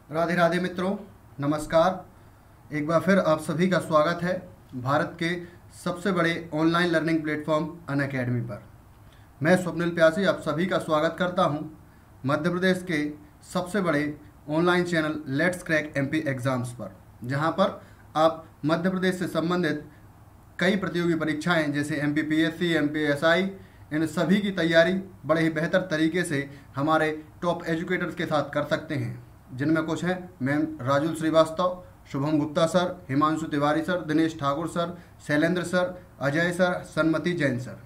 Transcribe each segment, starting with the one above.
राधे राधे मित्रों, नमस्कार। एक बार फिर आप सभी का स्वागत है भारत के सबसे बड़े ऑनलाइन लर्निंग प्लेटफॉर्म अनअकैडमी पर। मैं स्वप्निल प्यासी आप सभी का स्वागत करता हूं मध्य प्रदेश के सबसे बड़े online channel let's crack MP exams पर, जहां पर आप मध्य प्रदेश से संबंधित कई प्रतियोगी परीक्षाएं जैसे एमपीपीएससी, एमपीएसआई, इन सभी की तैयारी बड़े ही बेहतर तरीके से हमारे टॉप एजुकेटर्स के साथ कर सकते हैं, जिनमें कुछ हैं ma'am Rajul Shrivastava, Shubham Gupta sir, Himanshu Tiwari sir, Dinesh Thakur sir, Shailendra sir, Ajay sir, Sanmati Jain sir.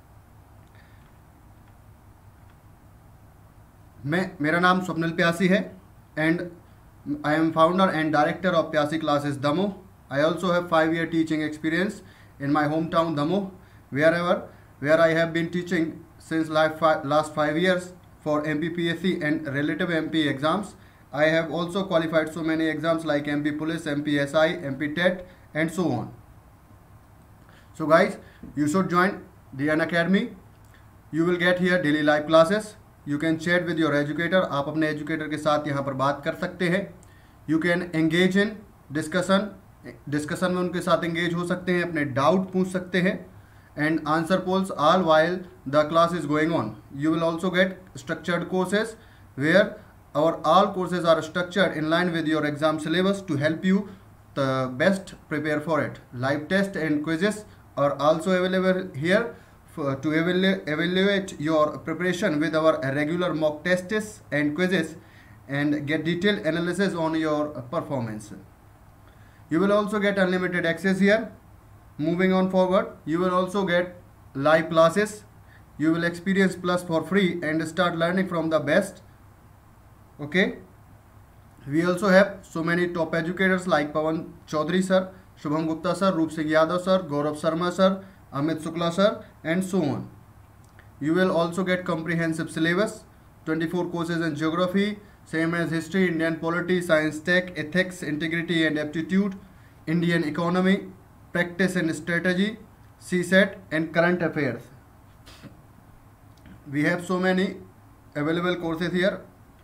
मेरा नाम स्वप्निल प्यासी है and I am founder and director of Pyasi classes Damoh. I also have 5-year teaching experience in my hometown Damoh, where I have been teaching since last 5 years for MPPSC and relative MP exams. I have also qualified so many exams like MP Police, MP SI, MP TET and so on. So guys, you should join the Unacademy. You will get here daily live classes. You can chat with your educator. आप अपने educator के साथ यहाँ पर बात कर सकते हैं. You can engage in discussion में उनके साथ एंगेज हो सकते हैं, अपने डाउट पूछ सकते हैं and answer polls all while the class is going on. You will also get structured courses where our all courses are structured in line with your exam syllabus to help you the best prepare for it. Live test and quizzes are also available here to evaluate your preparation with our regular mock tests and quizzes and get detailed analysis on your performance. You will also get unlimited access here. Moving on forward, you will also get live classes. You will experience Plus for free and start learning from the best. Okay. We also have so many top educators like Pawan Chaudhary sir, Shubham Gupta sir, Roop Singh Yadav sir, Gaurav Sharma sir, Amit Shukla sir and so on. You will also get comprehensive syllabus, 24 courses in geography, same as history, Indian polity, science tech, ethics, integrity and aptitude, Indian economy, practice and strategy, CSET and current affairs. We have so many available courses here.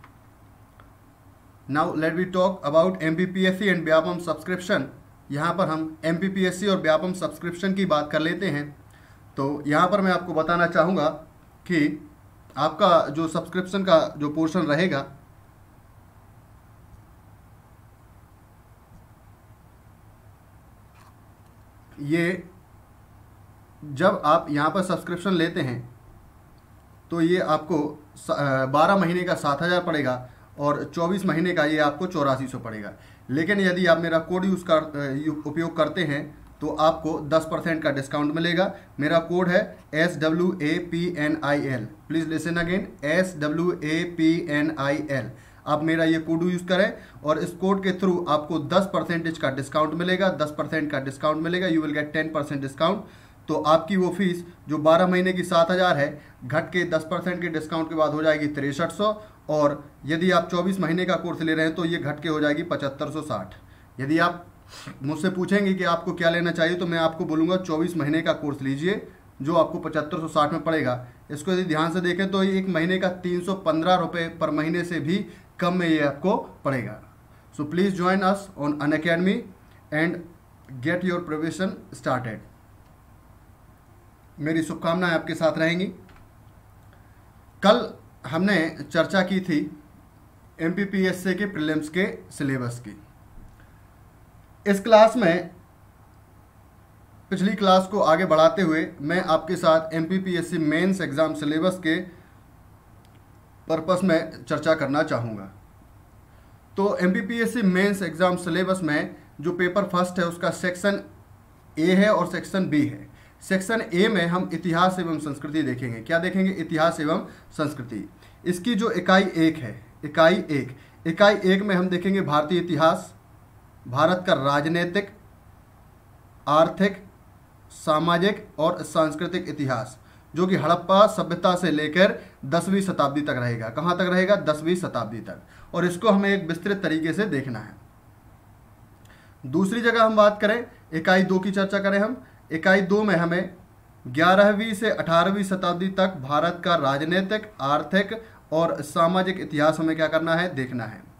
Now let me talk about MPPSC and Vyapam subscription. यहाँ पर हम MPPSC और Vyapam subscription की बात कर लेते हैं. तो यहाँ पर मैं आपको बताना चाहूँगा कि आपका जो सब्सक्रिप्शन का जो पोर्शन रहेगा ये जब आप यहाँ पर सब्सक्रिप्शन लेते हैं तो ये आपको 12 महीने का 7,000 पड़ेगा और 24 महीने का ये आपको 8400 पड़ेगा. लेकिन यदि आप मेरा कोड उपयोग करते हैं तो आपको 10% का डिस्काउंट मिलेगा. मेरा कोड है SWAPNIL. Please listen again, SWAPNIL. आप मेरा ये कोड यूज़ करें और इस कोड के थ्रू आपको 10% का डिस्काउंट मिलेगा. 10% का डिस्काउंट मिलेगा. You will get 10% discount. तो आपकी वो फीस जो 12 महीने की 7,000 है घट के 10% के डिस्काउंट के बाद हो जाएगी 6300. और यदि आप 24 महीने का कोर्स ले रहे हैं तो ये घट के हो जाएगी 7560. यदि आप मुझसे पूछेंगे कि आपको क्या लेना चाहिए तो मैं आपको बोलूँगा 24 महीने का कोर्स लीजिए जो आपको 7560 में पड़ेगा. इसको यदि ध्यान से देखें तो एक महीने का 315 रुपये पर महीने से भी कम में ये आपको पड़ेगा. So please join us on Unacademy and get your preparation started. मेरी शुभकामनाएं आपके साथ रहेंगी. कल हमने चर्चा की थी MPPSC के प्रीलिम्स के सिलेबस की. इस क्लास में पिछली क्लास को आगे बढ़ाते हुए मैं आपके साथ MPPSC मेंस एग्ज़ाम सिलेबस के पर्पस में चर्चा करना चाहूँगा. तो MPPSC मेंस एग्ज़ाम सिलेबस में जो पेपर फर्स्ट है उसका सेक्शन ए है और सेक्शन बी है. सेक्शन ए में हम इतिहास एवं संस्कृति देखेंगे. क्या देखेंगे? इतिहास एवं संस्कृति. इसकी जो इकाई 1 है, इकाई 1 में हम देखेंगे भारतीय इतिहास, भारत का राजनीतिक, आर्थिक, सामाजिक और सांस्कृतिक इतिहास, जो कि हड़प्पा सभ्यता से लेकर 10वीं शताब्दी तक रहेगा. कहाँ तक रहेगा? 10वीं शताब्दी तक. और इसको हमें एक विस्तृत तरीके से देखना है. दूसरी जगह हम बात करें, इकाई 2 की चर्चा करें हम. इकाई 2 में हमें 11वीं से 18वीं शताब्दी तक भारत का राजनीतिक, आर्थिक और सामाजिक इतिहास हमें क्या करना है? देखना है.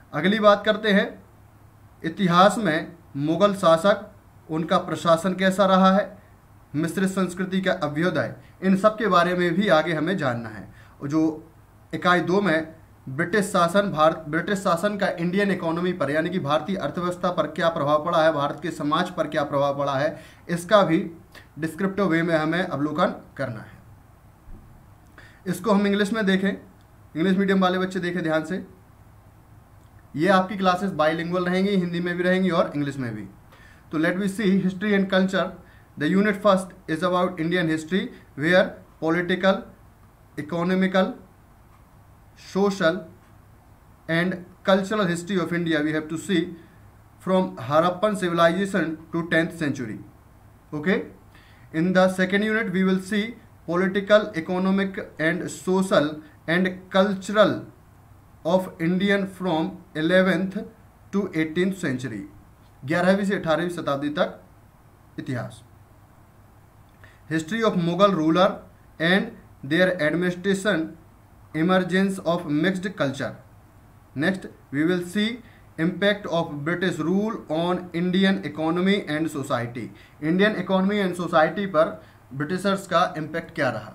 अगली बात करते हैं, इतिहास में मुगल शासक, उनका प्रशासन कैसा रहा है, मिश्रित संस्कृति का अभ्युदय, इन सब के बारे में भी आगे हमें जानना है। और जो इकाई 2 में ब्रिटिश शासन का इंडियन इकोनॉमी पर, यानी कि भारतीय अर्थव्यवस्था पर क्या प्रभाव पड़ा है, भारत के समाज पर क्या प्रभाव पड़ा है, इसका भी डिस्क्रिप्टिव वे में हमें अवलोकन करना है। इसको हम इंग्लिश में देखें, इंग्लिश मीडियम वाले बच्चे देखें ध्यान से। ये आपकी क्लासेस बाइलिंगुअल रहेंगी, हिंदी में भी रहेंगी और इंग्लिश में भी। तो let we see history and culture. The unit first is about Indian history, where political, economical, social and cultural history of India we have to see from Harappan civilization to 10th century. Okay, in the second unit we will see political, economic and social and cultural of Indian from 11th to 18th century, 11वीं से 18वीं शताब्दी तक इतिहास। History of Mughal ruler and their administration, emergence of mixed culture. Next we will see impact of British rule on Indian economy and society. Indian economy and society पर Britishers का impact क्या रहा।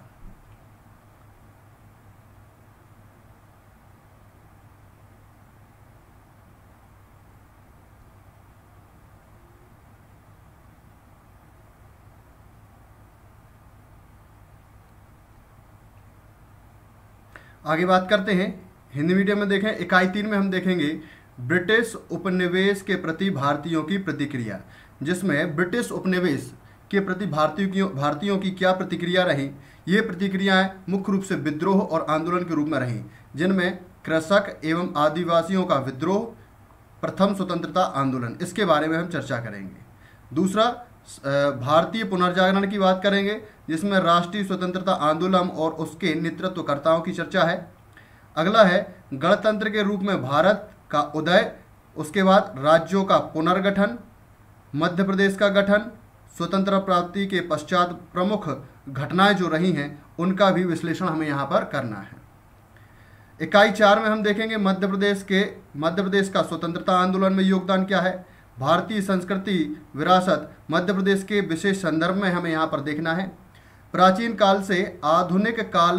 आगे बात करते हैं, हिंदी मीडियम में देखें, इकाई 3 में हम देखेंगे ब्रिटिश उपनिवेश के प्रति भारतीयों की प्रतिक्रिया, जिसमें ब्रिटिश उपनिवेश के प्रति भारतीयों की क्या प्रतिक्रिया रही। ये प्रतिक्रियाएं मुख्य रूप से विद्रोह और आंदोलन के रूप में रहीं, जिनमें कृषक एवं आदिवासियों का विद्रोह, प्रथम स्वतंत्रता आंदोलन, इसके बारे में हम चर्चा करेंगे। दूसरा भारतीय पुनर्जागरण की बात करेंगे, जिसमें राष्ट्रीय स्वतंत्रता आंदोलन और उसके नेतृत्वकर्ताओं की चर्चा है। अगला है गणतंत्र के रूप में भारत का उदय, उसके बाद राज्यों का पुनर्गठन, मध्य प्रदेश का गठन, स्वतंत्रता प्राप्ति के पश्चात प्रमुख घटनाएं जो रही हैं उनका भी विश्लेषण हमें यहाँ पर करना है। इकाई 4 में हम देखेंगे मध्य प्रदेश का स्वतंत्रता आंदोलन में योगदान क्या है, भारतीय संस्कृति विरासत मध्य प्रदेश के विशेष संदर्भ में हमें यहाँ पर देखना है। प्राचीन काल से आधुनिक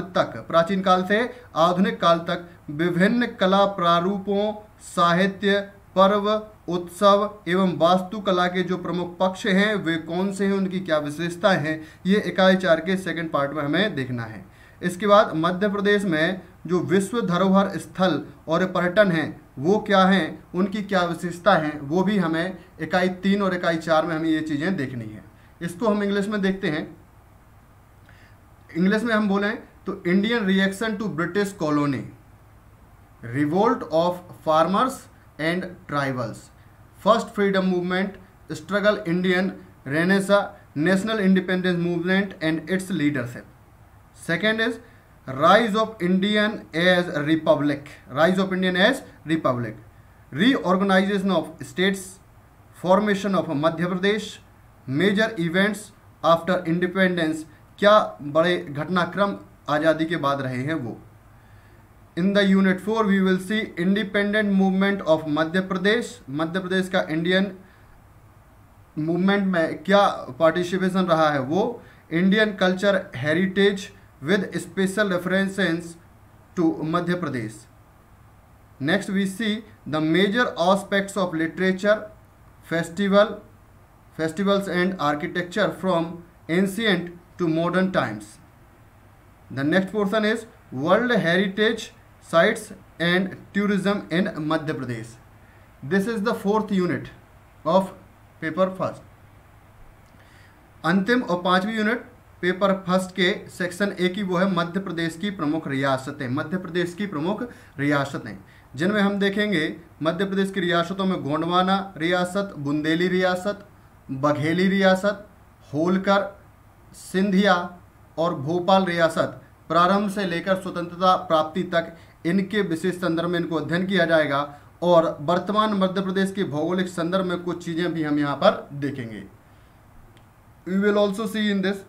काल तक विभिन्न कला प्रारूपों, साहित्य, पर्व, उत्सव एवं वास्तुकला के जो प्रमुख पक्ष हैं वे कौन से हैं, उनकी क्या विशेषताएं हैं, ये इकाई 4 के सेकंड पार्ट में हमें देखना है। इसके बाद मध्य प्रदेश में जो विश्व धरोहर स्थल और पर्यटन हैं वो क्या हैं, उनकी क्या विशेषता हैं, वो भी हमें इकाई 3 और इकाई 4 में हमें ये चीज़ें देखनी है। इसको हम इंग्लिश में देखते हैं। इंग्लिश में हम बोलें तो Indian reaction to British colony, revolt of farmers and tribals, first freedom movement, struggle Indian renaissance, national independence movement and its leadership. Second is rise of Indian as republic, reorganization of states, formation of Madhya Pradesh, major events after independence, क्या बड़े घटनाक्रम आज़ादी के बाद रहे हैं वो। In the unit 4 we will see independent movement of Madhya Pradesh का इंडियन मूवमेंट में क्या पार्टिसिपेशन रहा है वो, Indian culture heritage with special references to Madhya Pradesh. Next we see the major aspects of literature, festivals and architecture from ancient to modern times. The next portion is World Heritage Sites and Tourism in Madhya Pradesh. This is the 4th unit of paper first. अंतिम और 5वीं unit paper first के section A की वो है मध्य प्रदेश की प्रमुख रियासतें, जिनमें हम देखेंगे मध्य प्रदेश की रियासतों में गोंडवाना रियासत, बुंदेली रियासत, बघेली रियासत, होलकर, सिंधिया और भोपाल रियासत, प्रारंभ से लेकर स्वतंत्रता प्राप्ति तक इनके विशेष संदर्भ में इनको अध्ययन किया जाएगा। और वर्तमान मध्य प्रदेश के भौगोलिक संदर्भ में कुछ चीज़ें भी हम यहाँ पर देखेंगे। We will also see in this,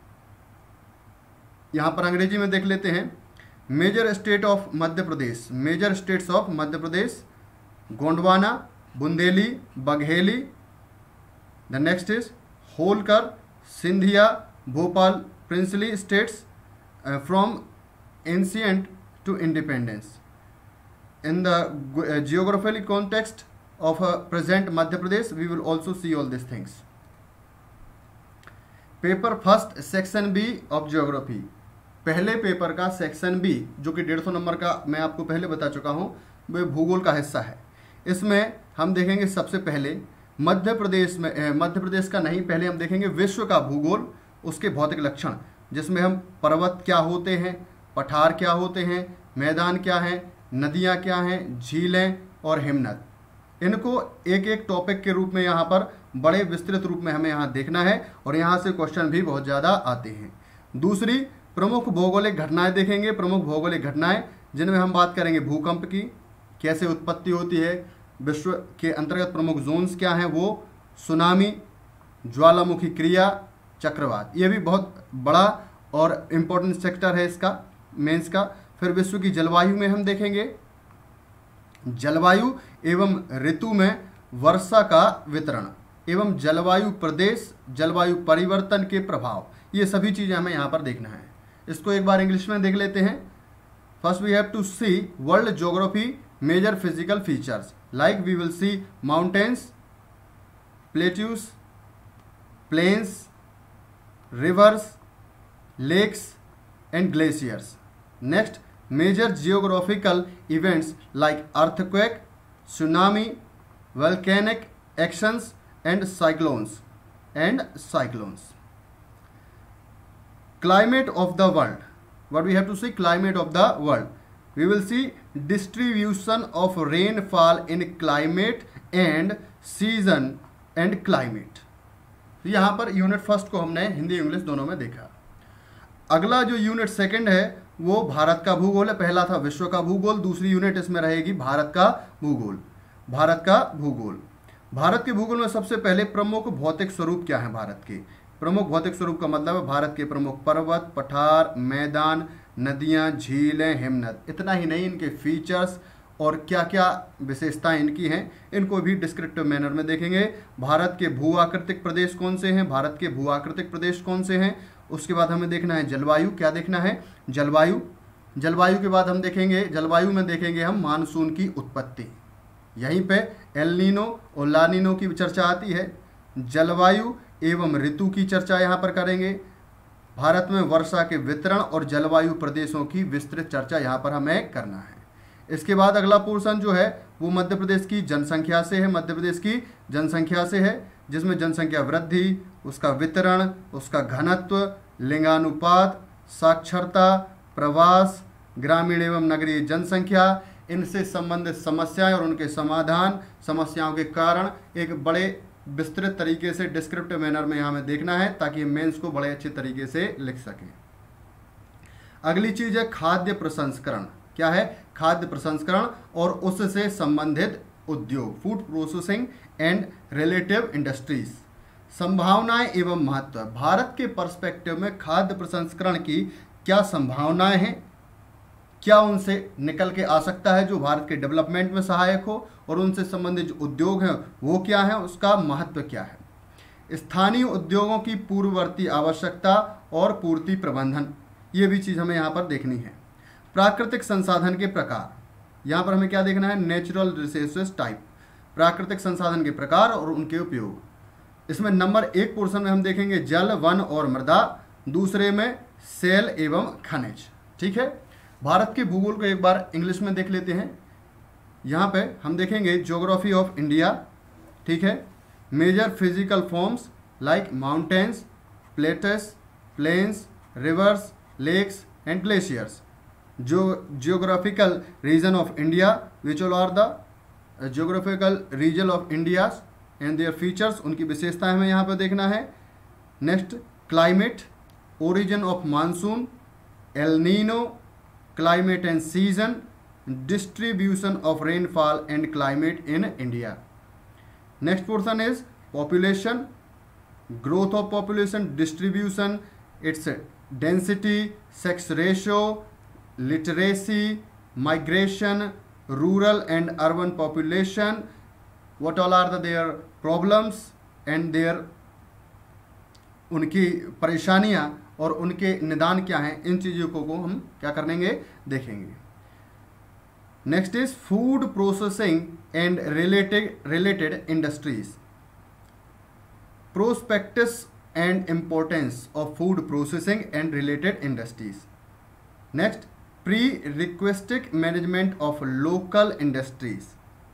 यहाँ पर अंग्रेजी में देख लेते हैं। Major states of Madhya Pradesh, Gondwana, Bundeli, Bagheli. The next is Holkar, Scindia, Bhopal princely states from ancient to independence. In the geographical context of present Madhya Pradesh, we will also see all these things. Paper first section B of geography. पहले paper का section B जो कि 150 number का मैं आपको पहले बता चुका हूँ, वह भूगोल का हिस्सा है. इसमें हम देखेंगे सबसे पहले मध्य प्रदेश का नहीं, पहले हम देखेंगे विश्व का भूगोल, उसके भौतिक लक्षण, जिसमें हम पर्वत क्या होते हैं, पठार क्या होते हैं, मैदान क्या हैं, नदियाँ क्या हैं, झीलें और हिमनद. इनको एक एक टॉपिक के रूप में यहाँ पर बड़े विस्तृत रूप में हमें यहाँ देखना है और यहाँ से क्वेश्चन भी बहुत ज़्यादा आते हैं. दूसरी, प्रमुख भौगोलिक घटनाएं देखेंगे. प्रमुख भौगोलिक घटनाएं जिनमें हम बात करेंगे भूकंप की, कैसे उत्पत्ति होती है, विश्व के अंतर्गत प्रमुख जोन्स क्या हैं वो, सुनामी, ज्वालामुखी क्रिया, चक्रवात. ये भी बहुत बड़ा और इम्पोर्टेंट सेक्टर है इसका, मेंस का. फिर विश्व की जलवायु में हम देखेंगे जलवायु एवं ऋतु में वर्षा का वितरण एवं जलवायु प्रदेश, जलवायु परिवर्तन के प्रभाव. ये सभी चीज़ें हमें यहाँ पर देखना है. इसको एक बार इंग्लिश में देख लेते हैं. First we have to see world geography major physical features like we will see mountains, plateaus, plains, rivers, lakes and glaciers. Next, major geographical events like earthquake, tsunami, volcanic actions and cyclones. Climate of the world. What we have to see? Climate of the world. We will see distribution of rainfall in climate and season and climate. यहाँ per unit first को हमने Hindi English दोनों में देखा. अगला जो unit second है वो भारत का भूगोल है. पहला था विश्व का भूगोल, दूसरी यूनिट इसमें रहेगी भारत का भूगोल. भारत का भूगोल. भारत के भूगोल में सबसे पहले प्रमुख भौतिक स्वरूप क्या है. भारत के प्रमुख भौतिक स्वरूप का मतलब है भारत के प्रमुख पर्वत, पठार, मैदान, नदियां, झीलें, हिमनद. इतना ही नहीं, इनके फीचर्स और क्या क्या विशेषताएं इनकी हैं, इनको भी डिस्क्रिप्टिव मैनर में देखेंगे. भारत के भू आकृतिक प्रदेश कौन से हैं, भारत के भू आकृतिक प्रदेश कौन से हैं. उसके बाद हमें देखना है जलवायु. क्या देखना है? जलवायु. जलवायु के बाद हम देखेंगे, जलवायु में देखेंगे हम मानसून की उत्पत्ति. यहीं पे एल नीनो और ला नीनो की चर्चा आती है. जलवायु एवं ऋतु की चर्चा यहाँ पर करेंगे. भारत में वर्षा के वितरण और जलवायु प्रदेशों की विस्तृत चर्चा यहाँ पर हमें करना है. इसके बाद अगला पोर्शन जो है वो मध्य प्रदेश की जनसंख्या से है. मध्य प्रदेश की जनसंख्या से है, जिसमें जनसंख्या वृद्धि, उसका वितरण, उसका घनत्व, लिंगानुपात, साक्षरता, प्रवास, ग्रामीण एवं नगरीय जनसंख्या, इनसे संबंधित समस्याएं और उनके समाधान, समस्याओं के कारण एक बड़े विस्तृत तरीके से डिस्क्रिप्टिव मैनर में यहाँ हमें देखना है ताकि मेंस को बड़े अच्छे तरीके से लिख सकें. अगली चीज़ है खाद्य प्रसंस्करण. क्या है? खाद्य प्रसंस्करण और उससे संबंधित उद्योग, food processing and relative industries. संभावनाएं एवं महत्व. भारत के पर्सपेक्टिव में खाद्य प्रसंस्करण की क्या संभावनाएं हैं, क्या उनसे निकल के आ सकता है जो भारत के डेवलपमेंट में सहायक हो, और उनसे संबंधित जो उद्योग हैं वो क्या है, उसका महत्व क्या है. स्थानीय उद्योगों की पूर्ववर्ती आवश्यकता और पूर्ति प्रबंधन, ये भी चीज़ हमें यहाँ पर देखनी है. प्राकृतिक संसाधन के प्रकार. यहाँ पर हमें क्या देखना है? Natural resources type. प्राकृतिक संसाधन के प्रकार और उनके उपयोग. इसमें नंबर 1 पोर्शन में हम देखेंगे जल, वन और मृदा. दूसरे में सेल एवं खनिज. ठीक है. भारत के भूगोल को एक बार इंग्लिश में देख लेते हैं. यहाँ पे हम देखेंगे ज्योग्राफी ऑफ इंडिया. ठीक है. Major physical forms like mountains, plates, plains, rivers, lakes and glaciers. जो geographical region of India, which all are the geographical region of India and their features, उनकी विशेषताएं हमें यहाँ पर देखना है. Next, climate, origin of monsoon, El Nino, climate and season, distribution of rainfall and climate in India. Next portion is population, growth of population, distribution, its density, sex ratio, literacy, migration, rural and urban population, what all are their problems and their उनकी परेशानियां और उनके निदान क्या हैं, इन चीज़ों को हम क्या करेंगे, देखेंगे। Next is food processing and related industries, prospectus and importance of food processing and related industries. Next, pre requisite management of local industries.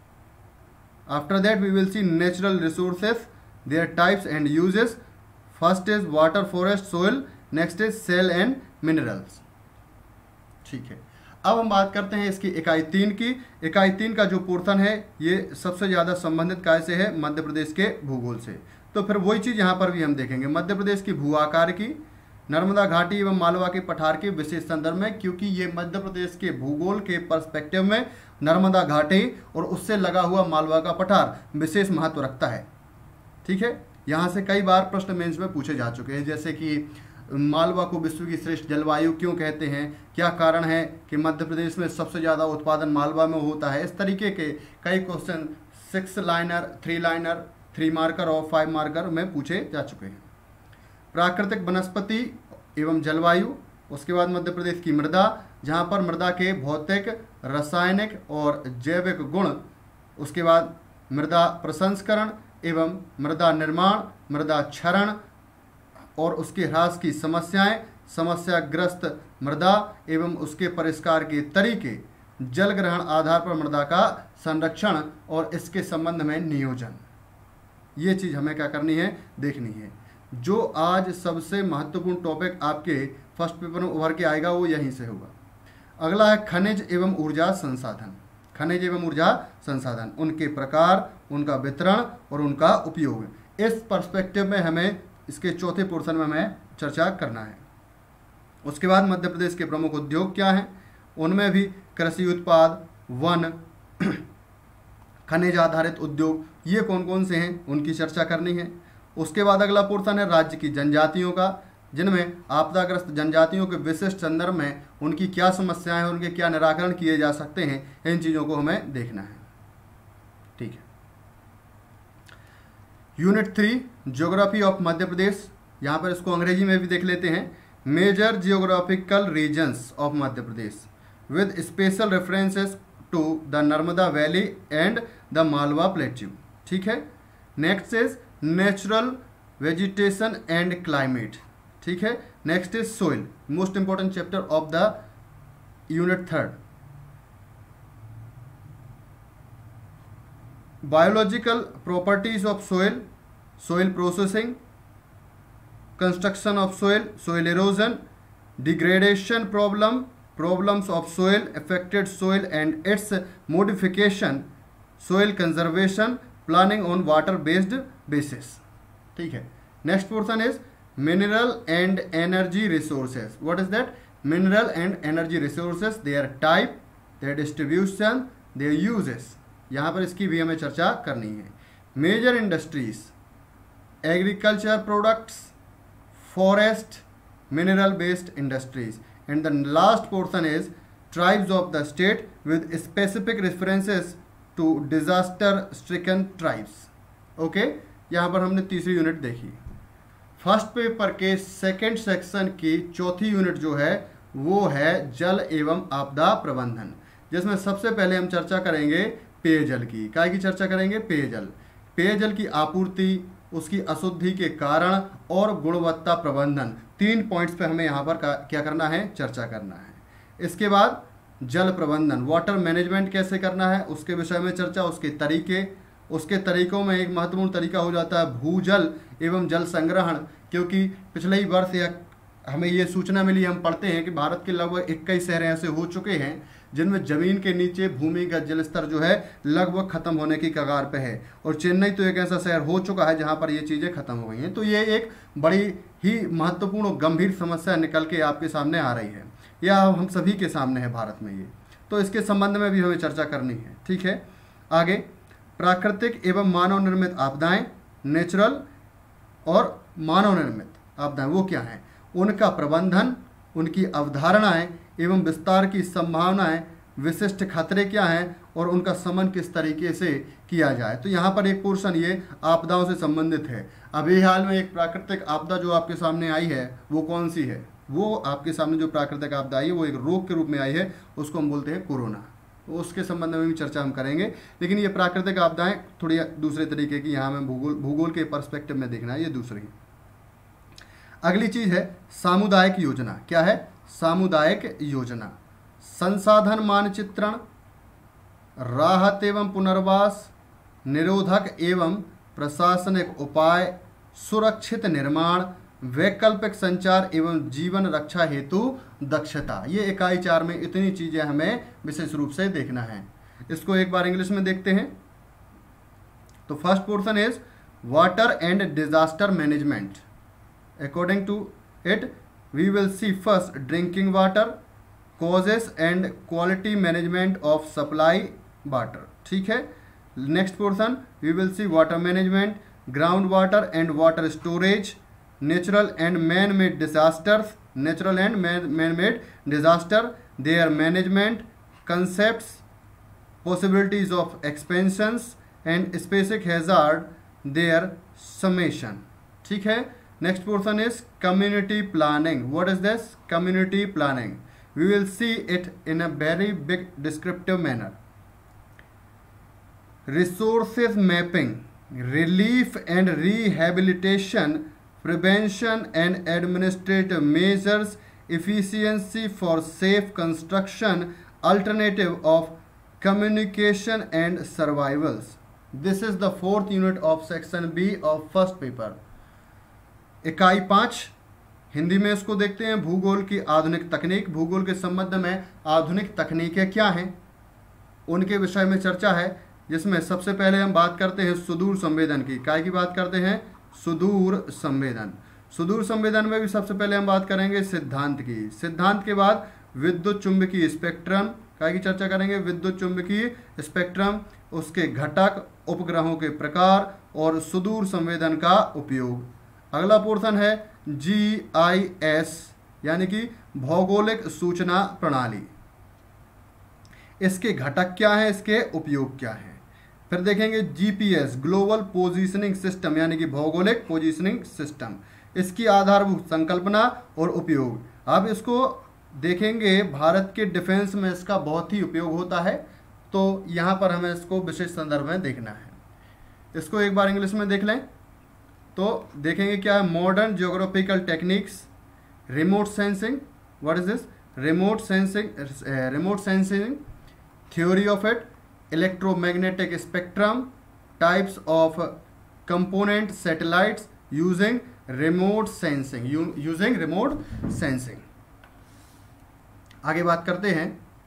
After that we will see natural resources, their types and uses. First is water, forest, soil. Next is sale and minerals. ठीक है, अब हम बात करते हैं इसकी इकाई 3 की। इकाई 3 का जो पोर्शन है ये सबसे ज़्यादा संबंधित काय से है, मध्य प्रदेश के भूगोल से। तो फिर वही चीज़ यहाँ पर भी हम देखेंगे, मध्य प्रदेश की भू आकार की, नर्मदा घाटी एवं मालवा के पठार के विशेष संदर्भ में, क्योंकि ये मध्य प्रदेश के भूगोल के पर्सपेक्टिव में नर्मदा घाटी और उससे लगा हुआ मालवा का पठार विशेष महत्व रखता है। ठीक है, यहाँ से कई बार प्रश्न मेंस में पूछे जा चुके हैं, जैसे कि मालवा को विश्व की श्रेष्ठ जलवायु क्यों कहते हैं, क्या कारण है कि मध्य प्रदेश में सबसे ज़्यादा उत्पादन मालवा में होता है। इस तरीके के कई क्वेश्चन 6 लाइनर, 3 लाइनर, 3 मार्कर और 5 मार्कर में पूछे जा चुके हैं। प्राकृतिक वनस्पति एवं जलवायु, उसके बाद मध्य प्रदेश की मृदा, जहाँ पर मृदा के भौतिक, रासायनिक और जैविक गुण, उसके बाद मृदा प्रसंस्करण एवं मृदा निर्माण, मृदा क्षरण और उसके ह्रास की समस्याएं, समस्याग्रस्त मृदा एवं उसके परिष्कार के तरीके, जल ग्रहण आधार पर मृदा का संरक्षण और इसके संबंध में नियोजन। ये चीज़ हमें क्या करनी है, देखनी है। जो आज सबसे महत्वपूर्ण टॉपिक आपके फर्स्ट पेपर में उभर के आएगा वो यहीं से होगा। अगला है खनिज एवं ऊर्जा संसाधन। खनिज एवं ऊर्जा संसाधन, उनके प्रकार, उनका वितरण और उनका उपयोग। इस पर्सपेक्टिव में हमें इसके चौथे पोर्शन में हमें चर्चा करना है। उसके बाद मध्य प्रदेश के प्रमुख उद्योग क्या हैं, उनमें भी कृषि उत्पाद, वन, खनिज आधारित उद्योग, ये कौन कौन से हैं उनकी चर्चा करनी है। उसके बाद अगला पोर्शन है राज्य की जनजातियों का, जिनमें आपदाग्रस्त जनजातियों के विशिष्ट संदर्भ में उनकी क्या समस्याएं हैं, उनके क्या निराकरण किए जा सकते हैं, इन चीज़ों को हमें देखना है। ठीक है, unit 3 geography of Madhya Pradesh, यहाँ पर इसको अंग्रेजी में भी देख लेते हैं। Major geographical regions of Madhya Pradesh with special references to the Narmada valley and the Malwa plateau. ठीक है, next is natural vegetation and climate. ठीक है, next is soil, most important chapter of the unit 3। Biological properties of soil, soil processing, construction of soil, soil erosion, degradation problem, problems of soil, affected soil and its modification, soil conservation, planning on water based basis. ठीक है, next portion is mineral and energy resources. What is that? Mineral and energy resources, their type, their distribution, their uses. यहाँ पर इसकी भी हमें चर्चा करनी है। Major industries, agriculture products, forest, mineral based industries, and the last portion is tribes of the state with specific references to disaster stricken tribes. Okay, यहाँ पर हमने तीसरी यूनिट देखी। फर्स्ट पेपर के सेकेंड सेक्शन की चौथी यूनिट जो है वो है जल एवं आपदा प्रबंधन, जिसमें सबसे पहले हम चर्चा करेंगे पेयजल की। काय की चर्चा करेंगे? पेयजल। पेयजल की आपूर्ति, उसकी अशुद्धि के कारण और गुणवत्ता प्रबंधन, 3 पॉइंट्स पे हमें यहाँ पर क्या करना है? चर्चा करना है। इसके बाद जल प्रबंधन, वाटर मैनेजमेंट कैसे करना है उसके विषय में चर्चा, उसके तरीके, उसके तरीकों में एक महत्वपूर्ण तरीका हो जाता है भूजल एवं जल संग्रहण, क्योंकि पिछले ही वर्ष हमें ये सूचना मिली, हम पढ़ते हैं कि भारत के लगभग 21 शहर ऐसे हो चुके हैं जिनमें ज़मीन के नीचे भूमिगत जल स्तर जो है लगभग ख़त्म होने की कगार पे है, और चेन्नई तो एक ऐसा शहर हो चुका है जहाँ पर ये चीज़ें ख़त्म हो गई हैं। तो ये एक बड़ी ही महत्वपूर्ण और गंभीर समस्या निकल के आपके सामने आ रही है, या हम सभी के सामने है भारत में ये, तो इसके संबंध में भी हमें चर्चा करनी है। ठीक है, आगे प्राकृतिक एवं मानव निर्मित आपदाएँ, नेचुरल और मानव निर्मित आपदाएँ वो क्या हैं, उनका प्रबंधन, उनकी अवधारणाएं एवं विस्तार की संभावनाएं, विशिष्ट खतरे क्या हैं और उनका शमन किस तरीके से किया जाए। तो यहाँ पर एक पोर्शन ये आपदाओं से संबंधित है। अभी हाल में एक प्राकृतिक आपदा जो आपके सामने आई है वो कौन सी है? वो आपके सामने जो प्राकृतिक आपदा आई है वो एक रोग के रूप में आई है, उसको हम बोलते हैं कोरोना। तो उसके संबंध में भी चर्चा हम करेंगे, लेकिन ये प्राकृतिक आपदाएं थोड़ी दूसरे तरीके की, यहाँ में भूगोल के पर्सपेक्टिव में देखना है, ये दूसरी। अगली चीज़ है सामुदायिक योजना। क्या है? सामुदायिक योजना। संसाधन मानचित्रण, राहत एवं पुनर्वास, निरोधक एवं प्रशासनिक उपाय, सुरक्षित निर्माण, वैकल्पिक संचार एवं जीवन रक्षा हेतु दक्षता। ये इकाई 4 में इतनी चीज़ें हमें विशेष रूप से देखना है। इसको एक बार इंग्लिश में देखते हैं। तो first portion is water and disaster management. According to it we will see first drinking water, causes and quality management of supply water. ठीक है। Next portion we will see water management, ground water and water storage, natural and man-made disasters, natural and man-made disaster, their management, concepts, possibilities of expansions and specific hazard, their summation. ठीक है। Next portion is community planning. What is this? Community planning. We will see it in a very big descriptive manner. Resources mapping, relief and rehabilitation, prevention and administrative measures, efficiency for safe construction, alternative of communication and survivals. This is the 4th unit of section B of first paper. इकाई 5 हिंदी में इसको देखते हैं, भूगोल की आधुनिक तकनीक। भूगोल के संबंध में आधुनिक तकनीकें क्या हैं उनके विषय में चर्चा है, जिसमें सबसे पहले हम बात करते हैं सुदूर संवेदन की। काय की बात करते हैं? सुदूर संवेदन। सुदूर संवेदन में भी सबसे पहले हम बात करेंगे सिद्धांत की। सिद्धांत के बाद विद्युत चुंबकीय स्पेक्ट्रम काय की चर्चा करेंगे, विद्युत चुंबकीय स्पेक्ट्रम, उसके घटक, उपग्रहों के प्रकार और सुदूर संवेदन का उपयोग। अगला पोर्शन है GIS यानी कि भौगोलिक सूचना प्रणाली। इसके घटक क्या हैं, इसके उपयोग क्या हैं। फिर देखेंगे GPS ग्लोबल पोजीशनिंग सिस्टम यानी कि भौगोलिक पोजीशनिंग सिस्टम, इसकी आधारभूत संकल्पना और उपयोग। अब इसको देखेंगे भारत के डिफेंस में इसका बहुत ही उपयोग होता है, तो यहाँ पर हमें इसको विशेष संदर्भ में देखना है। इसको एक बार इंग्लिश में देख लें तो देखेंगे क्या है। Modern geographical techniques, remote sensing. What is this? Remote sensing, theory of it, electromagnetic spectrum, types of component satellites using remote sensing, आगे बात करते हैं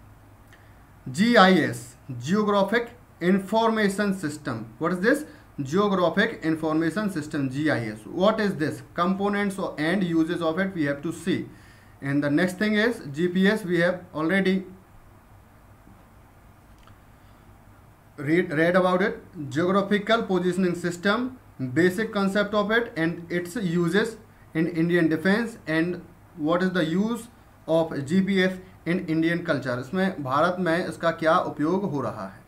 GIS Geographic Information System. What is this? Geographic Information System, GIS. What is this? Components and uses of it we have to see. And the next thing is GPS. We have already read about it. Geographical positioning system, basic concept of it and its uses in Indian defense, and what is the use of GPS in Indian culture. इसमें भारत में इसका क्या उपयोग हो रहा है,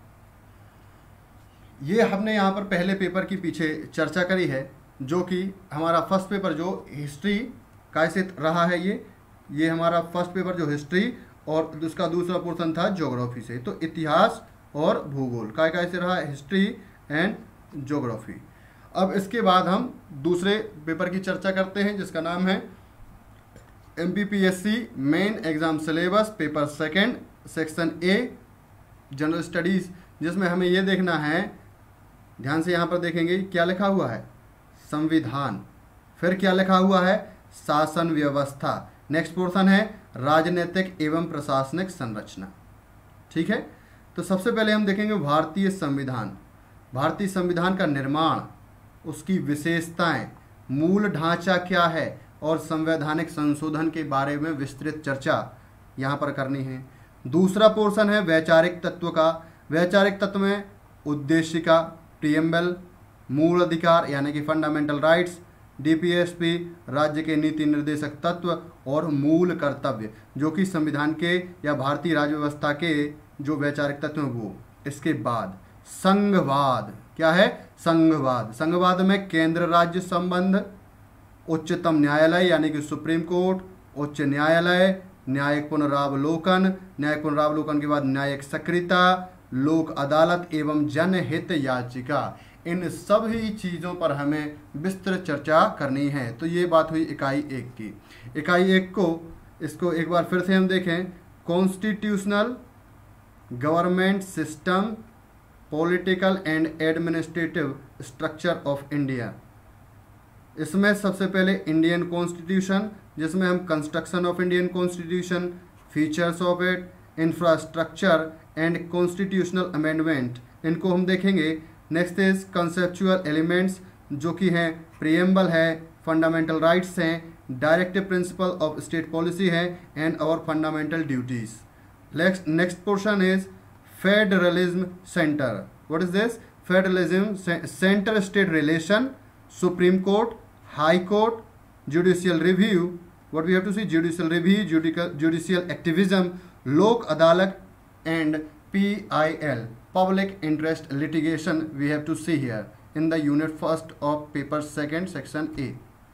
ये हमने यहाँ पर पहले पेपर की पीछे चर्चा करी है, जो कि हमारा फर्स्ट पेपर जो हिस्ट्री का से रहा है। ये हमारा फर्स्ट पेपर जो हिस्ट्री और उसका दूसरा पोर्शन था ज्योग्राफी से। तो इतिहास और भूगोल का कैसे रहा, हिस्ट्री एंड ज्योग्राफी। अब इसके बाद हम दूसरे पेपर की चर्चा करते हैं, जिसका नाम है MPPSC main exam syllabus paper 2 section A general studies, जिसमें हमें ये देखना है, ध्यान से यहाँ पर देखेंगे क्या लिखा हुआ है, संविधान। फिर क्या लिखा हुआ है, शासन व्यवस्था। नेक्स्ट पोर्शन है राजनीतिक एवं प्रशासनिक संरचना। ठीक है। तो सबसे पहले हम देखेंगे भारतीय संविधान। भारतीय संविधान का निर्माण, उसकी विशेषताएं, मूल ढांचा क्या है और संवैधानिक संशोधन के बारे में विस्तृत चर्चा यहाँ पर करनी है। दूसरा पोर्शन है वैचारिक तत्व का। वैचारिक तत्व में उद्देशिका, प्रीएम्बल, मूल अधिकार यानी कि फंडामेंटल राइट्स, DPSP राज्य के नीति निर्देशक तत्व और मूल कर्तव्य, जो कि संविधान के या भारतीय राज्य व्यवस्था के जो वैचारिक तत्व हैं वो। इसके बाद संघवाद, क्या है? संघवाद। संघवाद में केंद्र राज्य संबंध, उच्चतम न्यायालय यानी कि सुप्रीम कोर्ट, उच्च न्यायालय, न्यायिक पुनरावलोकन, न्यायिक पुनरावलोकन के बाद न्यायिक सक्रियता, लोक अदालत एवं जनहित याचिका। इन सभी चीज़ों पर हमें विस्तृत चर्चा करनी है। तो ये बात हुई इकाई 1 की। इकाई 1 को इसको एक बार फिर से हम देखें। Constitutional government system, political and administrative structure of India. इसमें सबसे पहले इंडियन कॉन्स्टिट्यूशन, जिसमें हम construction of Indian constitution, features of it, infrastructure and constitutional amendment, इनको हम देखेंगे। नेक्स्ट इज कंसेप्चुअल एलिमेंट्स, जो कि हैं प्रियम्बल है, फंडामेंटल राइट्स हैं, directive principle of state policy है एंड और fundamental duties. Next portion is federalism centre. What is this? Federalism centre state relation, supreme court, high court, judicial review, what we have to see, judicial review, judicial activism, Lok Adalat and PIL, public interest litigation, we have to see here in the unit 1st of paper 2nd section A।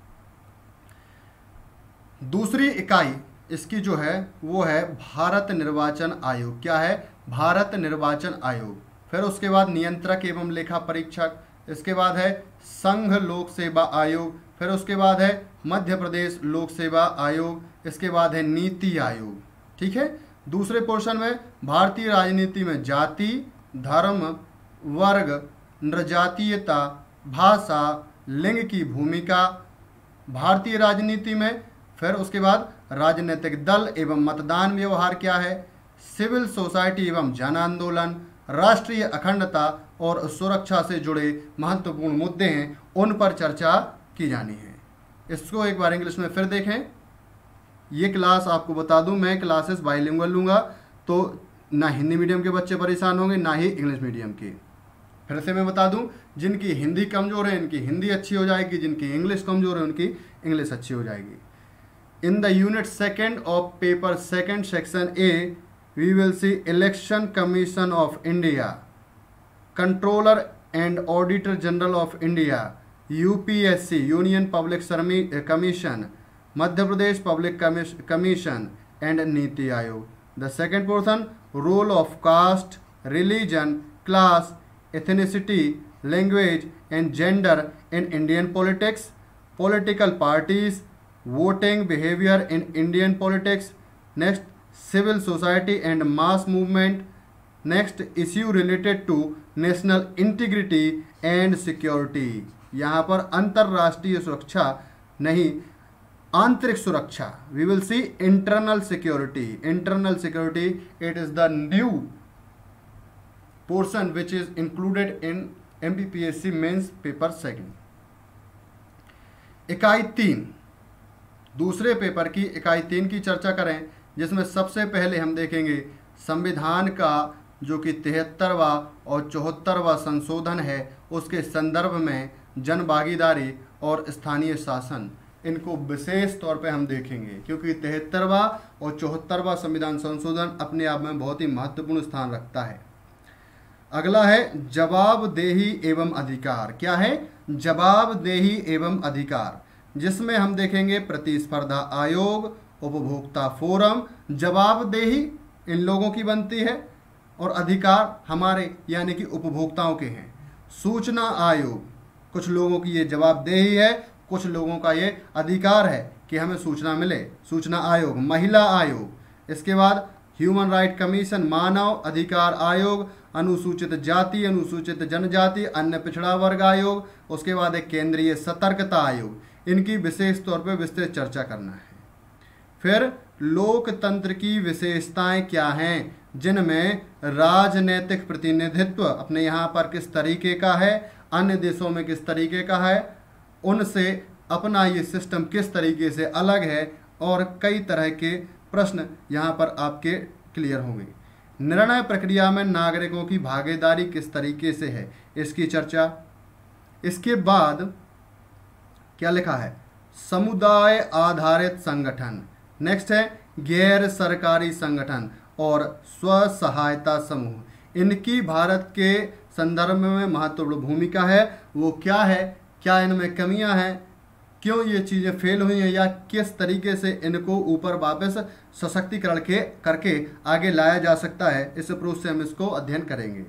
दूसरी इकाई इसकी जो है वो है भारत निर्वाचन आयोग। क्या है? भारत निर्वाचन आयोग। फिर उसके बाद नियंत्रक एवं लेखा परीक्षक, इसके बाद है संघ लोक सेवा आयोग, फिर उसके बाद है मध्य प्रदेश लोक सेवा आयोग, इसके बाद है नीति आयोग। ठीक है। दूसरे पोर्शन में भारतीय राजनीति में जाति, धर्म, वर्ग, नृजातीयता, भाषा, लिंग की भूमिका भारतीय राजनीति में। फिर उसके बाद राजनीतिक दल एवं मतदान व्यवहार क्या है, सिविल सोसाइटी एवं जन आंदोलन, राष्ट्रीय अखंडता और सुरक्षा से जुड़े महत्वपूर्ण मुद्दे हैं, उन पर चर्चा की जानी है। इसको एक बार इंग्लिश में फिर देखें। ये क्लास आपको बता दूं, मैं क्लासेस बाइलिंगुअल लूँगा, तो ना हिंदी मीडियम के बच्चे परेशान होंगे ना ही इंग्लिश मीडियम के। फिर से मैं बता दूं, जिनकी हिंदी कमज़ोर है इनकी हिंदी अच्छी हो जाएगी, जिनकी इंग्लिश कमज़ोर है उनकी इंग्लिश अच्छी हो जाएगी। In the unit 2nd of paper 2nd section A we will see election commission of India, controller and auditor general of India, UPSC union public commission, Madhya Pradesh public commission and NITI Aayog. The second portion role of caste, religion, class, ethnicity, language and gender in Indian politics, political parties, voting behaviour in Indian politics. Next civil society and mass movement. Next issue related to national integrity and security. यहाँ पर अंतर्राष्ट्रीय सुरक्षा नहीं, आंतरिक सुरक्षा। We will see internal security. Internal security, it is the new portion which is included in MPPSC mains paper 2nd। इकाई 3, दूसरे paper की इकाई 3 की चर्चा करें, जिसमें सबसे पहले हम देखेंगे संविधान का जो कि 73वां और 74वां संशोधन है, उसके संदर्भ में जन भागीदारी और स्थानीय शासन, इनको विशेष तौर पे हम देखेंगे, क्योंकि 73वां और 74वां संविधान संशोधन अपने आप में बहुत ही महत्वपूर्ण स्थान रखता है। अगला है जवाबदेही एवं अधिकार। क्या है? जवाबदेही एवं अधिकार, जिसमें हम देखेंगे प्रतिस्पर्धा आयोग, उपभोक्ता फोरम। जवाबदेही इन लोगों की बनती है और अधिकार हमारे यानी कि उपभोक्ताओं के हैं। सूचना आयोग, कुछ लोगों की ये जवाबदेही है, कुछ लोगों का ये अधिकार है कि हमें सूचना मिले, सूचना आयोग। महिला आयोग, इसके बाद ह्यूमन राइट कमीशन, मानव अधिकार आयोग, अनुसूचित जाति, अनुसूचित जनजाति, अन्य पिछड़ा वर्ग आयोग, उसके बाद एक केंद्रीय सतर्कता आयोग। इनकी विशेष तौर पर विस्तृत चर्चा करना है। फिर लोकतंत्र की विशेषताएं क्या हैं, जिनमें राजनैतिक प्रतिनिधित्व अपने यहाँ पर किस तरीके का है, अन्य देशों में किस तरीके का है, उनसे अपना ये सिस्टम किस तरीके से अलग है, और कई तरह के प्रश्न यहाँ पर आपके क्लियर होंगे। निर्णय प्रक्रिया में नागरिकों की भागीदारी किस तरीके से है, इसकी चर्चा। इसके बाद क्या लिखा है, समुदाय आधारित संगठन। नेक्स्ट है गैर सरकारी संगठन, और स्व सहायता समूह, इनकी भारत के संदर्भ में महत्वपूर्ण भूमिका है। वो क्या है, क्या इनमें कमियां हैं, क्यों ये चीज़ें फेल हुई हैं, या किस तरीके से इनको ऊपर वापस सशक्तिकरण करके आगे लाया जा सकता है, इस अप्रोच से हम इसको अध्ययन करेंगे।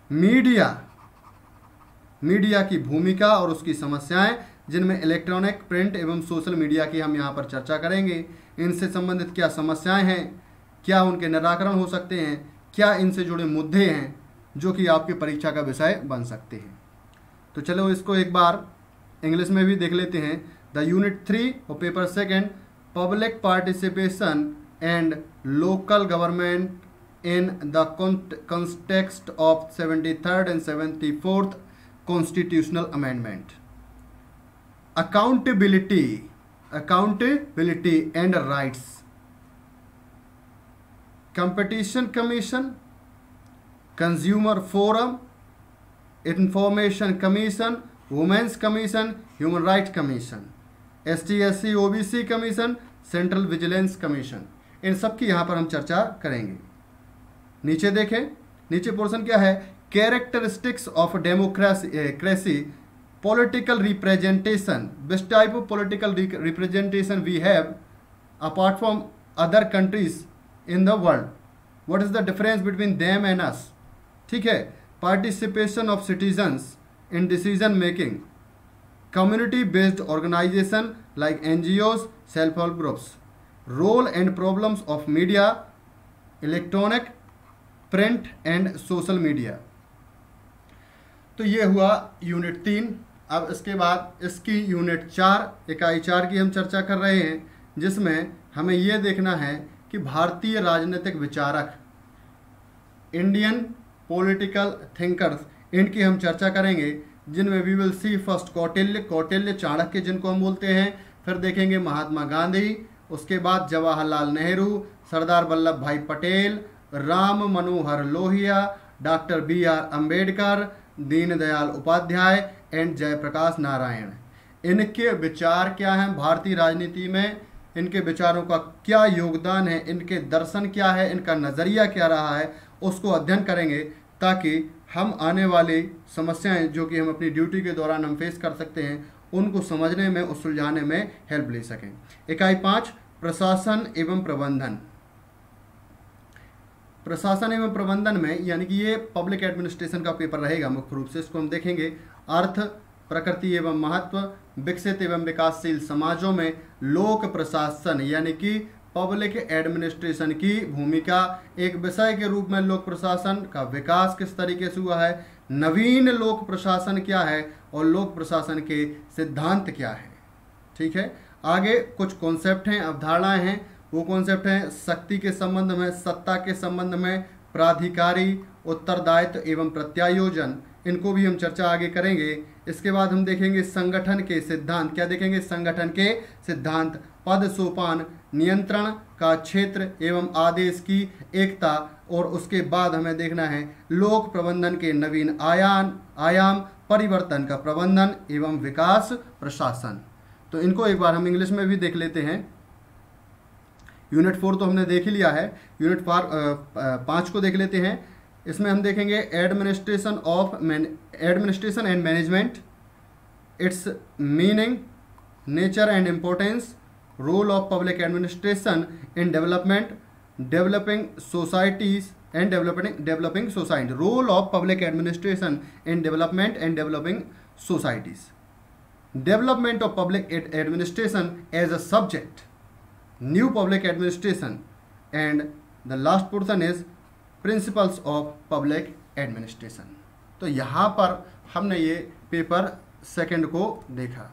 मीडिया की भूमिका और उसकी समस्याएं, जिनमें इलेक्ट्रॉनिक, प्रिंट एवं सोशल मीडिया की हम यहाँ पर चर्चा करेंगे। इनसे संबंधित क्या समस्याएं हैं, क्या उनके निराकरण हो सकते हैं, क्या इनसे जुड़े मुद्दे हैं जो कि आपकी परीक्षा का विषय बन सकते हैं। तो चलो इसको एक बार इंग्लिश में भी देख लेते हैं। द यूनिट 3 और paper 2, public participation and local government in the context of 73rd and 74th constitutional amendment. Accountability and rights, competition commission, consumer forum, information commission, women's commission, human rights commission, ST/SC OBC commission, central vigilance commission, इन सब की यहाँ पर हम चर्चा करेंगे। नीचे देखें, नीचे पोर्शन क्या है, characteristics of democracy, political representation, which type of political representation we have apart from other countries in the world, what is the difference between them and us, ठीक है। participation of citizens in decision making, community based organization like NGOs, self help groups, role and problems of media, electronic, print and social media। तो ये हुआ unit 3। अब इसके बाद इसकी unit 4, इकाई 4 की हम चर्चा कर रहे हैं, जिसमें हमें ये देखना है कि भारतीय राजनीतिक विचारक, इंडियन पॉलिटिकल थिंकर्स, इनकी हम चर्चा करेंगे, जिनमें we will see first Kautilya Chanakya जिनको हम बोलते हैं, फिर देखेंगे महात्मा गांधी, उसके बाद Jawaharlal Nehru, Sardar Vallabhbhai Patel, Ram Manohar Lohia, doctor BR Ambedkar, Deendayal Upadhyaya and Jayaprakash Narayan. इनके विचार क्या हैं भारतीय राजनीति में, इनके विचारों का क्या योगदान है, इनके दर्शन क्या है, इनका नज़रिया क्या रहा है, उसको अध्ययन करेंगे, ताकि हम आने वाली समस्याएं जो कि हम अपनी ड्यूटी के दौरान हम फेस कर सकते हैं, उनको समझने में और सुलझाने में हेल्प ले सकें। इकाई 5, प्रशासन एवं प्रबंधन। प्रशासन एवं प्रबंधन में, यानी कि ये पब्लिक एडमिनिस्ट्रेशन का पेपर रहेगा मुख्य रूप से, इसको हम देखेंगे। अर्थ, प्रकृति एवं महत्व, विकसित एवं विकासशील समाजों में लोक प्रशासन यानी कि पब्लिक एडमिनिस्ट्रेशन की भूमिका, एक विषय के रूप में लोक प्रशासन का विकास किस तरीके से हुआ है, नवीन लोक प्रशासन क्या है और लोक प्रशासन के सिद्धांत क्या है, ठीक है। आगे कुछ कॉन्सेप्ट हैं, अवधारणाएं हैं, वो कॉन्सेप्ट हैं शक्ति के संबंध में, सत्ता के संबंध में, प्राधिकारी, उत्तरदायित्व एवं प्रत्यायोजन, इनको भी हम चर्चा आगे करेंगे। इसके बाद हम देखेंगे संगठन के सिद्धांत, क्या देखेंगे, संगठन के सिद्धांत, पद सोपान, नियंत्रण का क्षेत्र एवं आदेश की एकता, और उसके बाद हमें देखना है लोक प्रबंधन के नवीन आयाम, परिवर्तन का प्रबंधन एवं विकास प्रशासन। तो इनको एक बार हम इंग्लिश में भी देख लेते हैं। यूनिट 4 तो हमने देख ही लिया है, यूनिट 5 को देख लेते हैं। इसमें हम देखेंगे administration and management, its meaning, nature and importance, role of public administration in developing societies and developing society, role of public administration in development and developing societies, development of public administration as a subject, new public administration, and the last portion is principles of public administration. तो यहाँ पर हमने ये paper 2 को देखा।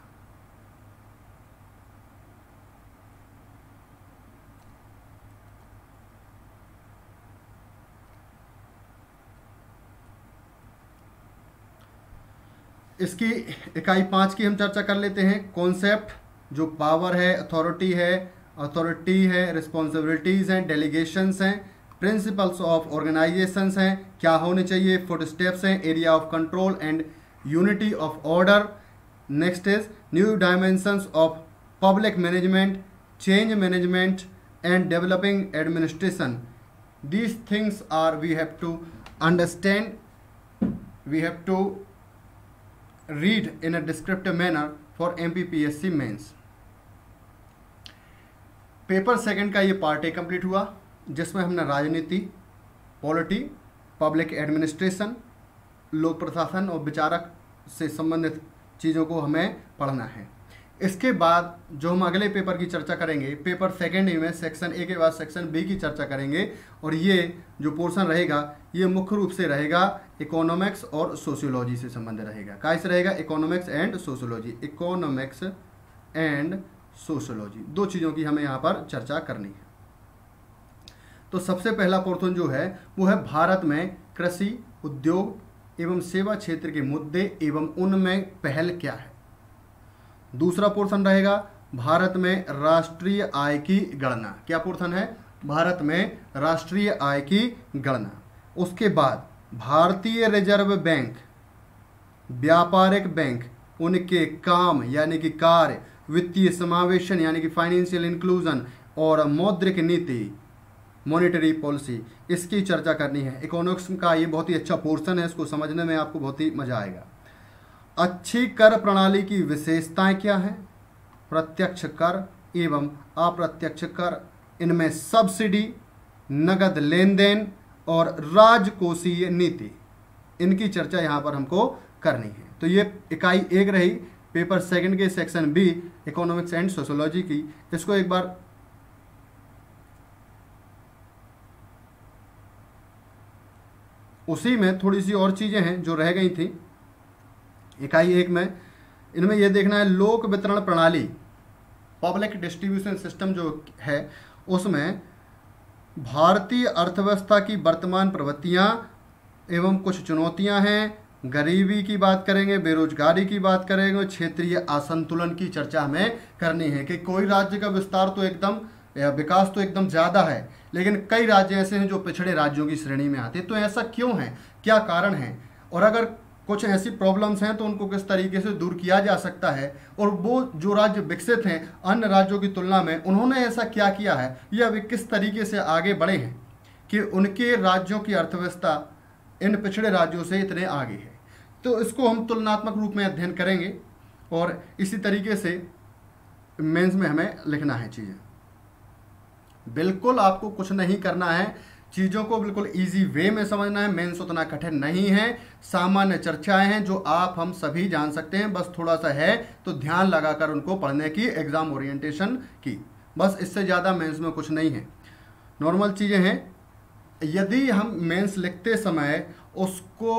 इसकी इकाई 5 की हम चर्चा कर लेते हैं। कॉन्सेप्ट, जो पावर है, अथॉरिटी है, रिस्पॉन्सिबिलिटीज़ हैं, डेलीगेशंस हैं, प्रिंसिपल्स ऑफ ऑर्गेनाइजेशंस हैं, क्या होने चाहिए, फुटस्टेप्स हैं, area of control and unity of order. Next is new dimensions of public management, change management and developing administration, these things are we have to understand, we have to read in a descriptive manner for MPPSC mains. Paper second का ये part A complete हुआ, जिसमें हमने राजनीति, polity, public administration, लोक प्रशासन और विचारक से संबंधित चीज़ों को हमें पढ़ना है। इसके बाद जो हम अगले पेपर की चर्चा करेंगे, पेपर सेकंड में सेक्शन ए के बाद सेक्शन बी की चर्चा करेंगे, और ये जो पोर्शन रहेगा ये मुख्य रूप से रहेगा इकोनॉमिक्स और सोशियोलॉजी से संबंधित रहेगा। कैसे रहेगा? Economics and sociology, economics and sociology, दो चीज़ों की हमें यहाँ पर चर्चा करनी है। तो सबसे पहला पोर्शन जो है वो है भारत में कृषि, उद्योग एवं सेवा क्षेत्र के मुद्दे एवं उनमें पहल क्या है। दूसरा पोर्शन रहेगा भारत में राष्ट्रीय आय की गणना। क्या पोर्शन है? भारत में राष्ट्रीय आय की गणना। उसके बाद भारतीय रिजर्व बैंक, व्यापारिक बैंक, उनके काम यानी कि कार्य, वित्तीय समावेशन यानी कि फाइनेंशियल इंक्लूजन, और मौद्रिक नीति, मॉनेटरी पॉलिसी, इसकी चर्चा करनी है। इकोनॉमिक्स का ये बहुत ही अच्छा पोर्शन है, इसको समझने में आपको बहुत ही मजा आएगा। अच्छी कर प्रणाली की विशेषताएं क्या हैं? प्रत्यक्ष कर एवं अप्रत्यक्ष कर, इनमें सब्सिडी, नगद लेन देन और राजकोषीय नीति, इनकी चर्चा यहाँ पर हमको करनी है। तो ये इकाई एक रही पेपर सेकंड के section B economics and sociology की। इसको एक बार उसी में थोड़ी सी और चीज़ें हैं जो रह गई थी इकाई एक में। इनमें यह देखना है लोक वितरण प्रणाली, पब्लिक डिस्ट्रीब्यूशन सिस्टम जो है, उसमें भारतीय अर्थव्यवस्था की वर्तमान प्रवृत्तियां एवं कुछ चुनौतियां हैं। गरीबी की बात करेंगे, बेरोजगारी की बात करेंगे, क्षेत्रीय असंतुलन की चर्चा हमें करनी है कि कोई राज्य का विस्तार तो एकदम या विकास तो एकदम ज़्यादा है, लेकिन कई राज्य ऐसे हैं जो पिछड़े राज्यों की श्रेणी में आते हैं। तो ऐसा क्यों है, क्या कारण है, और अगर कुछ ऐसी प्रॉब्लम्स हैं तो उनको किस तरीके से दूर किया जा सकता है, और वो जो राज्य विकसित हैं अन्य राज्यों की तुलना में, उन्होंने ऐसा क्या किया है या वे किस तरीके से आगे बढ़े हैं कि उनके राज्यों की अर्थव्यवस्था इन पिछड़े राज्यों से इतने आगे है। तो इसको हम तुलनात्मक रूप में अध्ययन करेंगे, और इसी तरीके से मेंस में हमें लिखना है चीज़ें। बिल्कुल आपको कुछ नहीं करना है, चीज़ों को बिल्कुल इजी वे में समझना है। मेंस उतना कठिन नहीं है, सामान्य चर्चाएं हैं जो आप हम सभी जान सकते हैं, बस थोड़ा सा है तो ध्यान लगाकर उनको पढ़ने की, एग्जाम ओरिएंटेशन की, बस इससे ज़्यादा मेंस में कुछ नहीं है, नॉर्मल चीज़ें हैं। यदि हम मेंस लिखते समय उसको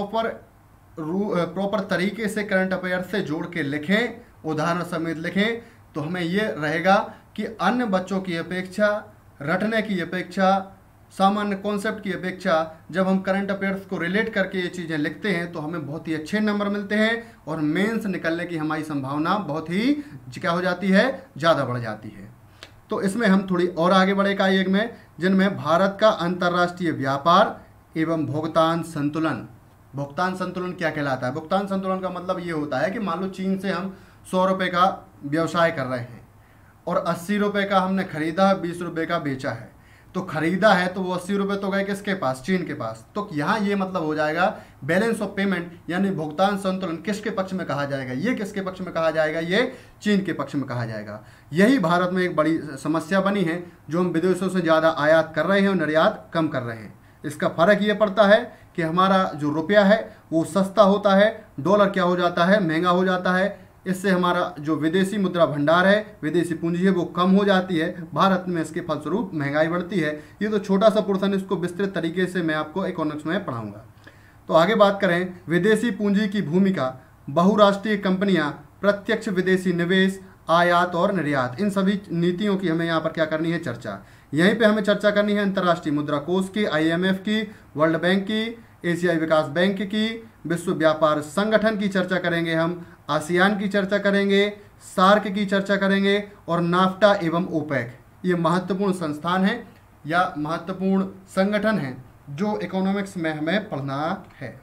प्रॉपर तरीके से करंट अफेयर से जोड़ के लिखें, उदाहरण समेत लिखें, तो हमें ये रहेगा कि अन्य बच्चों की अपेक्षा, रटने की अपेक्षा, सामान्य कॉन्सेप्ट की अपेक्षा जब हम करंट अफेयर्स को रिलेट करके ये चीज़ें लिखते हैं तो हमें बहुत ही अच्छे नंबर मिलते हैं, और मेंस निकलने की हमारी संभावना बहुत ही क्या हो जाती है, ज़्यादा बढ़ जाती है। तो इसमें हम थोड़ी और आगे बढ़े इकाई एक में, जिनमें भारत का अंतर्राष्ट्रीय व्यापार एवं भुगतान संतुलन। भुगतान संतुलन क्या कहलाता है? भुगतान संतुलन का मतलब ये होता है कि मान लो चीन से हम 100 रुपये का व्यवसाय कर रहे हैं और 80 रुपये का हमने खरीदा, 20 रुपये का बेचा है, तो खरीदा है तो वो 80 रुपये तो गए किसके पास? चीन के पास। तो यहाँ ये मतलब हो जाएगा बैलेंस ऑफ पेमेंट, यानी भुगतान संतुलन किसके पक्ष में कहा जाएगा? ये किसके पक्ष में कहा जाएगा? ये चीन के पक्ष में कहा जाएगा। यही भारत में एक बड़ी समस्या बनी है, जो हम विदेशों से ज़्यादा आयात कर रहे हैं और निर्यात कम कर रहे हैं। इसका फर्क ये पड़ता है कि हमारा जो रुपया है वो सस्ता होता है, डॉलर क्या हो जाता है? महंगा हो जाता है। इससे हमारा जो विदेशी मुद्रा भंडार है, विदेशी पूंजी है, वो कम हो जाती है। भारत में इसके फलस्वरूप महंगाई बढ़ती है। ये तो छोटा सा पोर्शन, इसको विस्तृत तरीके से मैं आपको इकोनॉमिक्स में पढ़ाऊंगा। तो आगे बात करें विदेशी पूंजी की भूमिका, बहुराष्ट्रीय कंपनियां, प्रत्यक्ष विदेशी निवेश, आयात और निर्यात, इन सभी नीतियों की हमें यहाँ पर क्या करनी है? चर्चा। यहीं पे हमें चर्चा करनी है अंतर्राष्ट्रीय मुद्रा कोष की, IMF की, वर्ल्ड बैंक की, एशियाई विकास बैंक की, विश्व व्यापार संगठन की चर्चा करेंगे हम, आसियान की चर्चा करेंगे, सार्क की चर्चा करेंगे, और नाफ्टा एवं ओपेक। ये महत्वपूर्ण संस्थान हैं या महत्वपूर्ण संगठन हैं जो इकोनॉमिक्स में हमें पढ़ना है।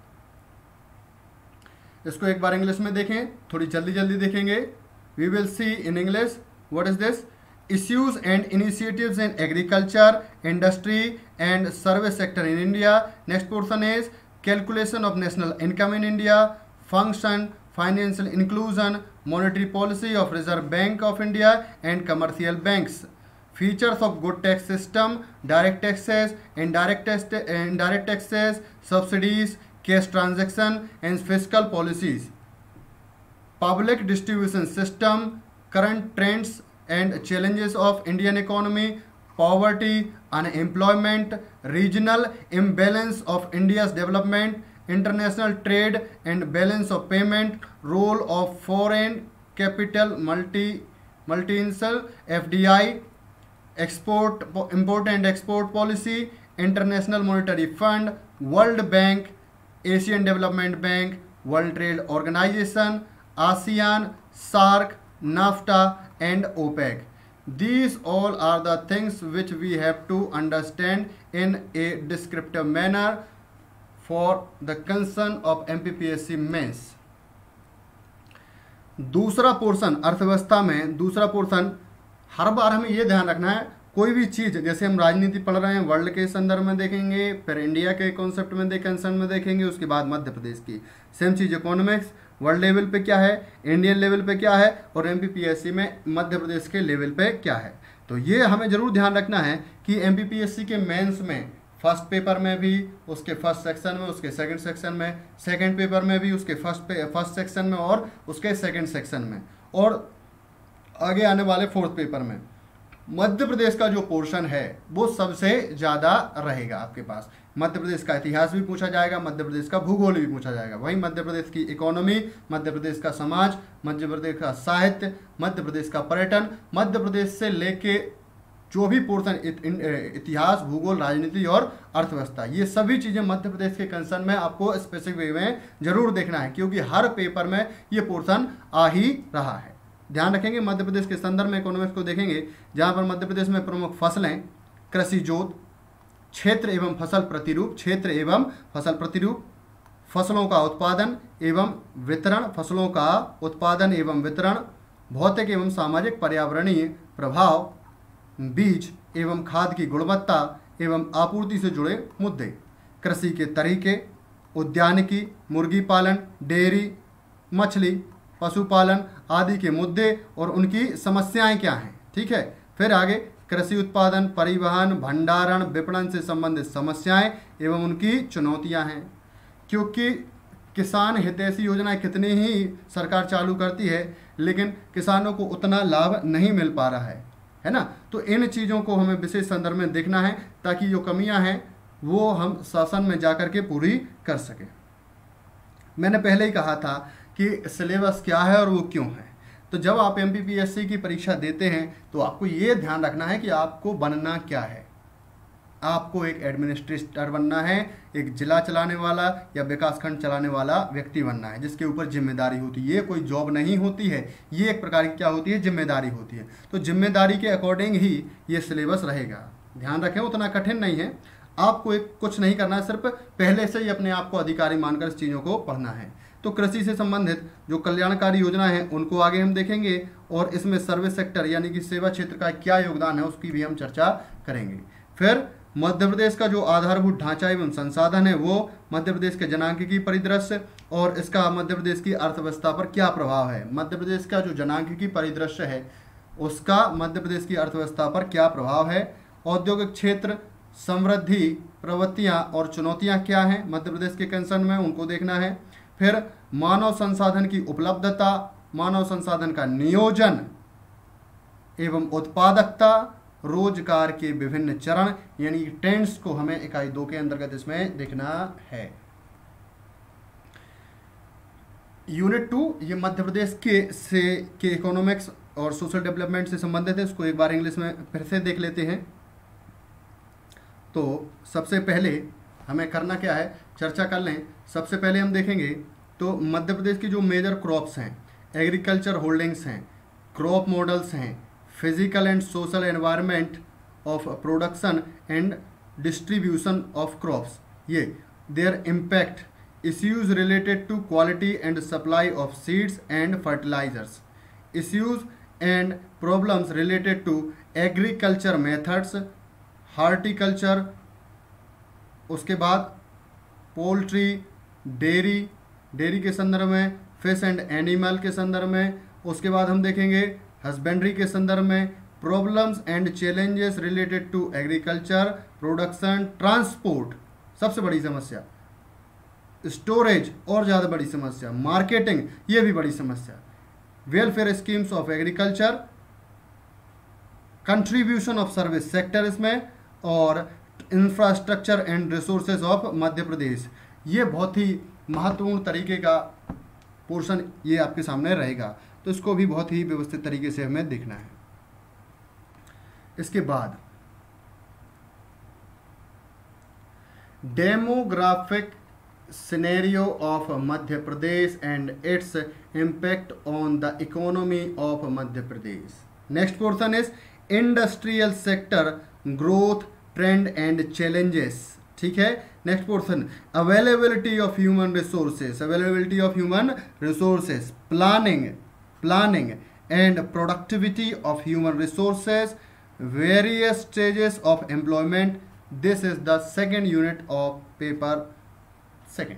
इसको एक बार इंग्लिश में देखें, थोड़ी जल्दी जल्दी देखेंगे। We will see in English what is this. issues and initiatives in agriculture, industry and service sector in India. Next portion is calculation of national income in India, function, financial inclusion, monetary policy of Reserve Bank of India and commercial banks. Features of good tax system, direct taxes, indirect taxes, subsidies, cash transaction and fiscal policies. Public distribution system, current trends and challenges of Indian economy, poverty, unemployment, regional imbalance of India's development, international trade and balance of payment, role of foreign capital, multinational FDI, import and export policy, International Monetary Fund, World Bank, Asian Development Bank, World Trade Organization, ASEAN, SAARC, NAFTA and OPEC. These all are the things which we have to understand in a descriptive manner for the concern of MPPSC mains. दूसरा portion अर्थव्यवस्था में, दूसरा portion हर बार हमें ये ध्यान रखना है, कोई भी चीज़ जैसे हम राजनीति पढ़ रहे हैं वर्ल्ड के संदर्भ में देखेंगे, फिर इंडिया के कॉन्सेप्ट में कंसर्न में देखेंगे, उसके बाद मध्य प्रदेश की सेम चीज़ इकोनॉमिक्स वर्ल्ड लेवल पे क्या है, इंडियन लेवल पे क्या है और एमपीपीएससी में मध्य प्रदेश के लेवल पे क्या है. तो ये हमें जरूर ध्यान रखना है कि एमपीपीएससी के मेंस में फर्स्ट पेपर में भी, उसके फर्स्ट सेक्शन में, उसके सेकंड सेक्शन में, सेकंड पेपर में भी, उसके फर्स्ट सेक्शन में और उसके सेकंड सेक्शन में, और आगे आने वाले फोर्थ पेपर में मध्य प्रदेश का जो पोर्शन है वो सबसे ज़्यादा रहेगा आपके पास. मध्य प्रदेश का इतिहास भी पूछा जाएगा, मध्य प्रदेश का भूगोल भी पूछा जाएगा, वहीं मध्य प्रदेश की इकोनॉमी, मध्य प्रदेश का समाज, मध्य प्रदेश का साहित्य, मध्य प्रदेश का पर्यटन, मध्य प्रदेश से लेके जो भी पोर्शन इतिहास, भूगोल, राजनीति और अर्थव्यवस्था, ये सभी चीज़ें मध्य प्रदेश के कंसर्न में आपको स्पेसिफिक वे में जरूर देखना है, क्योंकि हर पेपर में ये पोर्शन आ ही रहा है. ध्यान रखेंगे मध्य प्रदेश के संदर्भ में इकोनॉमिक्स को देखेंगे, जहाँ पर मध्य प्रदेश में प्रमुख फसलें कृषि जोत, क्षेत्र एवं फसल प्रतिरूप, क्षेत्र एवं फसल प्रतिरूप, फसलों का उत्पादन एवं वितरण, फसलों का उत्पादन एवं वितरण, भौतिक एवं सामाजिक पर्यावरणीय प्रभाव, बीज एवं खाद की गुणवत्ता एवं आपूर्ति से जुड़े मुद्दे, कृषि के तरीके, उद्यानिकी, मुर्गी पालन, डेयरी, मछली, पशुपालन आदि के मुद्दे और उनकी समस्याएं क्या हैं. ठीक है, फिर आगे कृषि उत्पादन, परिवहन, भंडारण, विपणन से संबंधित समस्याएं एवं उनकी चुनौतियां हैं, क्योंकि किसान हितैषी योजनाएं कितनी ही सरकार चालू करती है लेकिन किसानों को उतना लाभ नहीं मिल पा रहा है ना. तो इन चीज़ों को हमें विशेष संदर्भ में देखना है ताकि जो कमियां हैं वो हम शासन में जाकर के पूरी कर सकें. मैंने पहले ही कहा था कि सिलेबस क्या है और वो क्यों है. तो जब आप एमपीपीएससी की परीक्षा देते हैं तो आपको ये ध्यान रखना है कि आपको बनना क्या है. आपको एक एडमिनिस्ट्रेटर बनना है, एक जिला चलाने वाला या विकासखंड चलाने वाला व्यक्ति बनना है जिसके ऊपर जिम्मेदारी होती है. ये कोई जॉब नहीं होती है, ये एक प्रकार की क्या होती है, जिम्मेदारी होती है. तो जिम्मेदारी के अकॉर्डिंग ही ये सिलेबस रहेगा. ध्यान रखें उतना कठिन नहीं है, आपको एक कुछ नहीं करना है, सिर्फ पहले से ही अपने आप को अधिकारी मानकर इस चीज़ों को पढ़ना है. तो कृषि से संबंधित जो कल्याणकारी योजनाएं हैं उनको आगे हम देखेंगे और इसमें सर्विस सेक्टर यानी कि सेवा क्षेत्र का क्या योगदान है उसकी भी हम चर्चा करेंगे. फिर मध्य प्रदेश का जो आधारभूत ढांचा एवं संसाधन है वो मध्य प्रदेश के जनांकिकी परिदृश्य और इसका मध्य प्रदेश की अर्थव्यवस्था पर क्या प्रभाव है. मध्य प्रदेश का जो जनांकिकी परिदृश्य है उसका मध्य प्रदेश की अर्थव्यवस्था पर क्या प्रभाव है. औद्योगिक क्षेत्र, समृद्धि, प्रवृत्तियाँ और चुनौतियाँ क्या हैं मध्य प्रदेश के कंसर्न में, उनको देखना है. फिर मानव संसाधन की उपलब्धता, मानव संसाधन का नियोजन एवं उत्पादकता, रोजगार के विभिन्न चरण यानी ट्रेंड्स को हमें इकाई 2 के अंतर्गत इसमें देखना है. यूनिट 2 ये मध्य प्रदेश के इकोनॉमिक्स और सोशल डेवलपमेंट से संबंधित है. इसको एक बार इंग्लिश में फिर से देख लेते हैं. तो सबसे पहले हमें करना क्या है, चर्चा कर लें. सबसे पहले हम देखेंगे तो मध्य प्रदेश की जो मेजर क्रॉप्स हैं, एग्रीकल्चर होल्डिंग्स हैं, क्रॉप मॉडल्स हैं, physical and social environment of production and distribution of crops, ये their impact, issues related to quality and supply of seeds and fertilizers, issues and problems related to agriculture methods, horticulture, उसके बाद poultry, dairy के संदर्भ में, fish and animal के संदर्भ में, उसके बाद हम देखेंगे हस्बेंड्री के संदर्भ में, problems and challenges related to agriculture production, transport सबसे बड़ी समस्या, स्टोरेज और ज़्यादा बड़ी समस्या, मार्केटिंग ये भी बड़ी समस्या, welfare schemes of agriculture, contribution of service sector इसमें, और infrastructure and resources of Madhya Pradesh. ये बहुत ही महत्वपूर्ण तरीके का पोर्शन ये आपके सामने रहेगा, तो इसको भी बहुत ही व्यवस्थित तरीके से हमें देखना है। इसके बाद demographic scenario of Madhya Pradesh and its impact on the economy of Madhya Pradesh. Next portion is industrial sector growth trend and challenges. ठीक है, next portion availability of human resources, availability of human resources, planning and productivity of human resources, various stages of employment. This is the second unit of paper second.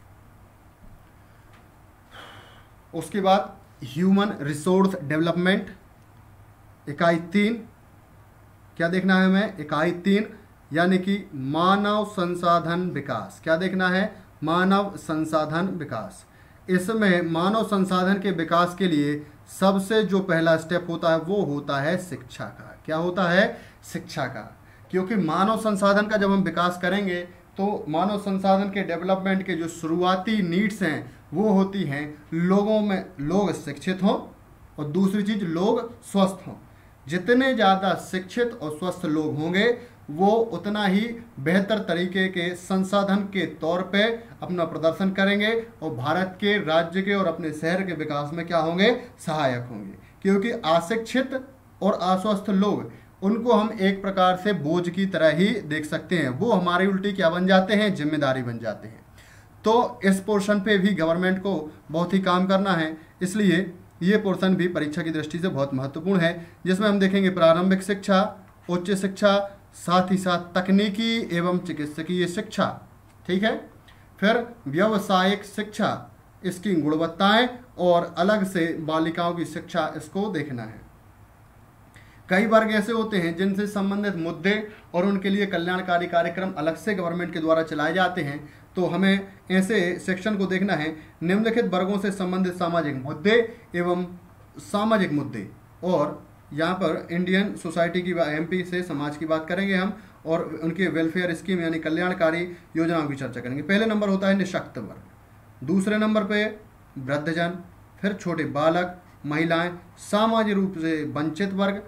उसके बाद human resource development, इकाई 3 क्या देखना है हमें, इकाई 3 यानी कि मानव संसाधन विकास। क्या देखना है, मानव संसाधन विकास। इसमें मानव संसाधन के विकास के लिए सबसे जो पहला स्टेप होता है वो होता है शिक्षा का। क्या होता है, शिक्षा का, क्योंकि मानव संसाधन का जब हम विकास करेंगे तो मानव संसाधन के डेवलपमेंट के जो शुरुआती नीड्स हैं वो होती हैं लोगों में, लोग शिक्षित हों, और दूसरी चीज़ लोग स्वस्थ हों। जितने ज़्यादा शिक्षित और स्वस्थ लोग होंगे वो उतना ही बेहतर तरीके के संसाधन के तौर पे अपना प्रदर्शन करेंगे और भारत के, राज्य के और अपने शहर के विकास में क्या होंगे, सहायक होंगे। क्योंकि अशिक्षित और अस्वस्थ लोग, उनको हम एक प्रकार से बोझ की तरह ही देख सकते हैं, वो हमारी उल्टी क्या बन जाते हैं, जिम्मेदारी बन जाते हैं। तो इस पोर्शन पे भी गवर्नमेंट को बहुत ही काम करना है, इसलिए ये पोर्शन भी परीक्षा की दृष्टि से बहुत महत्वपूर्ण है, जिसमें हम देखेंगे प्रारंभिक शिक्षा, उच्च शिक्षा, साथ ही साथ तकनीकी एवं चिकित्सकीय शिक्षा। ठीक है, फिर व्यावसायिक शिक्षा, इसकी गुणवत्ताएं, और अलग से बालिकाओं की शिक्षा, इसको देखना है। कई वर्ग ऐसे होते हैं जिनसे संबंधित मुद्दे और उनके लिए कल्याणकारी कार्यक्रम अलग से गवर्नमेंट के द्वारा चलाए जाते हैं, तो हमें ऐसे सेक्शन को देखना है, निम्नलिखित वर्गों से संबंधित सामाजिक मुद्दे एवं सामाजिक मुद्दे, और यहाँ पर इंडियन सोसाइटी की, एमपी से समाज की बात करेंगे हम, और उनके वेलफेयर स्कीम यानी कल्याणकारी योजनाओं की चर्चा करेंगे। पहले नंबर होता है निःशक्त वर्ग, दूसरे नंबर पे वृद्धजन, फिर छोटे बालक, महिलाएं, सामाजिक रूप से वंचित वर्ग,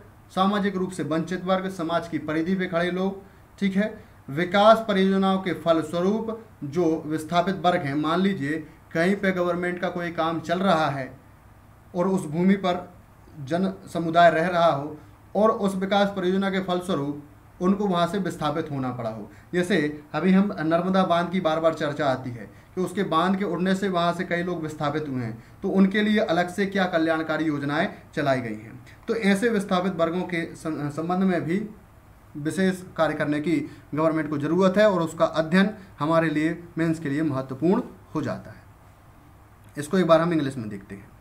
समाज की परिधि पे खड़े लोग। ठीक है, विकास परियोजनाओं के फलस्वरूप जो विस्थापित वर्ग हैं, मान लीजिए कहीं पे गवर्नमेंट का कोई काम चल रहा है और उस भूमि पर जन समुदाय रह रहा हो और उस विकास परियोजना के फलस्वरूप उनको वहाँ से विस्थापित होना पड़ा हो। जैसे अभी हम नर्मदा बांध की बार बार चर्चा आती है कि उसके बांध के उड़ने से वहाँ से कई लोग विस्थापित हुए हैं, तो उनके लिए अलग से क्या कल्याणकारी योजनाएं चलाई गई हैं। तो ऐसे विस्थापित वर्गों के संबंध में भी विशेष कार्य करने की गवर्नमेंट को ज़रूरत है, और उसका अध्ययन हमारे लिए मेंस के लिए महत्वपूर्ण हो जाता है। इसको एक बार हम इंग्लिश में देखते हैं।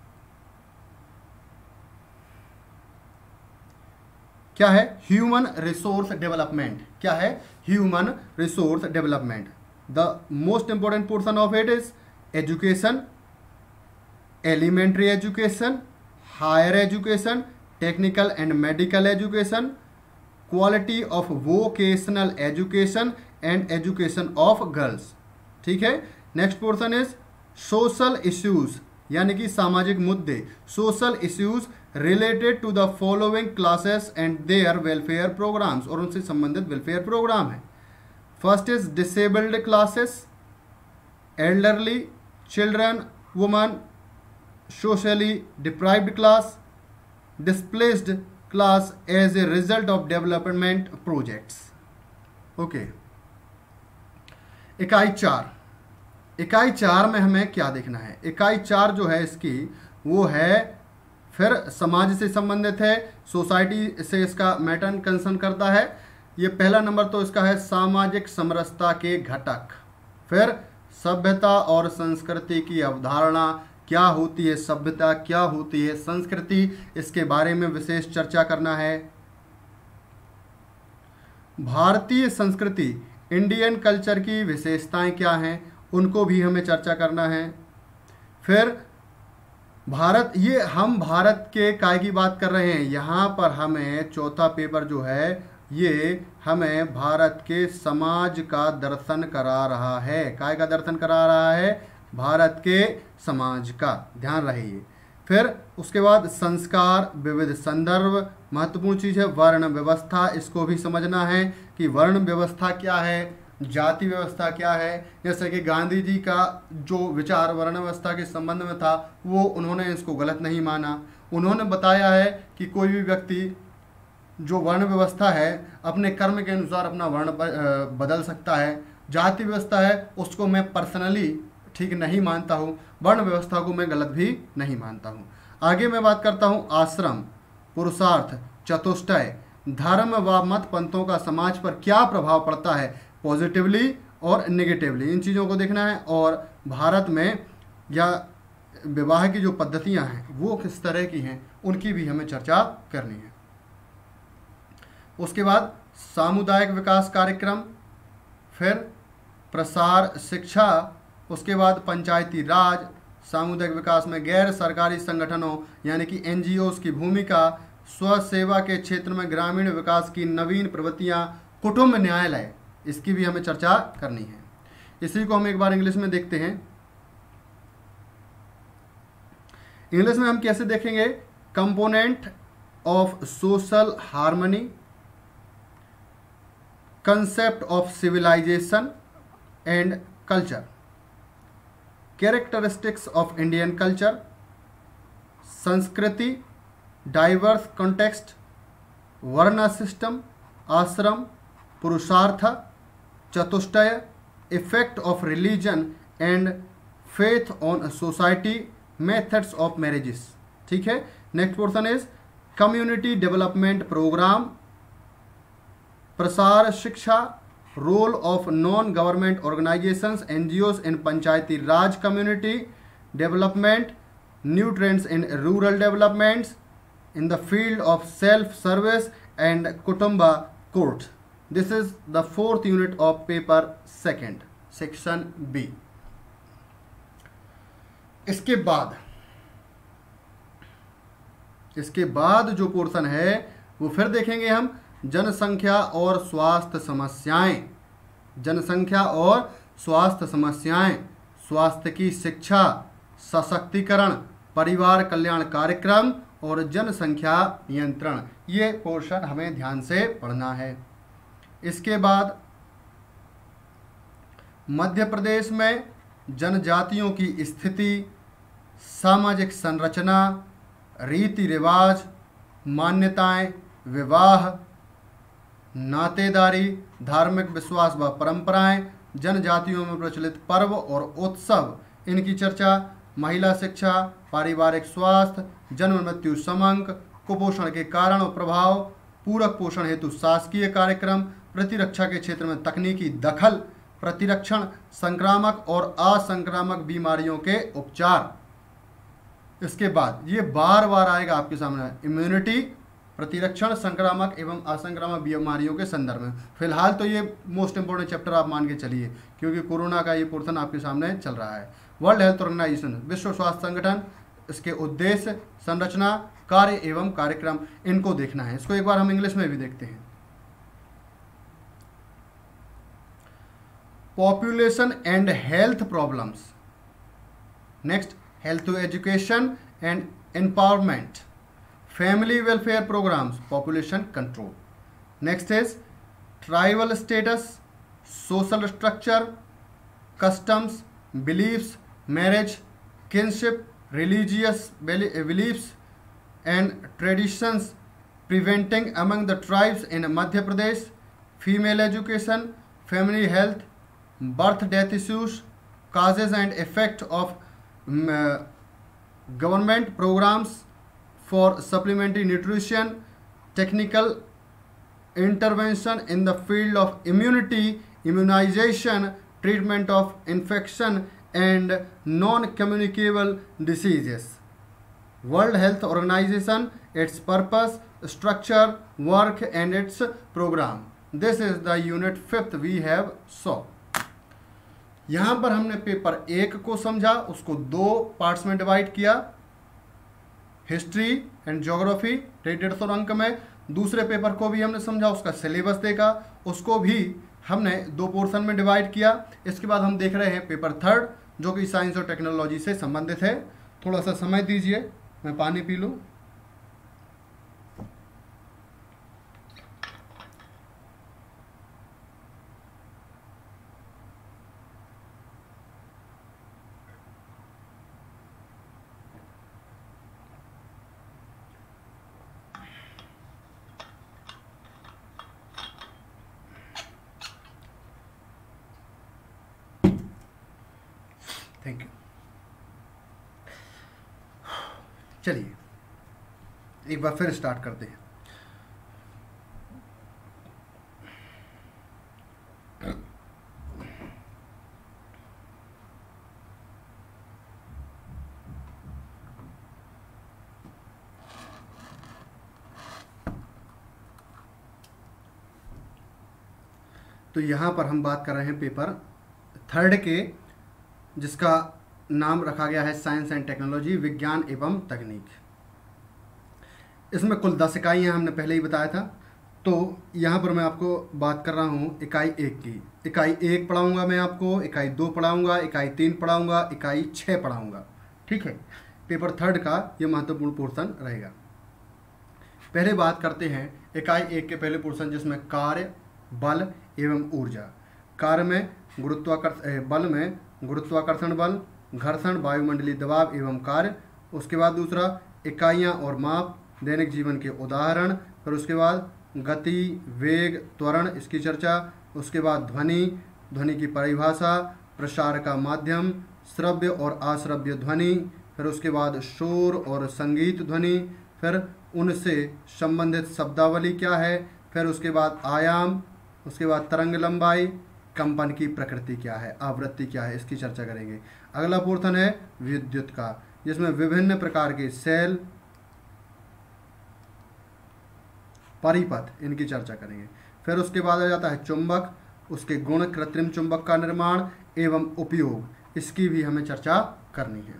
क्या है ह्यूमन रिसोर्स डेवलपमेंट? क्या है human resource development? The most important portion of it is education, elementary education, higher education, technical and medical education, quality of vocational education and education of girls. ठीक है, next portion is social issues यानी कि सामाजिक मुद्दे, social issues related to the following classes and their welfare programmes, और उनसे संबंधित welfare programme है। First is disabled classes, elderly, children, woman, socially deprived class, displaced class as a result of development projects. Okay, इकाई 4, इकाई 4 में हमें क्या देखना है? इकाई 4 जो है इसकी वो है फिर समाज से संबंधित है, सोसाइटी से इसका मैटर एंड कंसर्न करता है। ये पहला नंबर तो इसका है सामाजिक समरसता के घटक। फिर सभ्यता और संस्कृति की अवधारणा क्या होती है, सभ्यता क्या होती है, संस्कृति, इसके बारे में विशेष चर्चा करना है। भारतीय संस्कृति, इंडियन कल्चर की विशेषताएं क्या हैं, उनको भी हमें चर्चा करना है। फिर भारत, ये हम भारत के काय की बात कर रहे हैं, यहाँ पर हमें चौथा पेपर जो है ये हमें भारत के समाज का दर्शन करा रहा है। काय का दर्शन करा रहा है? भारत के समाज का, ध्यान रहे ये। फिर उसके बाद संस्कार, विविध संदर्भ, महत्वपूर्ण चीज़ है वर्ण व्यवस्था, इसको भी समझना है कि वर्ण व्यवस्था क्या है, जाति व्यवस्था क्या है। जैसे कि गांधी जी का जो विचार वर्ण व्यवस्था के संबंध में था वो उन्होंने इसको गलत नहीं माना। उन्होंने बताया है कि कोई भी व्यक्ति जो वर्ण व्यवस्था है अपने कर्म के अनुसार अपना वर्ण बदल सकता है। जाति व्यवस्था है उसको मैं पर्सनली ठीक नहीं मानता हूँ, वर्ण व्यवस्था को मैं गलत भी नहीं मानता हूँ। आगे मैं बात करता हूँ आश्रम, पुरुषार्थ, चतुष्टय, धर्म व मत पंथों का समाज पर क्या प्रभाव पड़ता है, पॉजिटिवली और नेगेटिवली, इन चीज़ों को देखना है। और भारत में या विवाह की जो पद्धतियाँ हैं वो किस तरह की हैं उनकी भी हमें चर्चा करनी है। उसके बाद सामुदायिक विकास कार्यक्रम, फिर प्रसार शिक्षा, उसके बाद पंचायती राज, सामुदायिक विकास में गैर सरकारी संगठनों यानी कि NGOs की भूमिका, स्व सेवा के क्षेत्र में ग्रामीण विकास की नवीन प्रवृत्तियाँ, कुटुंब न्यायालय, इसकी भी हमें चर्चा करनी है। इसी को हम एक बार इंग्लिश में देखते हैं। इंग्लिश में हम कैसे देखेंगे? Component of social harmony, concept of civilization and culture, characteristics of Indian culture, संस्कृति, diverse context, varna system, ashram, purushartha, चतुष्टय, effect of religion and faith on society, methods of marriages। ठीक है। Next portion is community development programme, प्रसार शिक्षा, role of non government organisations NGOs in Panchayati Raj community development, new trends in rural developments, in the field of self service and Kutumba court. This is the 4th unit of paper 2, section B. इसके बाद जो portion है वो फिर देखेंगे हम जनसंख्या और स्वास्थ्य समस्याएं, जनसंख्या और स्वास्थ्य समस्याएं, स्वास्थ्य की शिक्षा, सशक्तिकरण, परिवार कल्याण कार्यक्रम और जनसंख्या नियंत्रण, ये पोर्शन हमें ध्यान से पढ़ना है। इसके बाद मध्य प्रदेश में जनजातियों की स्थिति, सामाजिक संरचना, रीति रिवाज, मान्यताएं, विवाह, नातेदारी, धार्मिक विश्वास व परंपराएं, जनजातियों में प्रचलित पर्व और उत्सव, इनकी चर्चा, महिला शिक्षा, पारिवारिक स्वास्थ्य, जन्म मृत्यु समांक, कुपोषण के कारण और प्रभाव, पूरक पोषण हेतु शासकीय कार्यक्रम, प्रतिरक्षा के क्षेत्र में तकनीकी दखल, प्रतिरक्षण, संक्रामक और असंक्रामक बीमारियों के उपचार। इसके बाद ये बार बार आएगा आपके सामने, इम्यूनिटी, प्रतिरक्षण, संक्रामक एवं असंक्रामक बीमारियों के संदर्भ में। फिलहाल तो ये मोस्ट इंपोर्टेंट चैप्टर आप मान के चलिए क्योंकि कोरोना का ये पोर्शन आपके सामने चल रहा है। वर्ल्ड हेल्थ ऑर्गेनाइजेशन, विश्व स्वास्थ्य संगठन, इसके उद्देश्य, संरचना, कार्य एवं कार्यक्रम, इनको देखना है। इसको एक बार हम इंग्लिश में भी देखते हैं। Population and health problems, next health to education and empowerment, family welfare programmes, population control. Next is tribal status, social structure, customs, beliefs, marriage, kinship, religious beliefs and traditions preventing among the tribes in Madhya Pradesh, female education, family health, birth death issues, causes and effect of government programmes, for supplementary nutrition, technical intervention in the field of immunity, immunization, treatment of infection and non-communicable diseases. World Health Organization, its purpose, structure, work and its program. This is the unit 5th we have saw. यहाँ पर हमने paper 1 को समझा, उसको 2 parts में divide किया, history and geography 150 अंक में। दूसरे पेपर को भी हमने समझा, उसका सिलेबस देखा, उसको भी हमने 2 पोर्शन में डिवाइड किया। इसके बाद हम देख रहे हैं पेपर 3 जो कि साइंस और टेक्नोलॉजी से संबंधित है। थोड़ा सा समय दीजिए, मैं पानी पी लूँ। Thank you. चलिए एक बार फिर स्टार्ट करते हैं। तो यहाँ पर हम बात कर रहे हैं पेपर 3 के, जिसका नाम रखा गया है साइंस एंड टेक्नोलॉजी, विज्ञान एवं तकनीक। इसमें कुल 10 इकाइयाँ हमने पहले ही बताया था। तो यहाँ पर मैं आपको बात कर रहा हूँ इकाई 1 की। इकाई 1 पढ़ाऊँगा मैं आपको, इकाई 2 पढ़ाऊँगा, इकाई 3 पढ़ाऊँगा, इकाई 6 पढ़ाऊँगा। ठीक है, पेपर 3 का ये महत्वपूर्ण पोर्शन रहेगा। पहले बात करते हैं इकाई 1 के पहले पोर्शन, जिसमें कार्य, बल एवं ऊर्जा। कार्य में बल में गुरुत्वाकर्षण बल, घर्षण, वायुमंडलीय दबाव एवं कार्य। उसके बाद दूसरा इकाइयाँ और माप, दैनिक जीवन के उदाहरण। फिर उसके बाद गति, वेग, त्वरण, इसकी चर्चा। उसके बाद ध्वनि, ध्वनि की परिभाषा, प्रसार का माध्यम, श्रव्य और अश्रव्य ध्वनि। फिर उसके बाद शोर और संगीत ध्वनि। फिर उनसे संबंधित शब्दावली क्या है। फिर उसके बाद आयाम, उसके बाद तरंग लंबाई, कंपन की प्रकृति क्या है, आवृत्ति क्या है, इसकी चर्चा करेंगे। अगला पोर्शन है विद्युत का, जिसमें विभिन्न प्रकार के सेल, परिपथ, इनकी चर्चा करेंगे। फिर उसके बाद आ जाता है चुंबक, उसके गुण, कृत्रिम चुंबक का निर्माण एवं उपयोग, इसकी भी हमें चर्चा करनी है।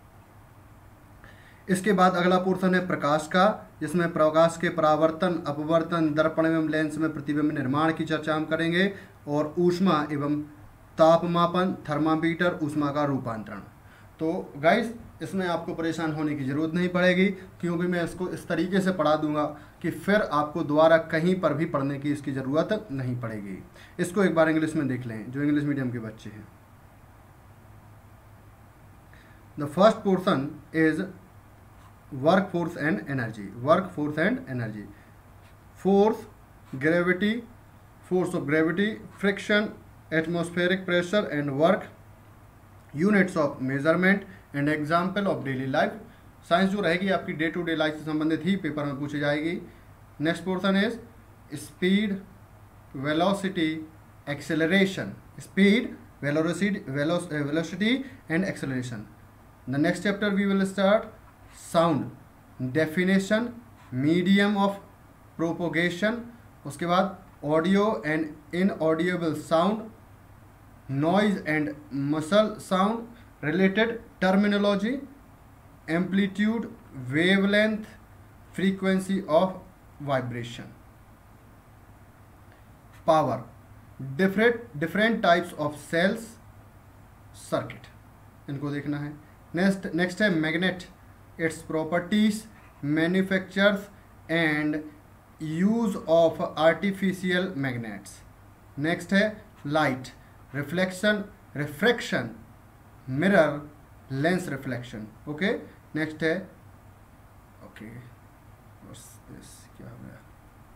इसके बाद अगला पोर्शन है प्रकाश का, जिसमें प्रकाश के परावर्तन, अपवर्तन, दर्पण एवं लेंस में प्रतिबिंब निर्माण की चर्चा हम करेंगे। और ऊष्मा एवं तापमापन, थर्मामीटर, ऊष्मा का रूपांतरण। तो गाइस, इसमें आपको परेशान होने की ज़रूरत नहीं पड़ेगी, क्योंकि मैं इसको इस तरीके से पढ़ा दूंगा कि फिर आपको दोबारा कहीं पर भी पढ़ने की इसकी ज़रूरत नहीं पड़ेगी। इसको एक बार इंग्लिश में देख लें, जो इंग्लिश मीडियम के बच्चे हैं। The first portion is work force and energy. Work force and energy, force, gravity, force of gravity, friction, atmospheric pressure and work, units of measurement and example of daily life। Science जो रहेगी आपकी day to day life से संबंधित ही paper में पूछी जाएगी। Next portion is speed, velocity, acceleration. Speed, velocity and acceleration. The next chapter we will start sound, definition, medium of propagation. उसके बाद audio and inaudible sound, noise and muscle sound, related terminology, amplitude, wavelength, frequency of vibration, power, different types of cells, circuit, इनको देखना है। Next है magnet, its properties, manufactures and use of artificial magnets. Next है light, refraction, mirror, lens reflection. Okay, next है okay क्या हो गया,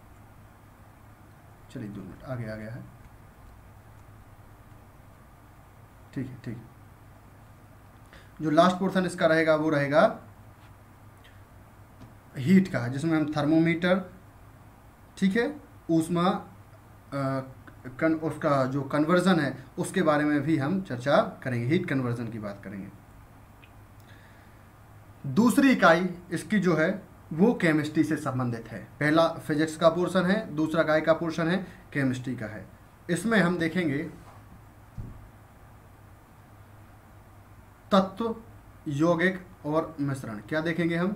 चलिए 2 मिनट, आगे आ गया है। ठीक है, ठीक। जो लास्ट पोर्शन इसका रहेगा वो रहेगा हीट का, जिसमें हम थर्मोमीटर, ठीक है, ऊष्मा उसका जो कन्वर्जन है उसके बारे में भी हम चर्चा करेंगे, हीट कन्वर्जन की बात करेंगे। दूसरी इकाई इसकी जो है वो केमिस्ट्री से संबंधित है। पहला फिजिक्स का पोर्शन है, दूसरा इकाई का पोर्शन है केमिस्ट्री का है। इसमें हम देखेंगे तत्व, यौगिक और मिश्रण। क्या देखेंगे हम?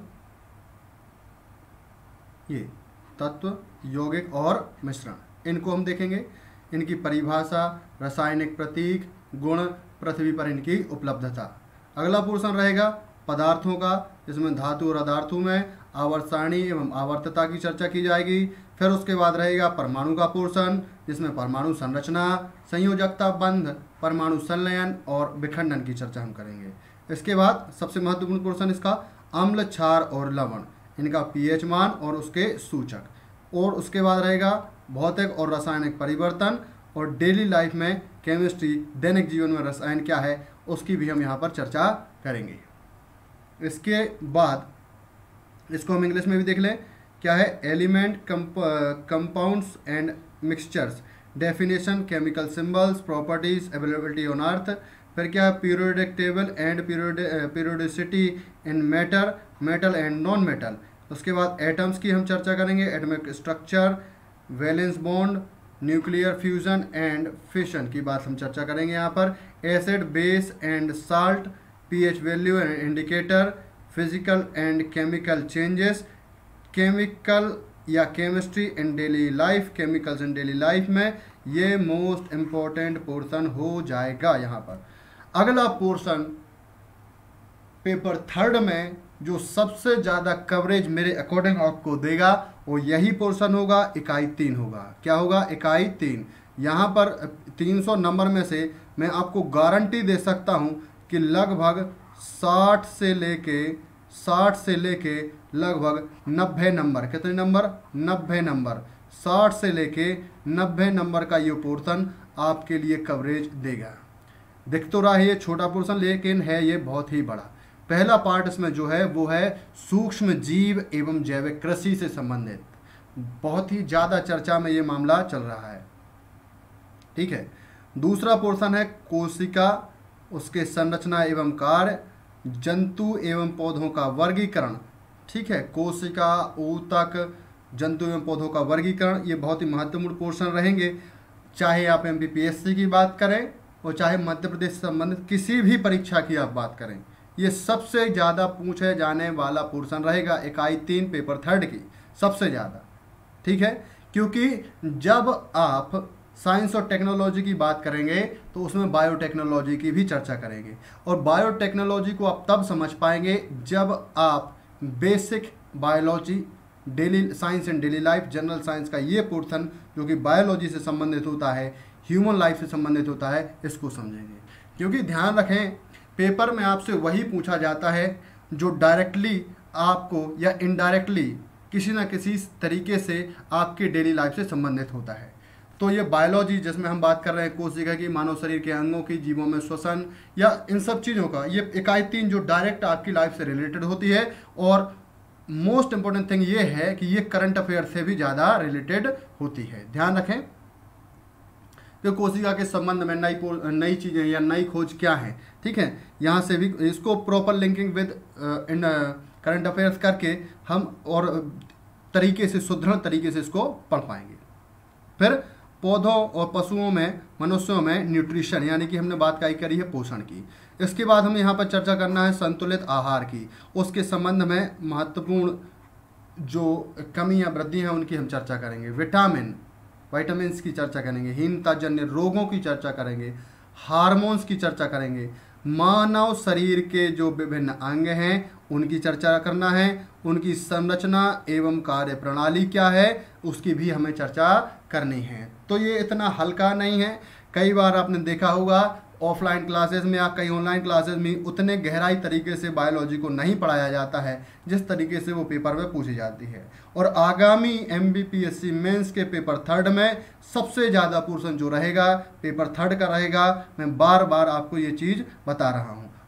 ये तत्व, यौगिक और मिश्रण, इनको हम देखेंगे। इनकी परिभाषा, रासायनिक प्रतीक, गुण, पृथ्वी पर इनकी उपलब्धता। अगला पोर्शन रहेगा पदार्थों का, जिसमें धातु और अधातु में आवर्त सारणी एवं आवर्तता की चर्चा की जाएगी। फिर उसके बाद रहेगा परमाणु का पोर्शन, जिसमें परमाणु संरचना, संयोजकता, बंध, परमाणु संलयन और विखंडन की चर्चा हम करेंगे। इसके बाद सबसे महत्वपूर्ण पोर्शन इसका अम्ल, क्षार और लवण, इनका पीएच मान और उसके सूचक। और उसके बाद रहेगा भौतिक और रासायनिक परिवर्तन, और डेली लाइफ में केमिस्ट्री, दैनिक जीवन में रसायन क्या है उसकी भी हम यहाँ पर चर्चा करेंगे। इसके बाद इसको हम इंग्लिश में भी देख लें, क्या है? Element, compounds and mixtures, definition, chemical symbols, properties, availability on earth. फिर क्या है? Periodic table and periodicity in matter, metal and non metal. उसके बाद एटम्स की हम चर्चा करेंगे, atomic structure, valence bond, nuclear fusion and fission की बात हम चर्चा करेंगे यहाँ पर। Acid, base and salt, pH value and indicator, physical and chemical changes, chemical या chemistry in daily life, chemicals in daily life में ये मोस्ट इम्पोर्टेंट पोर्शन हो जाएगा यहाँ पर। अगला पोर्शन पेपर थर्ड में जो सबसे ज़्यादा कवरेज मेरे अकॉर्डिंग आपको देगा वो यही पोर्शन होगा, इकाई 3 होगा। क्या होगा? इकाई 3। यहाँ पर 300 नंबर में से मैं आपको गारंटी दे सकता हूँ कि लगभग 60 से लेके लगभग 90 नंबर, कितने नंबर? 90 नंबर, 60 से लेके 90 नंबर का ये पोर्शन आपके लिए कवरेज देगा। दिख तो रहा है ये छोटा पोर्शन, लेकिन है ये बहुत ही बड़ा। पहला पार्ट इसमें जो है वो है सूक्ष्म जीव एवं जैविक कृषि से संबंधित, बहुत ही ज़्यादा चर्चा में ये मामला चल रहा है, ठीक है। दूसरा पोर्शन है कोशिका, उसके संरचना एवं कार्य, जंतु एवं पौधों का वर्गीकरण, ठीक है। कोशिका, ऊतक, जंतु एवं पौधों का वर्गीकरण, ये बहुत ही महत्वपूर्ण पोर्शन रहेंगे, चाहे आप एमपीपीएससी की बात करें और चाहे मध्य प्रदेश से संबंधित किसी भी परीक्षा की आप बात करें। ये सबसे ज़्यादा पूछे जाने वाला पोर्शन रहेगा इकाई 3 पेपर थर्ड की, सबसे ज़्यादा, ठीक है। क्योंकि जब आप साइंस और टेक्नोलॉजी की बात करेंगे तो उसमें बायोटेक्नोलॉजी की भी चर्चा करेंगे, और बायोटेक्नोलॉजी को आप तब समझ पाएंगे जब आप basic biology, daily science and daily life, general science का ये पोर्शन जो कि बायोलॉजी से संबंधित होता है, ह्यूमन लाइफ से संबंधित होता है, इसको समझेंगे। क्योंकि ध्यान रखें, पेपर में आपसे वही पूछा जाता है जो डायरेक्टली आपको या इनडायरेक्टली किसी न किसी तरीके से आपके डेली लाइफ से संबंधित होता है। तो ये बायोलॉजी जिसमें हम बात कर रहे हैं कोशिका की, मानव शरीर के अंगों की, जीवों में श्वसन या इन सब चीज़ों का, ये इकाई 3 जो डायरेक्ट आपकी लाइफ से रिलेटेड होती है, और मोस्ट इंपॉर्टेंट थिंग ये है कि ये करंट अफेयर से भी ज़्यादा रिलेटेड होती है। ध्यान रखें कि कोशिका के संबंध में नई चीज़ें या नई खोज क्या है, ठीक है। यहाँ से भी इसको proper linking within current affairs करके हम और तरीके से, सुदृढ़ तरीके से इसको पढ़ पाएंगे। फिर पौधों और पशुओं में, मनुष्यों में न्यूट्रिशन, यानी कि हमने बात क्या करी है, पोषण की। इसके बाद हमें यहाँ पर चर्चा करना है संतुलित आहार की, उसके संबंध में महत्वपूर्ण जो कमी या वृद्धि है उनकी हम चर्चा करेंगे। विटामिन्स की चर्चा करेंगे, हीनताजन्य रोगों की चर्चा करेंगे, हार्मोन्स की चर्चा करेंगे, मानव शरीर के जो विभिन्न अंग हैं उनकी चर्चा करना है, उनकी संरचना एवं कार्य प्रणाली क्या है उसकी भी हमें चर्चा करनी है। तो ये इतना हल्का नहीं है। कई बार आपने देखा होगा ऑफलाइन क्लासेस में या कई ऑनलाइन क्लासेस में उतने गहराई तरीके से बायोलॉजी को नहीं पढ़ाया जाता है जिस तरीके से वो पेपर में पूछी जाती है। और आगामी एमपीपीएससी मेंस के पेपर थर्ड में सबसे ज़्यादा पोर्शन जो रहेगा पेपर थर्ड का रहेगा। मैं बार बार आपको ये चीज़ बता रहा हूँ,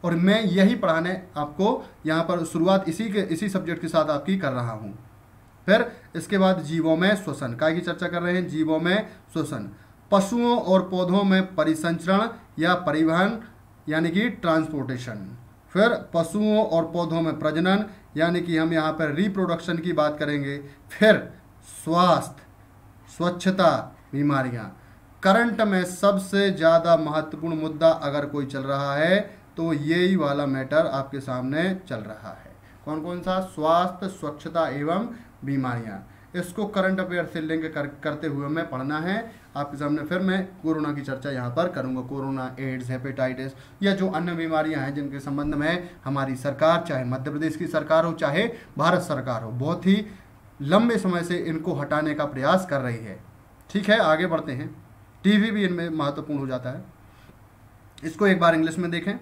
और मैं यही पढ़ाने आपको यहाँ पर शुरुआत इसी सब्जेक्ट के साथ आपकी कर रहा हूँ। फिर इसके बाद जीवों में श्वसन, काय की चर्चा कर रहे हैं, जीवों में श्वसन। पशुओं और पौधों में परिसंचरण या परिवहन यानी कि ट्रांसपोर्टेशन। फिर पशुओं और पौधों में प्रजनन यानी कि हम यहाँ पर रिप्रोडक्शन की बात करेंगे। फिर स्वास्थ्य, स्वच्छता, बीमारियाँ। करंट में सबसे ज़्यादा महत्वपूर्ण मुद्दा अगर कोई चल रहा है तो यही वाला मैटर आपके सामने चल रहा है। कौन कौन सा? स्वास्थ्य, स्वच्छता एवं बीमारियाँ। इसको करंट अफेयर से लिंक करते हुए मैं पढ़ना है आपके सामने। फिर मैं कोरोना की चर्चा यहाँ पर करूँगा। कोरोना, एड्स, हेपेटाइटिस या जो अन्य बीमारियाँ हैं जिनके संबंध में हमारी सरकार, चाहे मध्य प्रदेश की सरकार हो चाहे भारत सरकार हो, बहुत ही लंबे समय से इनको हटाने का प्रयास कर रही है। ठीक है, आगे बढ़ते हैं। टीवी भी इनमें महत्वपूर्ण हो जाता है। इसको एक बार इंग्लिश में देखें।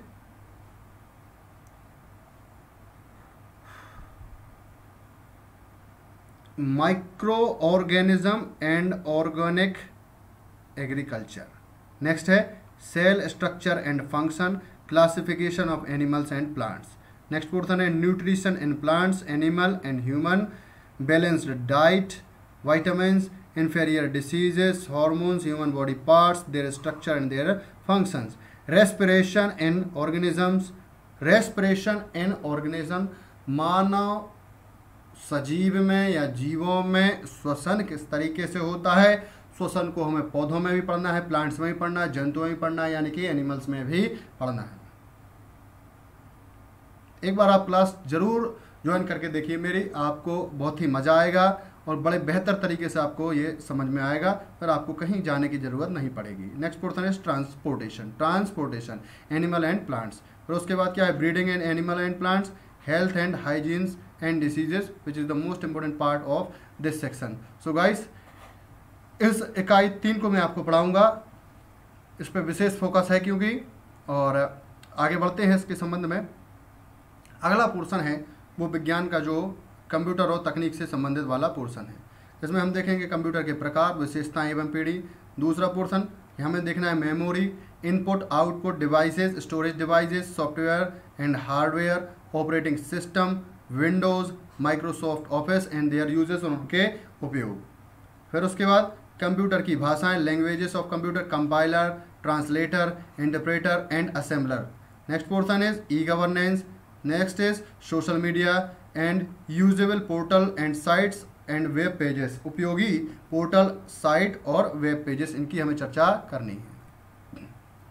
Microorganism and organic agriculture. Next है cell structure and function, classification of animals and plants. Next portion है nutrition in plants, animal and human, balanced diet, vitamins, inferior diseases, hormones, human body parts, their structure and their functions, respiration in organisms, respiration in organism, मानव सजीव में या जीवों में श्वसन किस तरीके से होता है। श्वसन को हमें पौधों में भी पढ़ना है, प्लांट्स में भी पढ़ना है, जंतुओं में भी पढ़ना है, यानी कि एनिमल्स में भी पढ़ना है। एक बार आप क्लास जरूर ज्वाइन करके देखिए मेरी, आपको बहुत ही मज़ा आएगा और बड़े बेहतर तरीके से आपको ये समझ में आएगा, फिर आपको कहीं जाने की ज़रूरत नहीं पड़ेगी। नेक्स्ट पोर्शन है transportation, transportation animal and plants. फिर उसके बाद क्या है? Breeding and animal and plants, health and hygienes and diseases which is the most important part of this section. So guys, इस इकाई 3 को मैं आपको पढ़ाऊँगा, इस पर विशेष फोकस है क्योंकि। और आगे बढ़ते हैं इसके संबंध में। अगला पोर्शन है वो विज्ञान का जो कंप्यूटर और तकनीक से संबंधित वाला पोर्शन है। इसमें हम देखेंगे कंप्यूटर के प्रकार, विशेषताएं एवं पीढ़ी। दूसरा पोर्शन हमें देखना है memory, input output devices, storage devices, software and hardware, operating system, Windows, Microsoft office and their uses और उनके उपयोग। फिर उसके बाद कंप्यूटर की भाषाएं, languages of computer, compiler, translator, interpreter and assembler. Next portion is e governance. Next is social media and usable portal and sites and web pages, उपयोगी portal, site और वेब पेजेस, इनकी हमें चर्चा करनी है।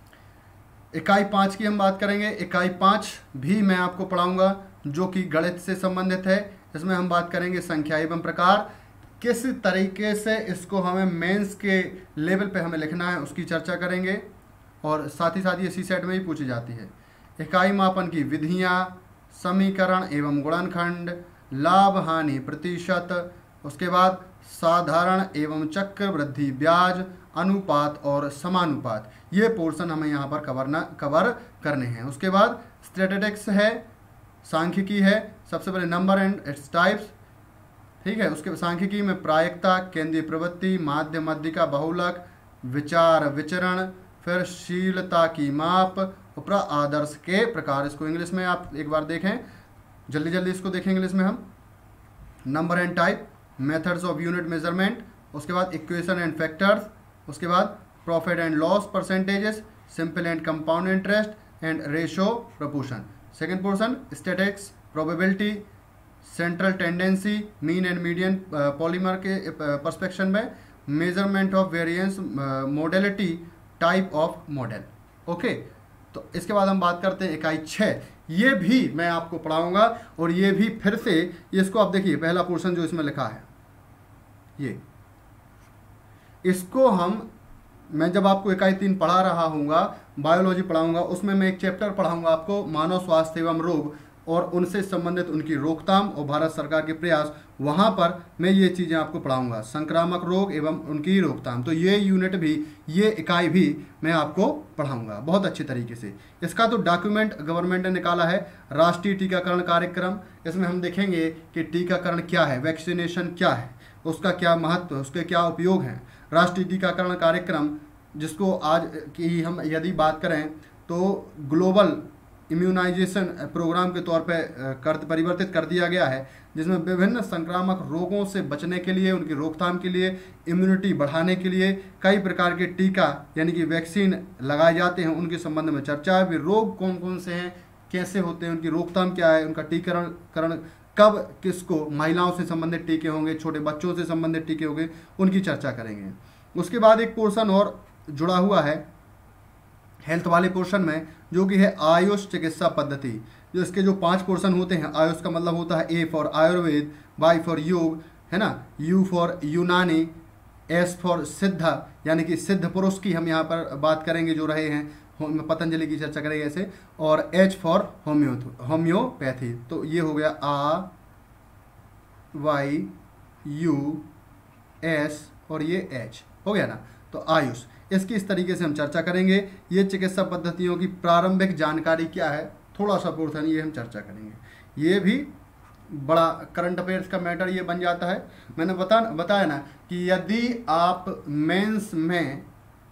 इकाई 5 की हम बात करेंगे। इकाई 5 भी मैं आपको पढ़ाऊंगा जो कि गणित से संबंधित है। इसमें हम बात करेंगे संख्या एवं प्रकार, किस तरीके से इसको हमें मेंस के लेवल पे हमें लिखना है उसकी चर्चा करेंगे, और साथ ही साथ ये सीसेट में ही पूछी जाती है। इकाई मापन की विधियाँ, समीकरण एवं गुणनखंड, लाभ हानि प्रतिशत, उसके बाद साधारण एवं चक्रवृद्धि ब्याज, अनुपात और समानुपात, ये पोर्शन हमें यहाँ पर कवर करने हैं। उसके बाद स्टैटिस्टिक्स है, सांख्यिकी है, सबसे पहले नंबर एंड इट्स टाइप्स, ठीक है। उसके सांख्यिकी में प्रायिकता, केंद्रीय प्रवृत्ति, माध्य, मध्यिका, बहुलक, विचार, विचरण, फिर शीलता की माप, उपरा आदर्श के प्रकार। इसको इंग्लिश में आप एक बार देखें, जल्दी जल्दी इसको देखें इंग्लिश में हम। Number and type, methods of unit measurement, उसके बाद इक्वेशन एंड फैक्टर्स, उसके बाद profit and loss percentages, simple and compound interest and ratio proportion. Second portion statistics, probability, central tendency, mean and median polymer के perception में, measurement of variance, modality, type of model. Okay, तो इसके बाद हम बात करते हैं इकाई 6। ये भी मैं आपको पढ़ाऊंगा और ये भी फिर से, इसको आप देखिए पहला पोर्शन जो इसमें लिखा है ये, इसको मैं जब आपको इकाई 3 पढ़ा रहा हूँगा, बायोलॉजी पढ़ाऊंगा, उसमें मैं एक चैप्टर पढ़ाऊंगा आपको मानव स्वास्थ्य एवं रोग और उनसे संबंधित उनकी रोकथाम और भारत सरकार के प्रयास, वहाँ पर मैं ये चीज़ें आपको पढ़ाऊंगा, संक्रामक रोग एवं उनकी रोकथाम। तो ये यूनिट भी, ये इकाई भी मैं आपको पढ़ाऊंगा बहुत अच्छी तरीके से। इसका तो डॉक्यूमेंट गवर्नमेंट ने निकाला है, राष्ट्रीय टीकाकरण कार्यक्रम। इसमें हम देखेंगे कि टीकाकरण क्या है, वैक्सीनेशन क्या है, उसका क्या महत्व है, उसके क्या उपयोग हैं। राष्ट्रीय टीकाकरण कार्यक्रम जिसको आज की हम यदि बात करें तो ग्लोबल इम्यूनाइजेशन प्रोग्राम के तौर पे परिवर्तित कर दिया गया है, जिसमें विभिन्न संक्रामक रोगों से बचने के लिए, उनकी रोकथाम के लिए, इम्यूनिटी बढ़ाने के लिए कई प्रकार के टीका यानी कि वैक्सीन लगाए जाते हैं। उनके संबंध में चर्चा है। वे रोग कौन कौन से हैं, कैसे होते हैं, उनकी रोकथाम क्या है, उनका टीकाकरण कब, किसको, महिलाओं से संबंधित टीके होंगे, छोटे बच्चों से संबंधित टीके होंगे, उनकी चर्चा करेंगे। उसके बाद एक पोर्शन और जुड़ा हुआ है हेल्थ वाले पोर्शन में, जो कि है आयुष चिकित्सा पद्धति। जो इसके जो 5 पोर्शन होते हैं, आयुष का मतलब होता है A for Ayurveda, Y for yoga, है ना, U for Unani, S for Siddha यानी कि सिद्ध पुरुष की हम यहाँ पर बात करेंगे जो रहे हैं, पतंजलि की चर्चा करेंगे ऐसे, और एच फॉर होम्योपैथी। तो ये हो गया आ वाई यू एस और ये एच हो गया ना। तो आयुष, इसकी इस तरीके से हम चर्चा करेंगे। ये चिकित्सा पद्धतियों की प्रारंभिक जानकारी क्या है, थोड़ा सा पोर्शन ये हम चर्चा करेंगे। ये भी बड़ा करंट अफेयर्स का मैटर ये बन जाता है। मैंने बताया ना कि यदि आप मेंस में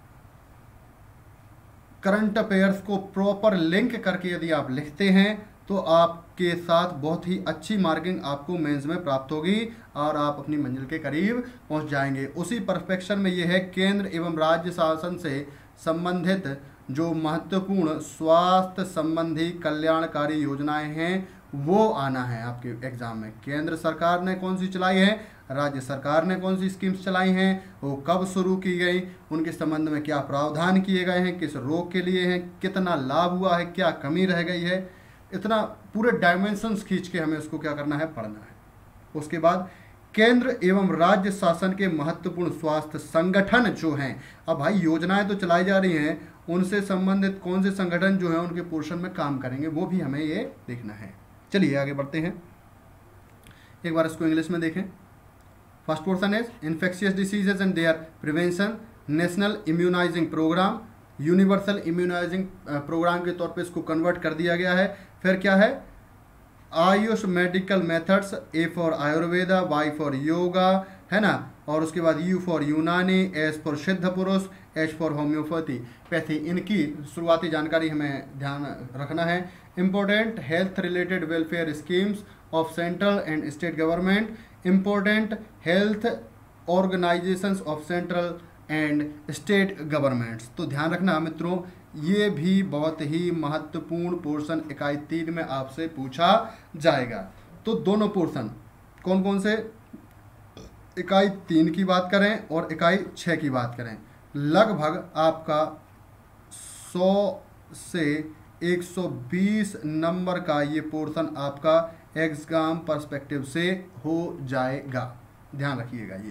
करंट अफेयर्स को प्रॉपर लिंक करके यदि आप लिखते हैं तो आपके साथ बहुत ही अच्छी मार्किंग आपको मेंस में प्राप्त होगी और आप अपनी मंजिल के करीब पहुंच जाएंगे। उसी परफेक्शन में ये है केंद्र एवं राज्य शासन से संबंधित जो महत्वपूर्ण स्वास्थ्य संबंधी कल्याणकारी योजनाएं हैं वो आना है आपके एग्जाम में। केंद्र सरकार ने कौन सी चलाई है, राज्य सरकार ने कौन सी स्कीम्स चलाई हैं, वो कब शुरू की गई, उनके संबंध में क्या प्रावधान किए गए हैं, किस रोग के लिए हैं, कितना लाभ हुआ है, क्या कमी रह गई है, इतना पूरे डायमेंशंस खींच के हमें उसको क्या करना है, पढ़ना है। उसके बाद केंद्र एवं राज्य शासन के महत्वपूर्ण स्वास्थ्य संगठन जो हैं, अब भाई योजनाएं तो चलाई जा रही हैं, उनसे संबंधित कौन से संगठन जो है उनके पोर्शन में काम करेंगे वो भी हमें ये देखना है। चलिए आगे बढ़ते हैं, एक बार इसको इंग्लिश में देखें। फर्स्ट पोर्शन है infectious diseases and their prevention, national immunising programme, universal immunising programme के तौर पे इसको कन्वर्ट कर दिया गया है। फिर क्या है, AYUSH medical methods, A for Ayurveda, Y for yoga, है ना, और उसके बाद U for Unani, S for Siddha पुरुष, एच फॉर होम्योपैथी। इनकी शुरुआती जानकारी हमें ध्यान रखना है। Important health related welfare schemes of central and state government, important health organisations of central and state governments. तो ध्यान रखना मित्रों, ये भी बहुत ही महत्वपूर्ण पोर्शन इकाई 3 में आपसे पूछा जाएगा। तो दोनों पोर्शन कौन कौन से, इकाई 3 की बात करें और इकाई 6 की बात करें, लगभग आपका 100 से 120 नंबर का ये पोर्शन आपका एग्जाम पर्सपेक्टिव से हो जाएगा, ध्यान रखिएगा ये।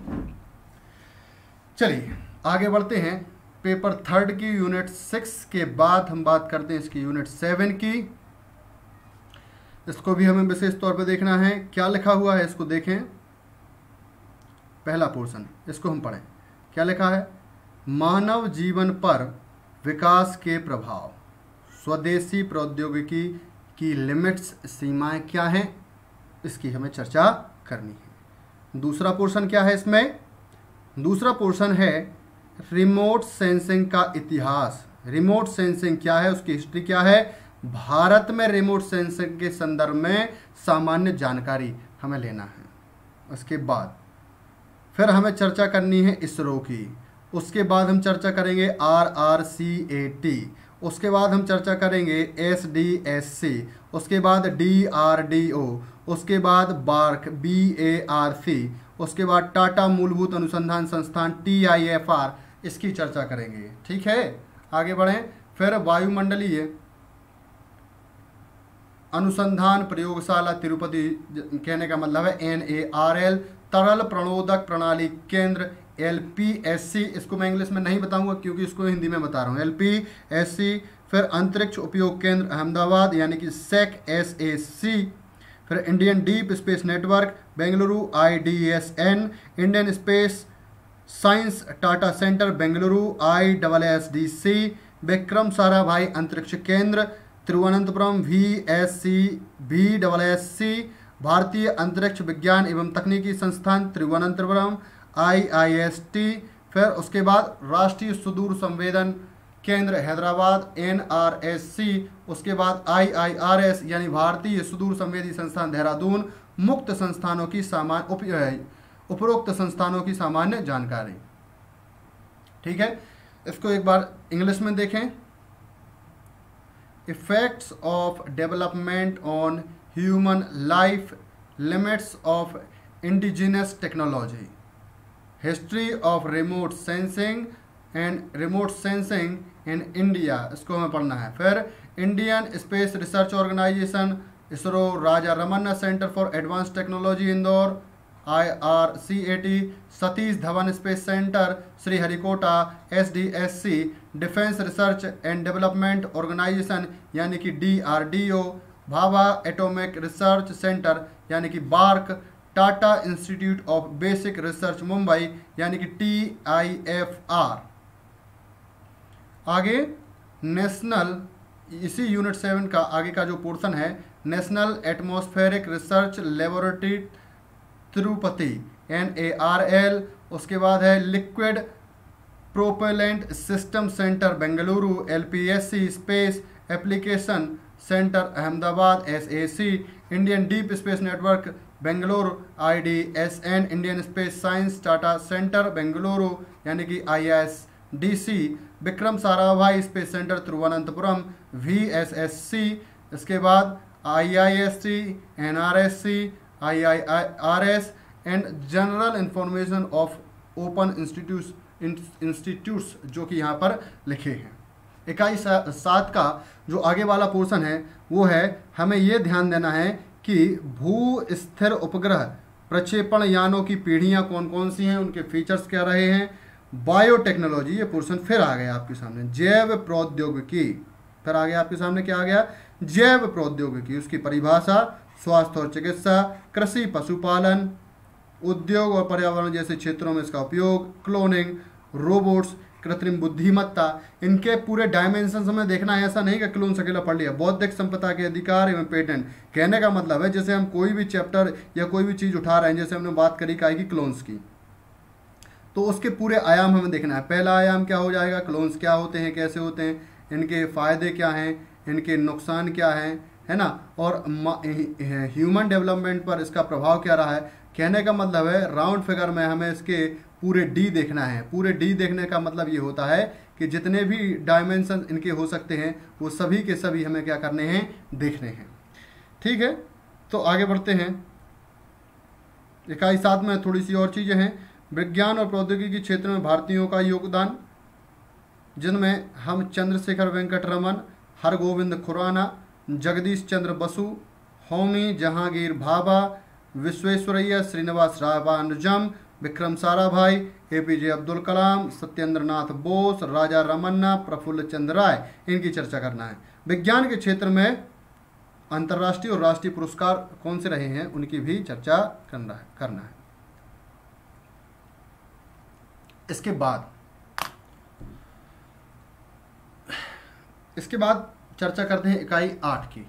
चलिए आगे बढ़ते हैं। पेपर 3 की यूनिट 6 के बाद हम बात करते हैं इसकी यूनिट 7 की। इसको भी हमें विशेष तौर पे देखना है, क्या लिखा हुआ है इसको देखें। पहला पोर्शन इसको हम पढ़ें, क्या लिखा है, मानव जीवन पर विकास के प्रभाव, स्वदेशी प्रौद्योगिकी की लिमिट्स, सीमाएं क्या हैं, इसकी हमें चर्चा करनी है। दूसरा पोर्शन क्या है इसमें, दूसरा पोर्शन है रिमोट सेंसिंग का इतिहास। रिमोट सेंसिंग क्या है, उसकी हिस्ट्री क्या है, भारत में रिमोट सेंसिंग के संदर्भ में सामान्य जानकारी हमें लेना है। उसके बाद फिर हमें चर्चा करनी है इसरो की, उसके बाद हम चर्चा करेंगे RRCAT, उसके बाद हम चर्चा करेंगे SDSC, उसके बाद DRDO, उसके बाद BARC, उसके बाद टाटा मूलभूत अनुसंधान संस्थान TIFR, इसकी चर्चा करेंगे। ठीक है, आगे बढ़ें। फिर वायुमंडलीय अनुसंधान प्रयोगशाला तिरुपति, कहने का मतलब है NARL, तरल प्रणोदक प्रणाली केंद्र LPSC, इसको मैं इंग्लिश में नहीं बताऊंगा क्योंकि इसको हिंदी में बता रहा हूँ, LPSC। फिर अंतरिक्ष उपयोग केंद्र अहमदाबाद यानी कि SAC, फिर Indian deep space network Bengaluru IDSN, Indian space science data centre Bengaluru ISSDC, Vikram Sarabhai अंतरिक्ष केंद्र तिरुवनंतपुरम VSC, भारतीय अंतरिक्ष विज्ञान एवं तकनीकी संस्थान तिरुवनंतपुरम IIST। फिर उसके बाद राष्ट्रीय सुदूर संवेदन केंद्र हैदराबाद NRSC, उसके बाद IIRS यानी भारतीय सुदूर संवेदी संस्थान देहरादून, मुक्त संस्थानों की उपरोक्त संस्थानों की सामान्य जानकारी। ठीक है, इसको एक बार इंग्लिश में देखें। Effects of development on human life, limits of indigenous technology, history of remote sensing in India, इसको हमें पढ़ना है। फिर Indian space research organisation, ISRO, Raja Ramanna centre for advance technology Indore IRCAT, Satish Dhawan space centre Sriharikota SDSC, defence research and development organisation यानी कि DRDO, Bhabha atomic research centre यानी कि BARC, Tata institute of basic research Mumbai यानी कि TIFR। आगे नेशनल, इसी यूनिट 7 का आगे का जो पोर्शन है, national atmospheric research laboratory Tirupati NARL, उसके बाद है liquid propellant system centre Bengaluru LPSC, space application centre Ahmedabad SAC, Indian deep space network Bengaluru IDSN, Indian space science data centre Bengaluru यानी कि ISDC, Vikram Sarabhai space centre Thiruvananthapuram VSSC, इसके बाद IISC, NRSC, IIRS and general information of open institutes जो कि यहाँ पर लिखे हैं। इकाई 7 का जो आगे वाला पोर्शन है वो है, हमें ये ध्यान देना है कि भू स्थिर उपग्रह प्रक्षेपण यानों की पीढ़ियाँ कौन कौन सी हैं, उनके फीचर्स क्या रहे हैं। बायोटेक्नोलॉजी, ये पोर्शन फिर आ गया आपके सामने। जैव प्रौद्योगिकी, फिर आ गया आपके सामने, क्या आ गया, जैव प्रौद्योगिकी, उसकी परिभाषा, स्वास्थ्य और चिकित्सा, कृषि, पशुपालन, उद्योग और पर्यावरण जैसे क्षेत्रों में इसका उपयोग, क्लोनिंग, रोबोट्स, कृत्रिम बुद्धिमत्ता, इनके पूरे डायमेंशन हमें देखना है। ऐसा नहीं कि क्लोन अकेला पढ़ लिया। बौद्धिक संपदा के अधिकार एवं पेटेंट, कहने का मतलब है जैसे हम कोई भी चैप्टर या कोई भी चीज़ उठा रहे हैं, जैसे हमने बात करी काय की क्लोन्स की, तो उसके पूरे आयाम हमें देखना है। पहला आयाम क्या हो जाएगा, क्लोन्स क्या होते हैं, कैसे होते हैं, इनके फ़ायदे क्या हैं, इनके नुकसान क्या हैं, है ना, और ह्यूमन डेवलपमेंट पर इसका प्रभाव क्या रहा है। कहने का मतलब है राउंड फिगर में हमें इसके पूरे डी देखना है। पूरे डी देखने का मतलब ये होता है कि जितने भी डायमेंशन इनके हो सकते हैं वो सभी के सभी हमें क्या करने हैं, देखने हैं। ठीक है, तो आगे बढ़ते हैं। इकाई 7 में थोड़ी सी और चीज़ें हैं। विज्ञान और प्रौद्योगिकी क्षेत्र में भारतीयों का योगदान, जिनमें हम चंद्रशेखर वेंकट रमन, हरगोविंद खुराना, जगदीश चंद्र बसु, होमी जहांगीर भाभा, विश्वेश्वरैया श्रीनिवास रामानुजम, विक्रम साराभाई, APJ अब्दुल कलाम, सत्येंद्र नाथ बोस, राजा रमन्ना, प्रफुल्ल चंद्र राय, इनकी चर्चा करना है। विज्ञान के क्षेत्र में अंतर्राष्ट्रीय और राष्ट्रीय पुरस्कार कौन से रहे हैं उनकी भी चर्चा करना है। इसके बाद चर्चा करते हैं इकाई 8 की।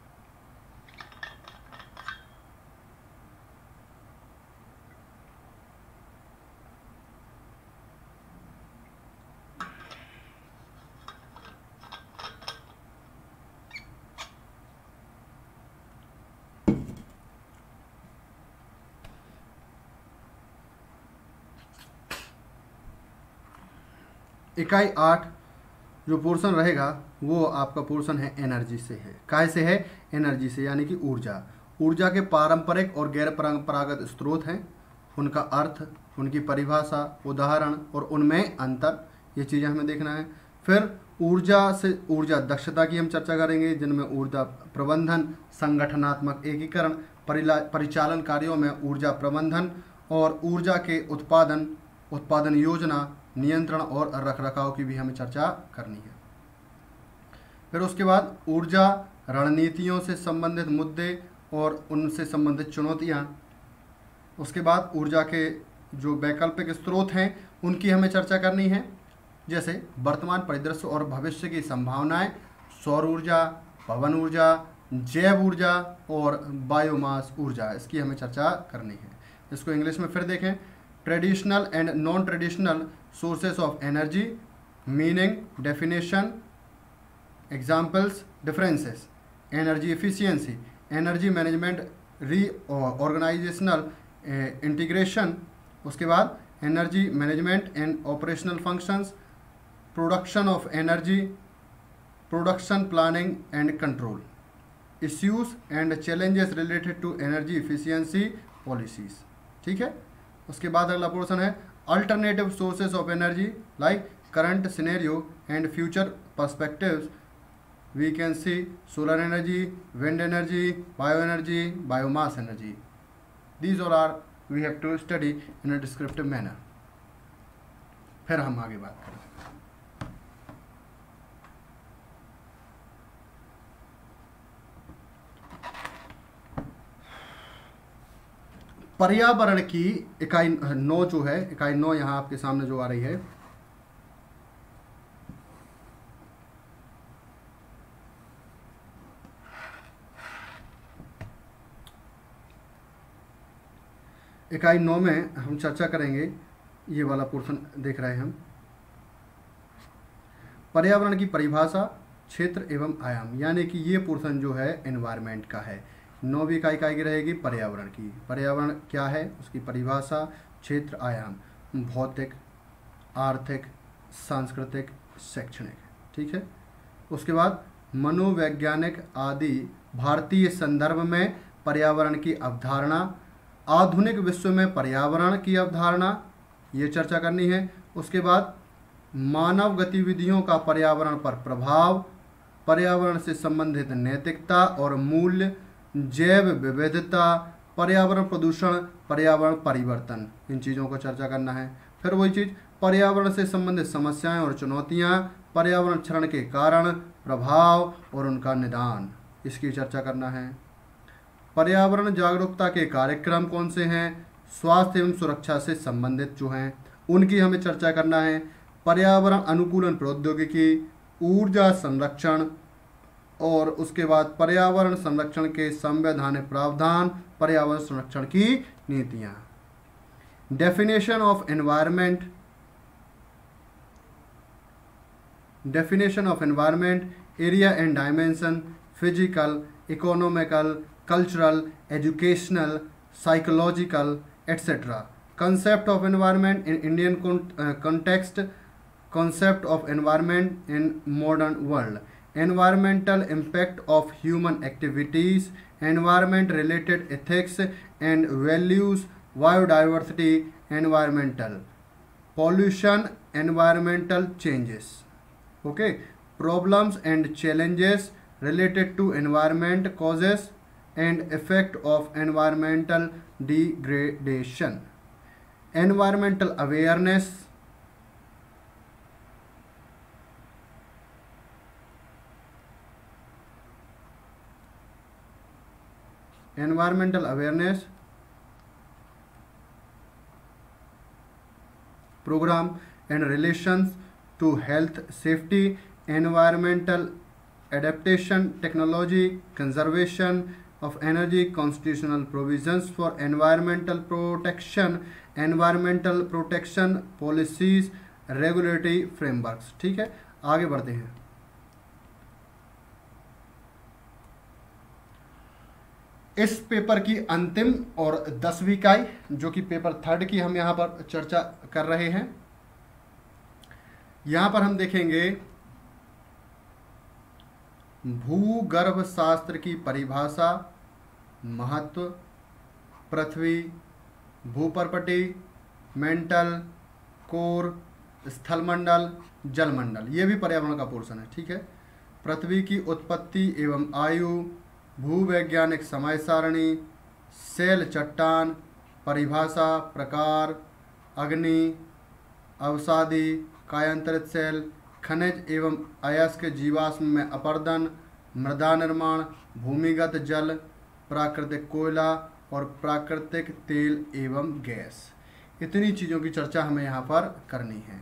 इकाई 8 जो पोर्शन रहेगा वो आपका पोर्शन है एनर्जी से है। काय से है, एनर्जी से, यानी कि ऊर्जा। ऊर्जा के पारंपरिक और गैर परंपरागत स्रोत हैं, उनका अर्थ, उनकी परिभाषा, उदाहरण और उनमें अंतर, ये चीज़ें हमें देखना है। फिर ऊर्जा से ऊर्जा दक्षता की हम चर्चा करेंगे, जिनमें ऊर्जा प्रबंधन, संगठनात्मक एकीकरण, परिचालन कार्यों में ऊर्जा प्रबंधन और ऊर्जा के उत्पादन योजना, नियंत्रण और रखरखाव की भी हमें चर्चा करनी है। फिर उसके बाद ऊर्जा रणनीतियों से संबंधित मुद्दे और उनसे संबंधित चुनौतियाँ। उसके बाद ऊर्जा के जो वैकल्पिक स्रोत हैं उनकी हमें चर्चा करनी है, जैसे वर्तमान परिदृश्य और भविष्य की संभावनाएं, सौर ऊर्जा, पवन ऊर्जा, जैव ऊर्जा और बायोमास ऊर्जा, इसकी हमें चर्चा करनी है। इसको इंग्लिश में फिर देखें। Traditional and non traditional sources of energy, meaning, definition, examples, differences, energy efficiency, energy management, re organisational integration, उसके बाद energy management and operational functions, production of energy, production planning and control, issues and challenges related to energy efficiency policies. ठीक है, उसके बाद अगला portion है alternative sources of energy like current scenario and future perspectives. We can see solar energy, wind energy, bio energy, biomass energy. These all are we have to study in a descriptive manner. फिर हम आगे बात करें। पर्यावरण की इकाई 9 जो है, इकाई 9 यहाँ आपके सामने जो आ रही है, इकाई 9 में हम चर्चा करेंगे, ये वाला पोर्शन देख रहे हैं हम, पर्यावरण की परिभाषा, क्षेत्र एवं आयाम। यानी कि ये पोर्शन जो है एनवायरनमेंट का है। 9वीं इकाई की रहेगी पर्यावरण की। पर्यावरण क्या है, उसकी परिभाषा, क्षेत्र, आयाम, भौतिक, आर्थिक, सांस्कृतिक, शैक्षणिक। ठीक है, उसके बाद मनोवैज्ञानिक आदि भारतीय संदर्भ में पर्यावरण की अवधारणा, आधुनिक विश्व में पर्यावरण की अवधारणा, ये चर्चा करनी है। उसके बाद मानव गतिविधियों का पर्यावरण पर प्रभाव, पर्यावरण से संबंधित नैतिकता और मूल्य, जैव विविधता, पर्यावरण प्रदूषण, पर्यावरण परिवर्तन, इन चीज़ों को चर्चा करना है। फिर वही चीज़ पर्यावरण से संबंधित समस्याएं और चुनौतियां, पर्यावरण क्षरण के कारण, प्रभाव और उनका निदान, इसकी चर्चा करना है। पर्यावरण जागरूकता के कार्यक्रम कौन से हैं, स्वास्थ्य एवं सुरक्षा से संबंधित जो हैं उनकी हमें चर्चा करना है। पर्यावरण अनुकूलन प्रौद्योगिकी, ऊर्जा संरक्षण, और उसके बाद पर्यावरण संरक्षण के संवैधानिक प्रावधान, पर्यावरण संरक्षण की नीतियाँ। Definition of environment, definition of environment, area and dimension, physical, economical, cultural, educational, psychological, etcetera. Concept of environment in Indian context, concept of environment in modern world, environmental impact of human activities, environment related ethics and values, biodiversity, environmental pollution, environmental changes. Okay, problems and challenges related to environment, causes and effect of environmental degradation, environmental awareness, environmental awareness program and relations to health, safety, environmental adaptation, technology, conservation of energy, constitutional provisions for environmental protection policies, regulatory frameworks। ठीक है, आगे बढ़ते हैं। इस paper की अंतिम और 10वीं इकाई जो कि पेपर 3 की हम यहाँ पर चर्चा कर रहे हैं। यहाँ पर हम देखेंगे भूगर्भ शास्त्र की परिभाषा, महत्व, पृथ्वी, भूपर्पटी, मेंटल, कोर, स्थलमंडल, जलमंडल, ये भी पर्यावरण का पोर्शन है। ठीक है, पृथ्वी की उत्पत्ति एवं आयु, भूवैज्ञानिक समय सारणी, सेल चट्टान, परिभाषा, प्रकार, अग्नि, अवसादी, कायांतरित सेल, खनिज एवं अयस्क जीवाश्म में अपर्दन, मृदा निर्माण, भूमिगत जल, प्राकृतिक कोयला और प्राकृतिक तेल एवं गैस, इतनी चीज़ों की चर्चा हमें यहाँ पर करनी है।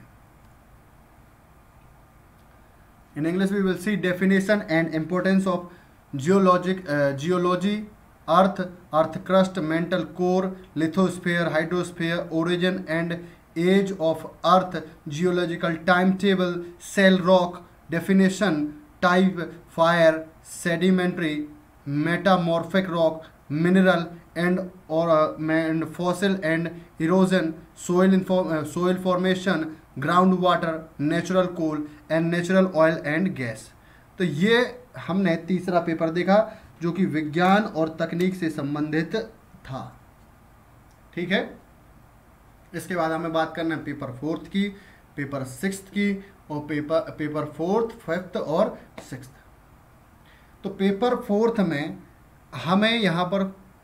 In English we will see definition and importance of geology, earth crust, mantle, core, lithosphere, hydrosphere, origin and age of earth, geological time table, cell rock, definition, type, fire, sedimentary, metamorphic rock, mineral and fossil and erosion, soil formation, ground water, natural coal and natural oil and gas. तो ये हमने तीसरा paper देखा जो कि विज्ञान और तकनीक से संबंधित था। ठीक है, इसके बाद हमें बात करना है पेपर 4th की, पेपर 6th की और पेपर 4th, 5th और 6th। तो पेपर 4th में हमें यहाँ पर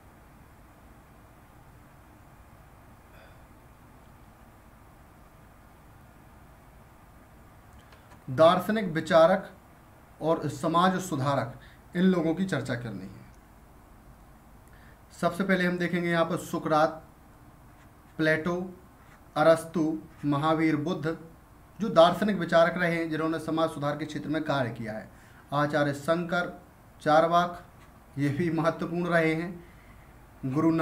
दार्शनिक विचारक और समाज सुधारक, इन लोगों की चर्चा करनी है। सबसे पहले हम देखेंगे यहाँ पर सुकरात, प्लेटो, अरस्तु, महावीर बुद्ध, जो दार्शनिक विचारक रहे हैं जिन्होंने समाज सुधार के क्षेत्र में कार्य किया है। आचार्य शंकर, चारवाक, ये भी महत्वपूर्ण रहे हैं। गुरु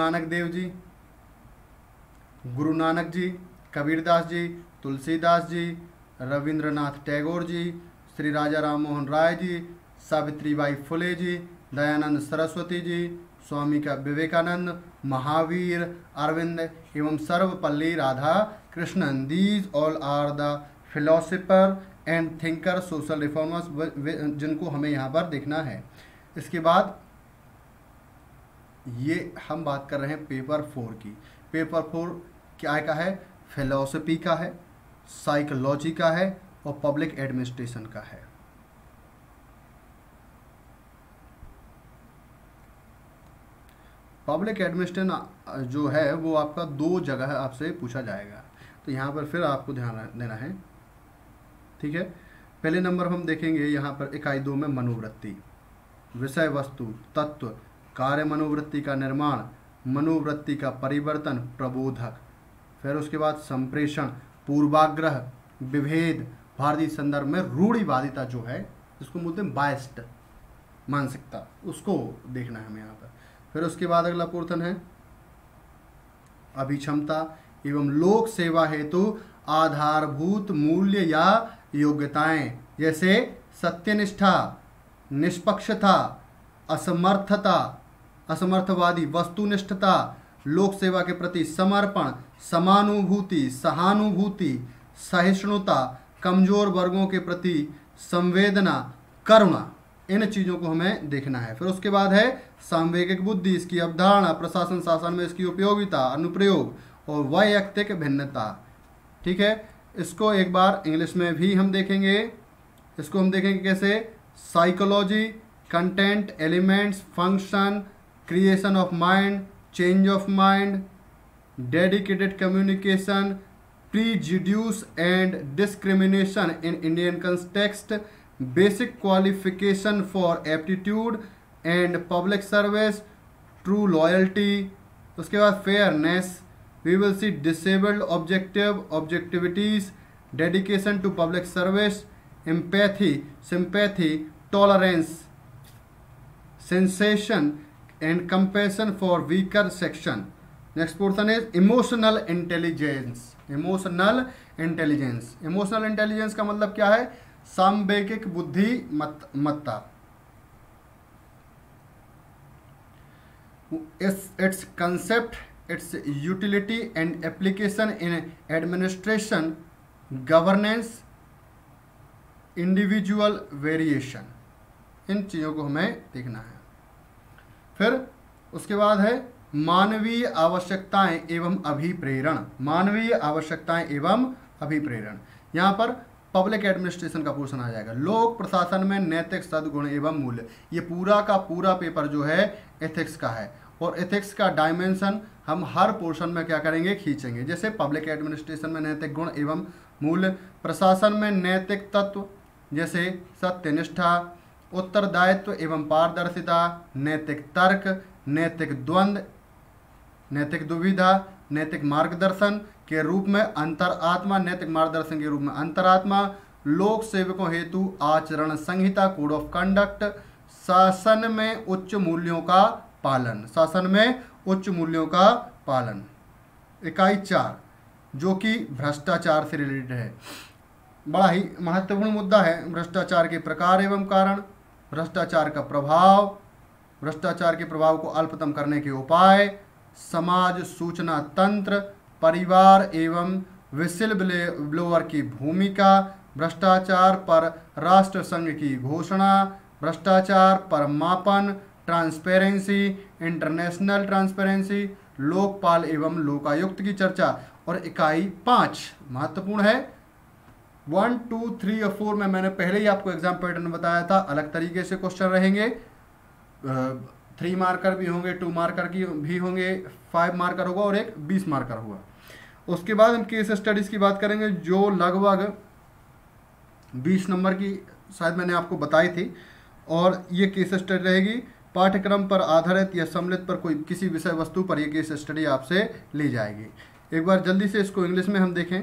नानक जी, कबीरदास जी, तुलसीदास जी, रविंद्रनाथ टैगोर जी, श्री राजा राम मोहन राय जी, सावित्रीबाई फुले जी, दयानंद सरस्वती जी, स्वामी का विवेकानंद, महावीर, अरविंद एवं Sarvepalli Radhakrishnan. These all are the philosopher and thinker, social reformers, जिनको हमें यहाँ पर देखना है। इसके बाद ये हम बात कर रहे हैं पेपर 4 की। पेपर 4 क्या का है? फिलॉसफी का है, साइकोलॉजी का है और पब्लिक एडमिनिस्ट्रेशन का है। पब्लिक एडमिनिस्ट्रेशन जो है वो आपका 2 जगह आपसे पूछा जाएगा, तो यहाँ पर फिर आपको ध्यान देना है। ठीक है, पहले नंबर हम देखेंगे यहाँ पर इकाई 2 में मनोवृत्ति, विषय वस्तु, तत्व, कार्य मनोवृत्ति का निर्माण, मनोवृत्ति का परिवर्तन, प्रबोधक। फिर उसके बाद संप्रेषण, पूर्वाग्रह, विभेद, भारतीय संदर्भ में रूढ़िवादिता जो है जिसको बोलते हैं बायस्ड मानसिकता, उसको देखना है हमें यहाँ पर। फिर उसके बाद अगला पोर्शन है अभिक्षमता एवं लोक सेवा हेतु आधारभूत मूल्य या योग्यताएं, जैसे सत्यनिष्ठा, निष्पक्षता, असमर्थता, असमर्थवादी, वस्तुनिष्ठता, लोक सेवा के प्रति समर्पण, समानुभूति, सहानुभूति, सहिष्णुता, कमजोर वर्गों के प्रति संवेदना, करुणा, इन चीज़ों को हमें देखना है। फिर उसके बाद है सांवेगिक बुद्धि, इसकी अवधारणा, प्रशासन शासन में इसकी उपयोगिता, अनुप्रयोग और वैयक्तिक भिन्नता। ठीक है, इसको एक बार इंग्लिश में भी हम देखेंगे। इसको हम देखेंगे कैसे? Psychology, content, elements, function, creation of mind, change of mind, dedicated communication, prejudice and discrimination in Indian context, basic qualification for aptitude and public service, true loyalty. उसके बाद fairness, we will see disabled objective, objectivities, dedication to public service, empathy, sympathy, tolerance, sensation and compassion for weaker section. Next portion is emotional intelligence. Emotional intelligence, emotional intelligence का मतलब क्या है? सांवेगिक बुद्धिमत्ता। It's concept, it's utility and application in administration, governance, individual variation, इन चीज़ों को हमें देखना है। फिर उसके बाद है मानवीय आवश्यकताएं एवं अभिप्रेरण। मानवीय आवश्यकताएं एवं अभिप्रेरण, यहाँ पर पब्लिक एडमिनिस्ट्रेशन का पोर्शन आ जाएगा। लोक प्रशासन में नैतिक सद्गुण एवं मूल्य, ये पूरा का पूरा पेपर जो है एथिक्स का है, और एथिक्स का डायमेंशन हम हर पोर्शन में क्या करेंगे? खींचेंगे। जैसे पब्लिक एडमिनिस्ट्रेशन में नैतिक गुण एवं मूल्य, प्रशासन में नैतिक तत्व जैसे सत्यनिष्ठा, उत्तरदायित्व एवं पारदर्शिता, नैतिक तर्क, नैतिक द्वंद्व, नैतिक दुविधा, नैतिक मार्गदर्शन के रूप में अंतरात्मा, नैतिक मार्गदर्शन के रूप में अंतरात्मा, लोक सेवकों हेतु आचरण संहिता, कोड ऑफ कंडक्ट, शासन में उच्च मूल्यों का पालन, शासन में उच्च मूल्यों का पालन। इकाई 4 जो कि भ्रष्टाचार से रिलेटेड है। बड़ा ही महत्वपूर्ण मुद्दा है। भ्रष्टाचार के प्रकार एवं कारण, भ्रष्टाचार का प्रभाव, भ्रष्टाचार के प्रभाव को अल्पतम करने के उपाय, समाज सूचना तंत्र, परिवार एवं विसिल ब्लोअर की भूमिका, भ्रष्टाचार पर राष्ट्र संघ की घोषणा, भ्रष्टाचार पर मापन, ट्रांसपेरेंसी, इंटरनेशनल ट्रांसपेरेंसी, लोकपाल एवं लोकायुक्त की चर्चा। और इकाई 5 महत्वपूर्ण है। 1, 2, 3 और 4 में मैंने पहले ही आपको एग्जाम पैटर्न बताया था, अलग तरीके से क्वेश्चन रहेंगे। 3 मार्कर भी होंगे, 2 मार्कर की भी होंगे, 5 मार्कर होगा और एक 20 मार्कर होगा। उसके बाद हम केस स्टडीज़ की बात करेंगे जो लगभग 20 नंबर की शायद मैंने आपको बताई थी। और ये केस स्टडी रहेगी पाठ्यक्रम पर आधारित या सम्मिलित पर कोई किसी विषय वस्तु पर ये केस स्टडी आपसे ली जाएगी। एक बार जल्दी से इसको इंग्लिश में हम देखें।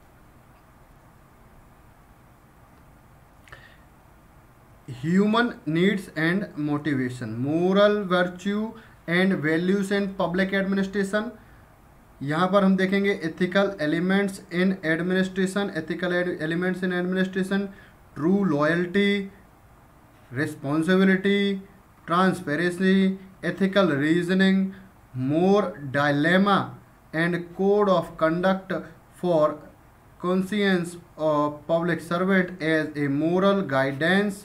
Human needs and motivation, moral virtue and values in public administration. यहाँ पर हम देखेंगे ethical elements in administration, ethical elements in administration, true loyalty, responsibility, transparency, ethical reasoning, more dilemma and code of conduct for conscience of public servant as a moral guidance,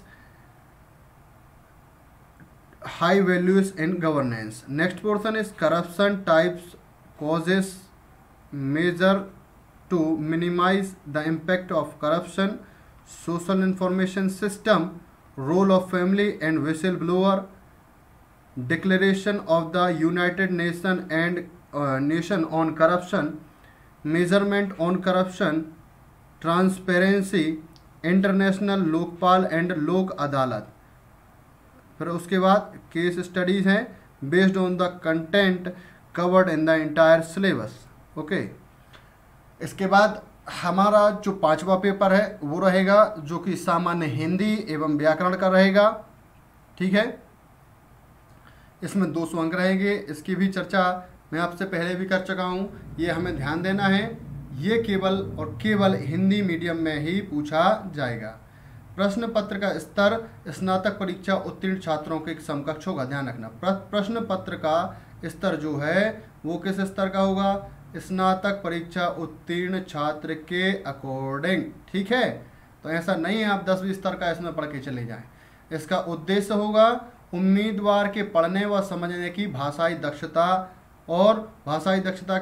high values in governance. Next portion is corruption types, causes, measure to minimize the impact of corruption, social information system, role of family and whistleblower, declaration of the United Nations and nation on corruption, measurement on corruption, transparency, international Lokpal and Lok Adalat. फिर उसके बाद case studies हैं based on the content covered in the entire syllabus. Okay, इसके बाद हमारा जो 5वां paper है वो रहेगा जो कि सामान्य हिंदी एवं व्याकरण का रहेगा। ठीक है, इसमें 200 अंक रहेंगे। इसकी भी चर्चा मैं आपसे पहले भी कर चुका हूँ। ये हमें ध्यान देना है, ये केवल और केवल हिंदी मीडियम में ही पूछा जाएगा। प्रश्न पत्र का स्तर स्नातक परीक्षा उत्तीर्ण छात्रों के समकक्ष होगा, ध्यान रखना। प्रश्न पत्र का स्तर जो है वो किस स्तर का होगा? स्नातक परीक्षा उत्तीर्ण छात्र के अकॉर्डिंग। ठीक है, तो ऐसा नहीं है आप 10वीं स्तर का इसमें पढ़ के चले जाएं। इसका उद्देश्य होगा उम्मीदवार के पढ़ने व समझने की भाषाई दक्षता, और भाषाई दक्षता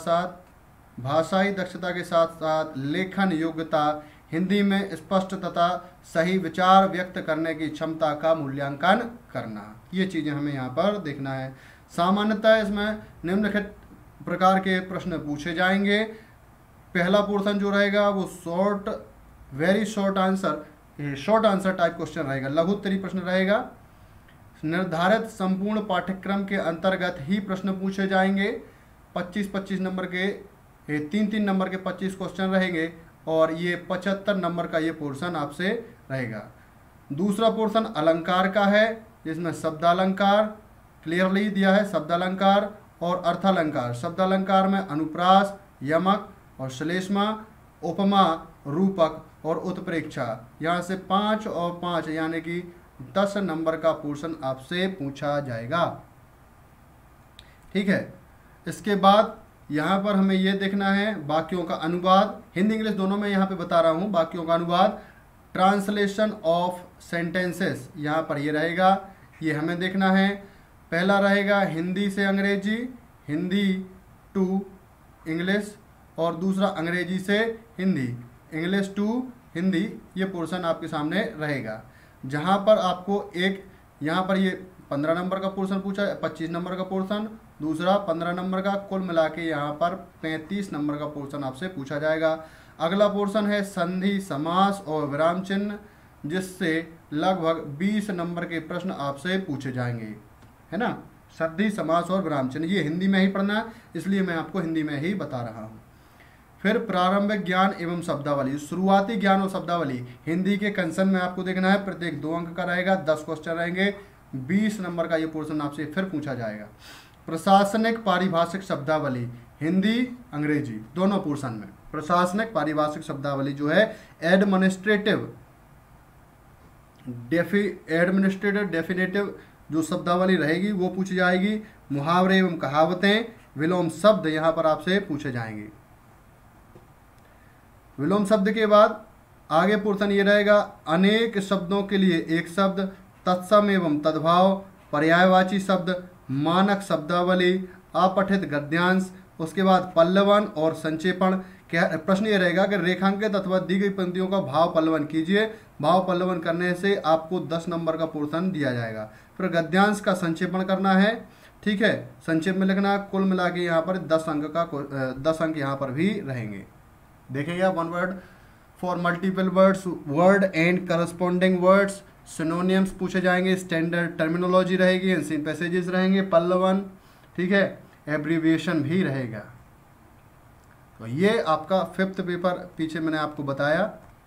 के साथ साथ लेखन योग्यता, हिंदी में स्पष्ट तथा सही विचार व्यक्त करने की क्षमता का मूल्यांकन करना। ये चीज़ें हमें यहाँ पर देखना है। सामान्यतः इसमें निम्नलिखित प्रकार के प्रश्न पूछे जाएंगे। पहला पोर्शन जो रहेगा वो very short answer type question रहेगा, लघु उत्तरीय प्रश्न रहेगा। निर्धारित संपूर्ण पाठ्यक्रम के अंतर्गत ही प्रश्न पूछे जाएंगे। 25-25 नंबर के 3-3 नंबर के 25 क्वेश्चन रहेंगे और ये 75 नंबर का ये पोर्शन आपसे रहेगा। दूसरा पोर्शन अलंकार का है, जिसमें शब्दालंकार क्लियरली दिया है, शब्दालंकार और अर्थालंकार। शब्दालंकार में अनुप्रास, यमक और श्लेष्मा, उपमा, रूपक और उत्प्रेक्षा। यहाँ से 5 और 5 यानी कि 10 नंबर का पोर्शन आपसे पूछा जाएगा। ठीक है, इसके बाद यहाँ पर हमें ये देखना है वाक्यों का अनुवाद, हिंदी इंग्लिश दोनों में यहाँ पे बता रहा हूँ। वाक्यों का अनुवाद, ट्रांसलेशन ऑफ सेंटेंसेस यहाँ पर ये रहेगा, ये हमें देखना है। पहला रहेगा हिंदी से अंग्रेजी, हिंदी टू इंग्लिश, और दूसरा अंग्रेजी से हिंदी, इंग्लिश टू हिंदी। ये पोर्शन आपके सामने रहेगा, जहाँ पर आपको एक यहाँ पर ये 15 नंबर का पोर्शन पूछा, 25 नंबर का पोर्शन, दूसरा 15 नंबर का, कुल मिला के यहाँ पर 35 नंबर का पोर्शन आपसे पूछा जाएगा। अगला पोर्शन है संधि, समास और विराम चिन्ह, जिससे लगभग 20 नंबर के प्रश्न आपसे पूछे जाएंगे, है ना। संधि, समास और विराम चिन्ह ये हिंदी में ही पढ़ना है, इसलिए मैं आपको हिंदी में ही बता रहा हूँ। फिर प्रारंभिक ज्ञान एवं शब्दावली, शुरुआती ज्ञान और शब्दावली हिंदी के कंसन में आपको देखना है। प्रत्येक 2 अंक का रहेगा, 10 क्वेश्चन रहेंगे, 20 नंबर का ये पोर्शन आपसे फिर पूछा जाएगा। प्रशासनिक पारिभाषिक शब्दावली हिंदी अंग्रेजी दोनों पोर्शन में प्रशासनिक पारिभाषिक शब्दावली जो है एडमिनिस्ट्रेटिव डेफिनेटिव जो शब्दावली रहेगी वो पूछी जाएगी। मुहावरे एवं कहावतें, विलोम शब्द यहाँ पर आपसे पूछे जाएंगे। विलोम शब्द के बाद आगे पोर्शन ये रहेगा अनेक शब्दों के लिए एक शब्द, तत्सम एवं तद्भाव, पर्यायवाची शब्द, मानक शब्दावली, अपठित गद्यांश, उसके बाद पल्लवन और संक्षेपण। क्या प्रश्न ये रहेगा कि रेखांकित अथवा दी गई पंक्तियों का भाव पल्लवन कीजिए। भाव पल्लवन करने से आपको 10 नंबर का पोर्शन दिया जाएगा। फिर गद्यांश का संक्षेपण करना है, ठीक है, संक्षेप में लिखना। कुल मिला के यहाँ पर 10 अंक यहाँ पर भी रहेंगे। देखेंगे आप one word for multiple words, word and corresponding words, synonyms पूछे जाएंगे, स्टैंडर्ड टर्मिनोलॉजी रहेगी, एंशिएंट पैसेजेस रहेंगे, पल्लवन, ठीक है, एब्रीविएशन भी रहेगा। तो ये आपका 5th पेपर पीछे मैंने आपको बताया,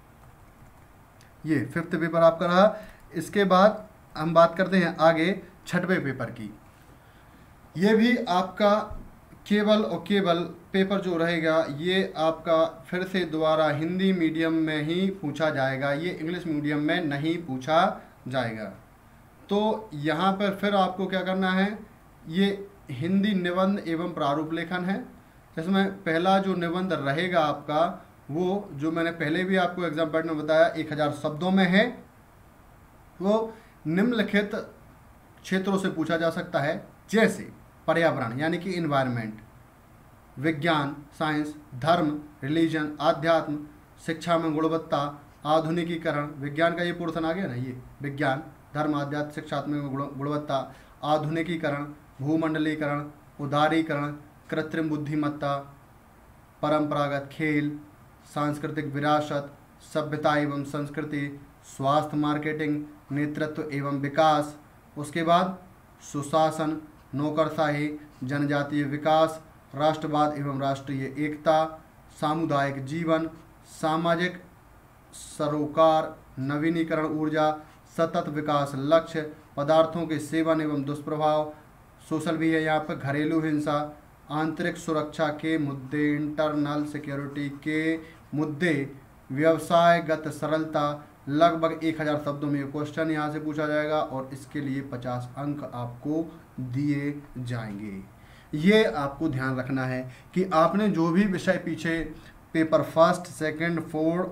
ये 5th पेपर आपका रहा। इसके बाद हम बात करते हैं आगे 6वें पेपर की। ये भी आपका केवल और केवल पेपर जो रहेगा ये आपका फिर से दोबारा हिंदी मीडियम में ही पूछा जाएगा, ये इंग्लिश मीडियम में नहीं पूछा जाएगा। तो यहाँ पर फिर आपको क्या करना है, ये हिंदी निबंध एवं प्रारूप लेखन है। इसमें पहला जो निबंध रहेगा आपका वो जो मैंने पहले भी आपको एग्जाम पैड में बताया 1000 शब्दों में है। वो निम्नलिखित क्षेत्रों से पूछा जा सकता है, जैसे पर्यावरण यानी कि इन्वायरमेंट, विज्ञान साइंस, धर्म रिलीजन, आध्यात्म, शिक्षा में गुणवत्ता, आधुनिकीकरण, विज्ञान का ये पोर्शन आ गया ना, ये विज्ञान, धर्म, आध्यात्म, शिक्षा में गुणवत्ता, आधुनिकीकरण, भूमंडलीकरण, उदारीकरण, कृत्रिम बुद्धिमत्ता, परंपरागत खेल, सांस्कृतिक विरासत, सभ्यता एवं संस्कृति, स्वास्थ्य मार्केटिंग, नेतृत्व एवं विकास, उसके बाद सुशासन, नौकरशाही, जनजातीय विकास, राष्ट्रवाद एवं राष्ट्रीय एकता, सामुदायिक जीवन, सामाजिक सरोकार, नवीनीकरण ऊर्जा, सतत विकास लक्ष्य, पदार्थों के सेवन एवं दुष्प्रभाव, सोशल भी है यहाँ पर, घरेलू हिंसा, आंतरिक सुरक्षा के मुद्दे, इंटरनल सिक्योरिटी के मुद्दे, व्यवसायगत सरलता। लगभग 1000 शब्दों में ये क्वेश्चन यहाँ से पूछा जाएगा और इसके लिए 50 अंक आपको दिए जाएंगे। ये आपको ध्यान रखना है कि आपने जो भी विषय पीछे पेपर 1st, 2nd,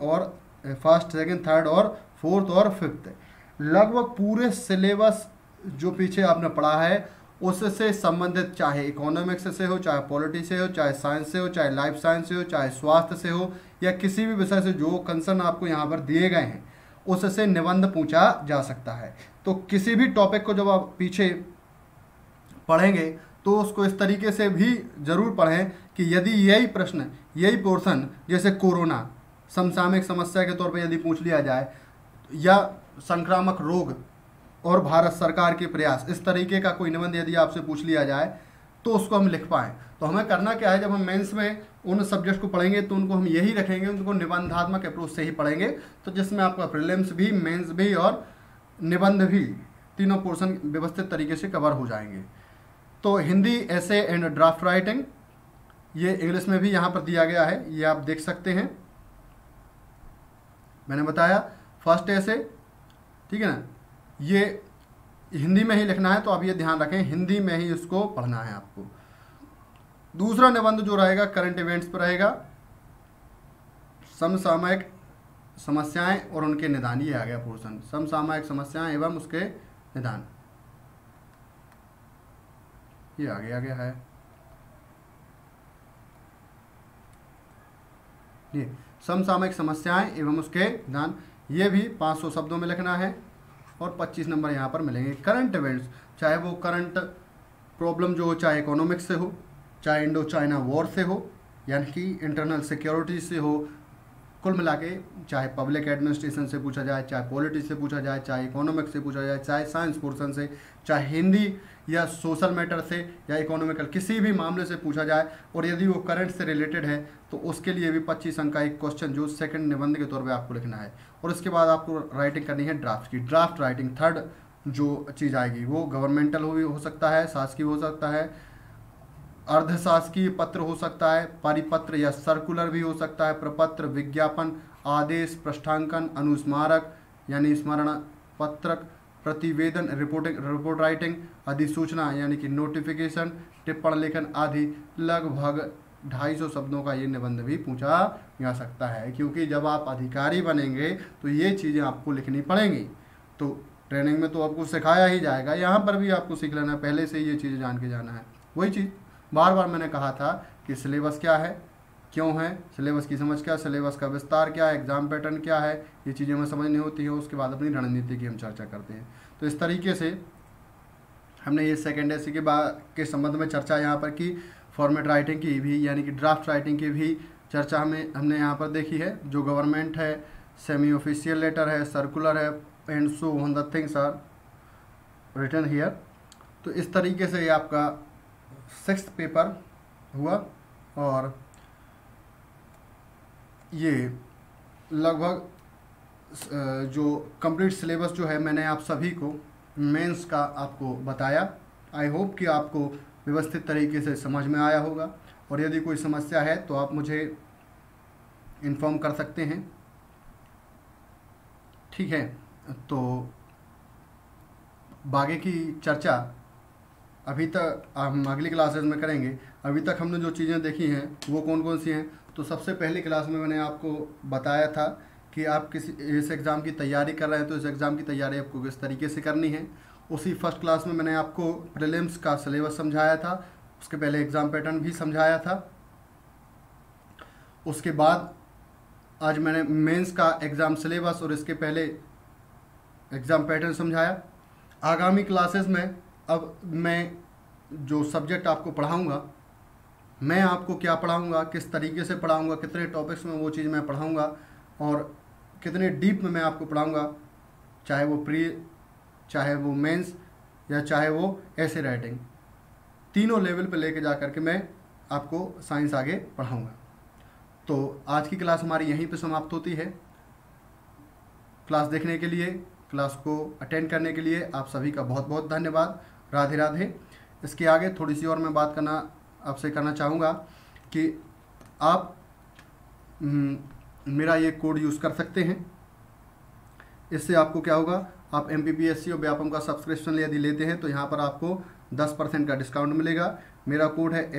3rd और 4th और 5th लगभग पूरे सिलेबस जो पीछे आपने पढ़ा है उससे संबंधित, चाहे इकोनॉमिक्स से हो, चाहे पॉलिटी से हो, चाहे साइंस से हो, चाहे लाइफ साइंस से हो, चाहे स्वास्थ्य से हो, या किसी भी विषय से जो कंसर्न आपको यहाँ पर दिए गए हैं उससे निबंध पूछा जा सकता है। तो किसी भी टॉपिक को जब आप पीछे पढ़ेंगे तो उसको इस तरीके से भी ज़रूर पढ़ें कि यदि यही प्रश्न, यही पोर्शन जैसे कोरोना समसामयिक समस्या के तौर पर यदि पूछ लिया जाए, या संक्रामक रोग और भारत सरकार के प्रयास, इस तरीके का कोई निबंध यदि आपसे पूछ लिया जाए तो उसको हम लिख पाएँ। तो हमें करना क्या है, जब हम मेंस में उन सब्जेक्ट को पढ़ेंगे तो उनको हम यही रखेंगे, उनको निबंधात्मक अप्रोच से ही पढ़ेंगे, तो जिसमें आपका प्रीलिम्स भी, मेंस भी और निबंध भी, तीनों पोर्शन व्यवस्थित तरीके से कवर हो जाएंगे। तो Hindi essay and draft writing ये इंग्लिश में भी यहाँ पर दिया गया है, ये आप देख सकते हैं। मैंने बताया फर्स्ट एसे, ठीक है ना, ये हिंदी में ही लिखना है, तो आप ये ध्यान रखें हिंदी में ही इसको पढ़ना है आपको। दूसरा निबंध जो रहेगा करंट इवेंट्स पर रहेगा, समसामयिक समस्याएं और उनके निदान, ये आ गया पोर्शन, समसामयिक समस्याएं एवं उसके निदान, ये आ गया है। ये समसामयिक समस्याएं एवं उसके निदान, ये भी 500 शब्दों में लिखना है और 25 नंबर यहाँ पर मिलेंगे। करंट इवेंट्स, चाहे वो करंट प्रॉब्लम जो हो, चाहे इकोनॉमिक्स से हो, चाहे इंडो चाइना वॉर से हो, यानी कि इंटरनल सिक्योरिटी से हो, कुल मिला के चाहे पब्लिक एडमिनिस्ट्रेशन से पूछा जाए, चाहे पॉलिटी से पूछा जाए, चाहे इकोनॉमिक्स से पूछा जाए, चाहे साइंस पोर्शन से, चाहे हिंदी या सोशल मैटर से या इकोनॉमिकल किसी भी मामले से पूछा जाए, और यदि वो करंट से रिलेटेड है तो उसके लिए भी 25 अंक का एक क्वेश्चन जो सेकंड निबंध के तौर पे आपको लिखना है। और उसके बाद आपको राइटिंग करनी है ड्राफ्ट की। ड्राफ्ट राइटिंग थर्ड जो चीज़ आएगी वो गवर्नमेंटल हो सकता है, शासकीय हो सकता है, अर्धशासकीय पत्र हो सकता है, परिपत्र या सर्कुलर भी हो सकता है, प्रपत्र, विज्ञापन, आदेश, पृष्ठांकन, अनुस्मारक यानी स्मरण पत्रक, प्रतिवेदन, रिपोर्ट राइटिंग, अधिसूचना यानी कि नोटिफिकेशन, टिप्पण लेखन आदि। लगभग 250 शब्दों का ये निबंध भी पूछा जा सकता है, क्योंकि जब आप अधिकारी बनेंगे तो ये चीज़ें आपको लिखनी पड़ेंगी। तो ट्रेनिंग में तो आपको सिखाया ही जाएगा, यहाँ पर भी आपको सीख लेना है, पहले से ये चीज़ें जान के जाना है। वही चीज़ बार बार मैंने कहा था कि सिलेबस क्या है, क्यों है, सिलेबस की समझ क्या, सिलेबस का विस्तार क्या है, एग्जाम पैटर्न क्या है, ये चीज़ें हमें समझनी होती हैं। उसके बाद अपनी रणनीति की हम चर्चा करते हैं। तो इस तरीके से हमने ये सेकेंड एसी के संबंध में चर्चा यहाँ पर की। फॉर्मेट राइटिंग की भी यानी कि ड्राफ्ट राइटिंग की भी चर्चा हमने यहाँ पर देखी है। जो गवर्नमेंट है, सेमी ऑफिशियल लेटर है, सर्कुलर है, and so on the things are written here. तो इस तरीके से ये आपका 6th पेपर हुआ और ये लगभग जो कंप्लीट सिलेबस जो है मैंने आप सभी को मेंस का आपको बताया। आई होप कि आपको व्यवस्थित तरीके से समझ में आया होगा, और यदि कोई समस्या है तो आप मुझे इन्फॉर्म कर सकते हैं, ठीक है। तो बाकी की चर्चा अभी तक हम अगली क्लासेस में करेंगे। अभी तक हमने जो चीज़ें देखी हैं वो कौन कौन सी हैं, तो सबसे पहली क्लास में मैंने आपको बताया था कि आप इस एग्ज़ाम की तैयारी कर रहे हैं तो इस एग्ज़ाम की तैयारी आपको किस तरीके से करनी है। उसी फर्स्ट क्लास में मैंने आपको प्रीलिम्स का सिलेबस समझाया था, उसके पहले एग्ज़ाम पैटर्न भी समझाया था। उसके बाद आज मैंने मेंस का एग्ज़ाम सिलेबस और इसके पहले एग्ज़ाम पैटर्न समझाया। आगामी क्लासेस में अब मैं जो सब्जेक्ट आपको पढ़ाऊँगा, मैं आपको क्या पढ़ाऊँगा, किस तरीके से पढ़ाऊँगा, कितने टॉपिक्स में वो चीज़ मैं पढ़ाऊँगा और कितने डीप में मैं आपको पढ़ाऊँगा, चाहे वो प्री, चाहे वो मेंस या चाहे वो ऐसे राइटिंग, तीनों लेवल पे लेके जा कर के मैं आपको साइंस आगे पढ़ाऊँगा। तो आज की क्लास हमारी यहीं पे समाप्त होती है। क्लास देखने के लिए, क्लास को अटेंड करने के लिए आप सभी का बहुत बहुत धन्यवाद। राधे राधे। इसके आगे थोड़ी सी और मैं बात आपसे करना चाहूँगा कि आप मेरा ये कोड यूज़ कर सकते हैं। इससे आपको क्या होगा, आप MPPSC और व्यापम का सब्सक्रिप्शन यदि लेते हैं तो यहाँ पर आपको 10% का डिस्काउंट मिलेगा। मेरा कोड है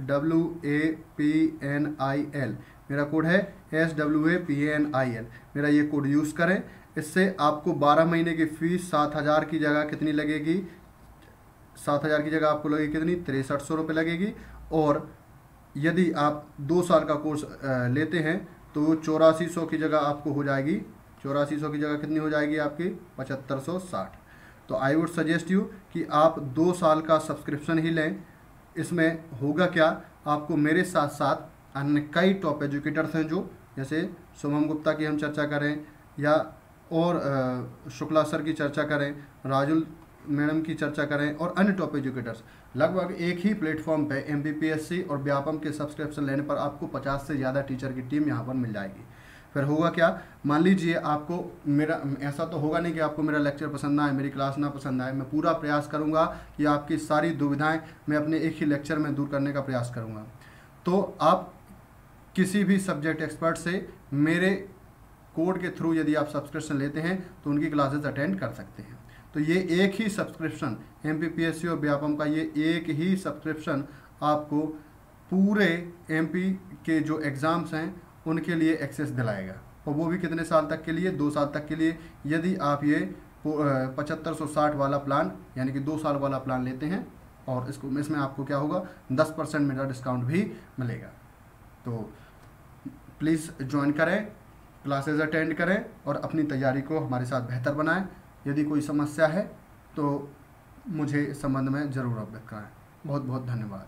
SWAPNIL, मेरा कोड है SWAPNIL। मेरा ये कोड यूज़ करें, इससे आपको 12 महीने की फ़ीस 7,000 की जगह कितनी लगेगी, 7,000 की जगह आपको लगेगी कितनी, 6300 रुपये लगेगी। और यदि आप 2 साल का कोर्स लेते हैं तो 8400 की जगह आपको हो जाएगी, 8400 की जगह कितनी हो जाएगी आपकी, 7560। तो आई वुड सजेस्ट यू कि आप 2 साल का सब्सक्रिप्शन ही लें। इसमें होगा क्या, आपको मेरे साथ साथ अन्य कई टॉप एजुकेटर्स हैं, जो जैसे शुभम गुप्ता की हम चर्चा करें या और शुक्ला सर की चर्चा करें, राजुल मैडम की चर्चा करें और अन्य टॉप एजुकेटर्स, लगभग एक ही प्लेटफॉर्म पे MPPSC और व्यापम के सब्सक्रिप्शन लेने पर आपको 50 से ज़्यादा टीचर की टीम यहाँ पर मिल जाएगी। फिर होगा क्या, मान लीजिए आपको मेरा, ऐसा तो होगा नहीं कि आपको मेरा लेक्चर पसंद ना आए, मेरी क्लास ना पसंद आए, मैं पूरा प्रयास करूँगा कि आपकी सारी दुविधाएं मैं अपने एक ही लेक्चर में दूर करने का प्रयास करूँगा। तो आप किसी भी सब्जेक्ट एक्सपर्ट से मेरे कोड के थ्रू यदि आप सब्सक्रिप्शन लेते हैं तो उनकी क्लासेस अटेंड कर सकते हैं। तो ये एक ही सब्सक्रिप्शन MPPSC और व्यापम का, ये एक ही सब्सक्रिप्शन आपको पूरे MP के जो एग्ज़ाम्स हैं उनके लिए एक्सेस दिलाएगा, और वो भी कितने साल तक के लिए, 2 साल तक के लिए। यदि आप ये 7560 वाला प्लान यानी कि 2 साल वाला प्लान लेते हैं, और इसमें आपको क्या होगा, 10% मेरा डिस्काउंट भी मिलेगा। तो प्लीज़ ज्वाइन करें, क्लासेस अटेंड करें और अपनी तैयारी को हमारे साथ बेहतर बनाएं। यदि कोई समस्या है तो मुझे इस संबंध में ज़रूर अवगत कराएं। बहुत बहुत धन्यवाद।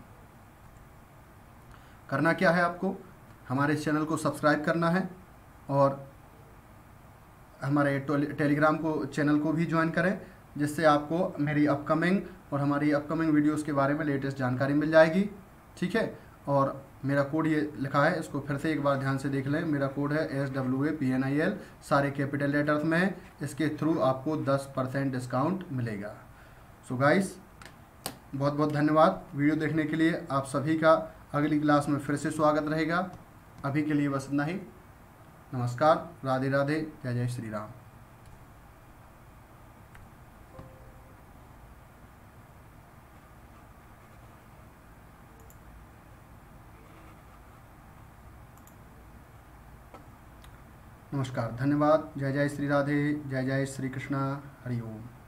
करना क्या है, आपको हमारे इस चैनल को सब्सक्राइब करना है और हमारे टेलीग्राम चैनल को भी ज्वाइन करें, जिससे आपको मेरी अपकमिंग और हमारी अपकमिंग वीडियोस के बारे में लेटेस्ट जानकारी मिल जाएगी, ठीक है। और मेरा कोड ये लिखा है, इसको फिर से एक बार ध्यान से देख लें। मेरा कोड है SWAPNIL, सारे कैपिटल लेटर्स में है। इसके थ्रू आपको 10% डिस्काउंट मिलेगा। सो गाइस, बहुत बहुत धन्यवाद वीडियो देखने के लिए। आप सभी का अगली क्लास में फिर से स्वागत रहेगा। अभी के लिए बस इतना ही। नमस्कार, राधे राधे, जय जय श्री राम। नमस्कार, धन्यवाद, जय जय श्री राधे, जय जय श्री कृष्णा, हरि ओम।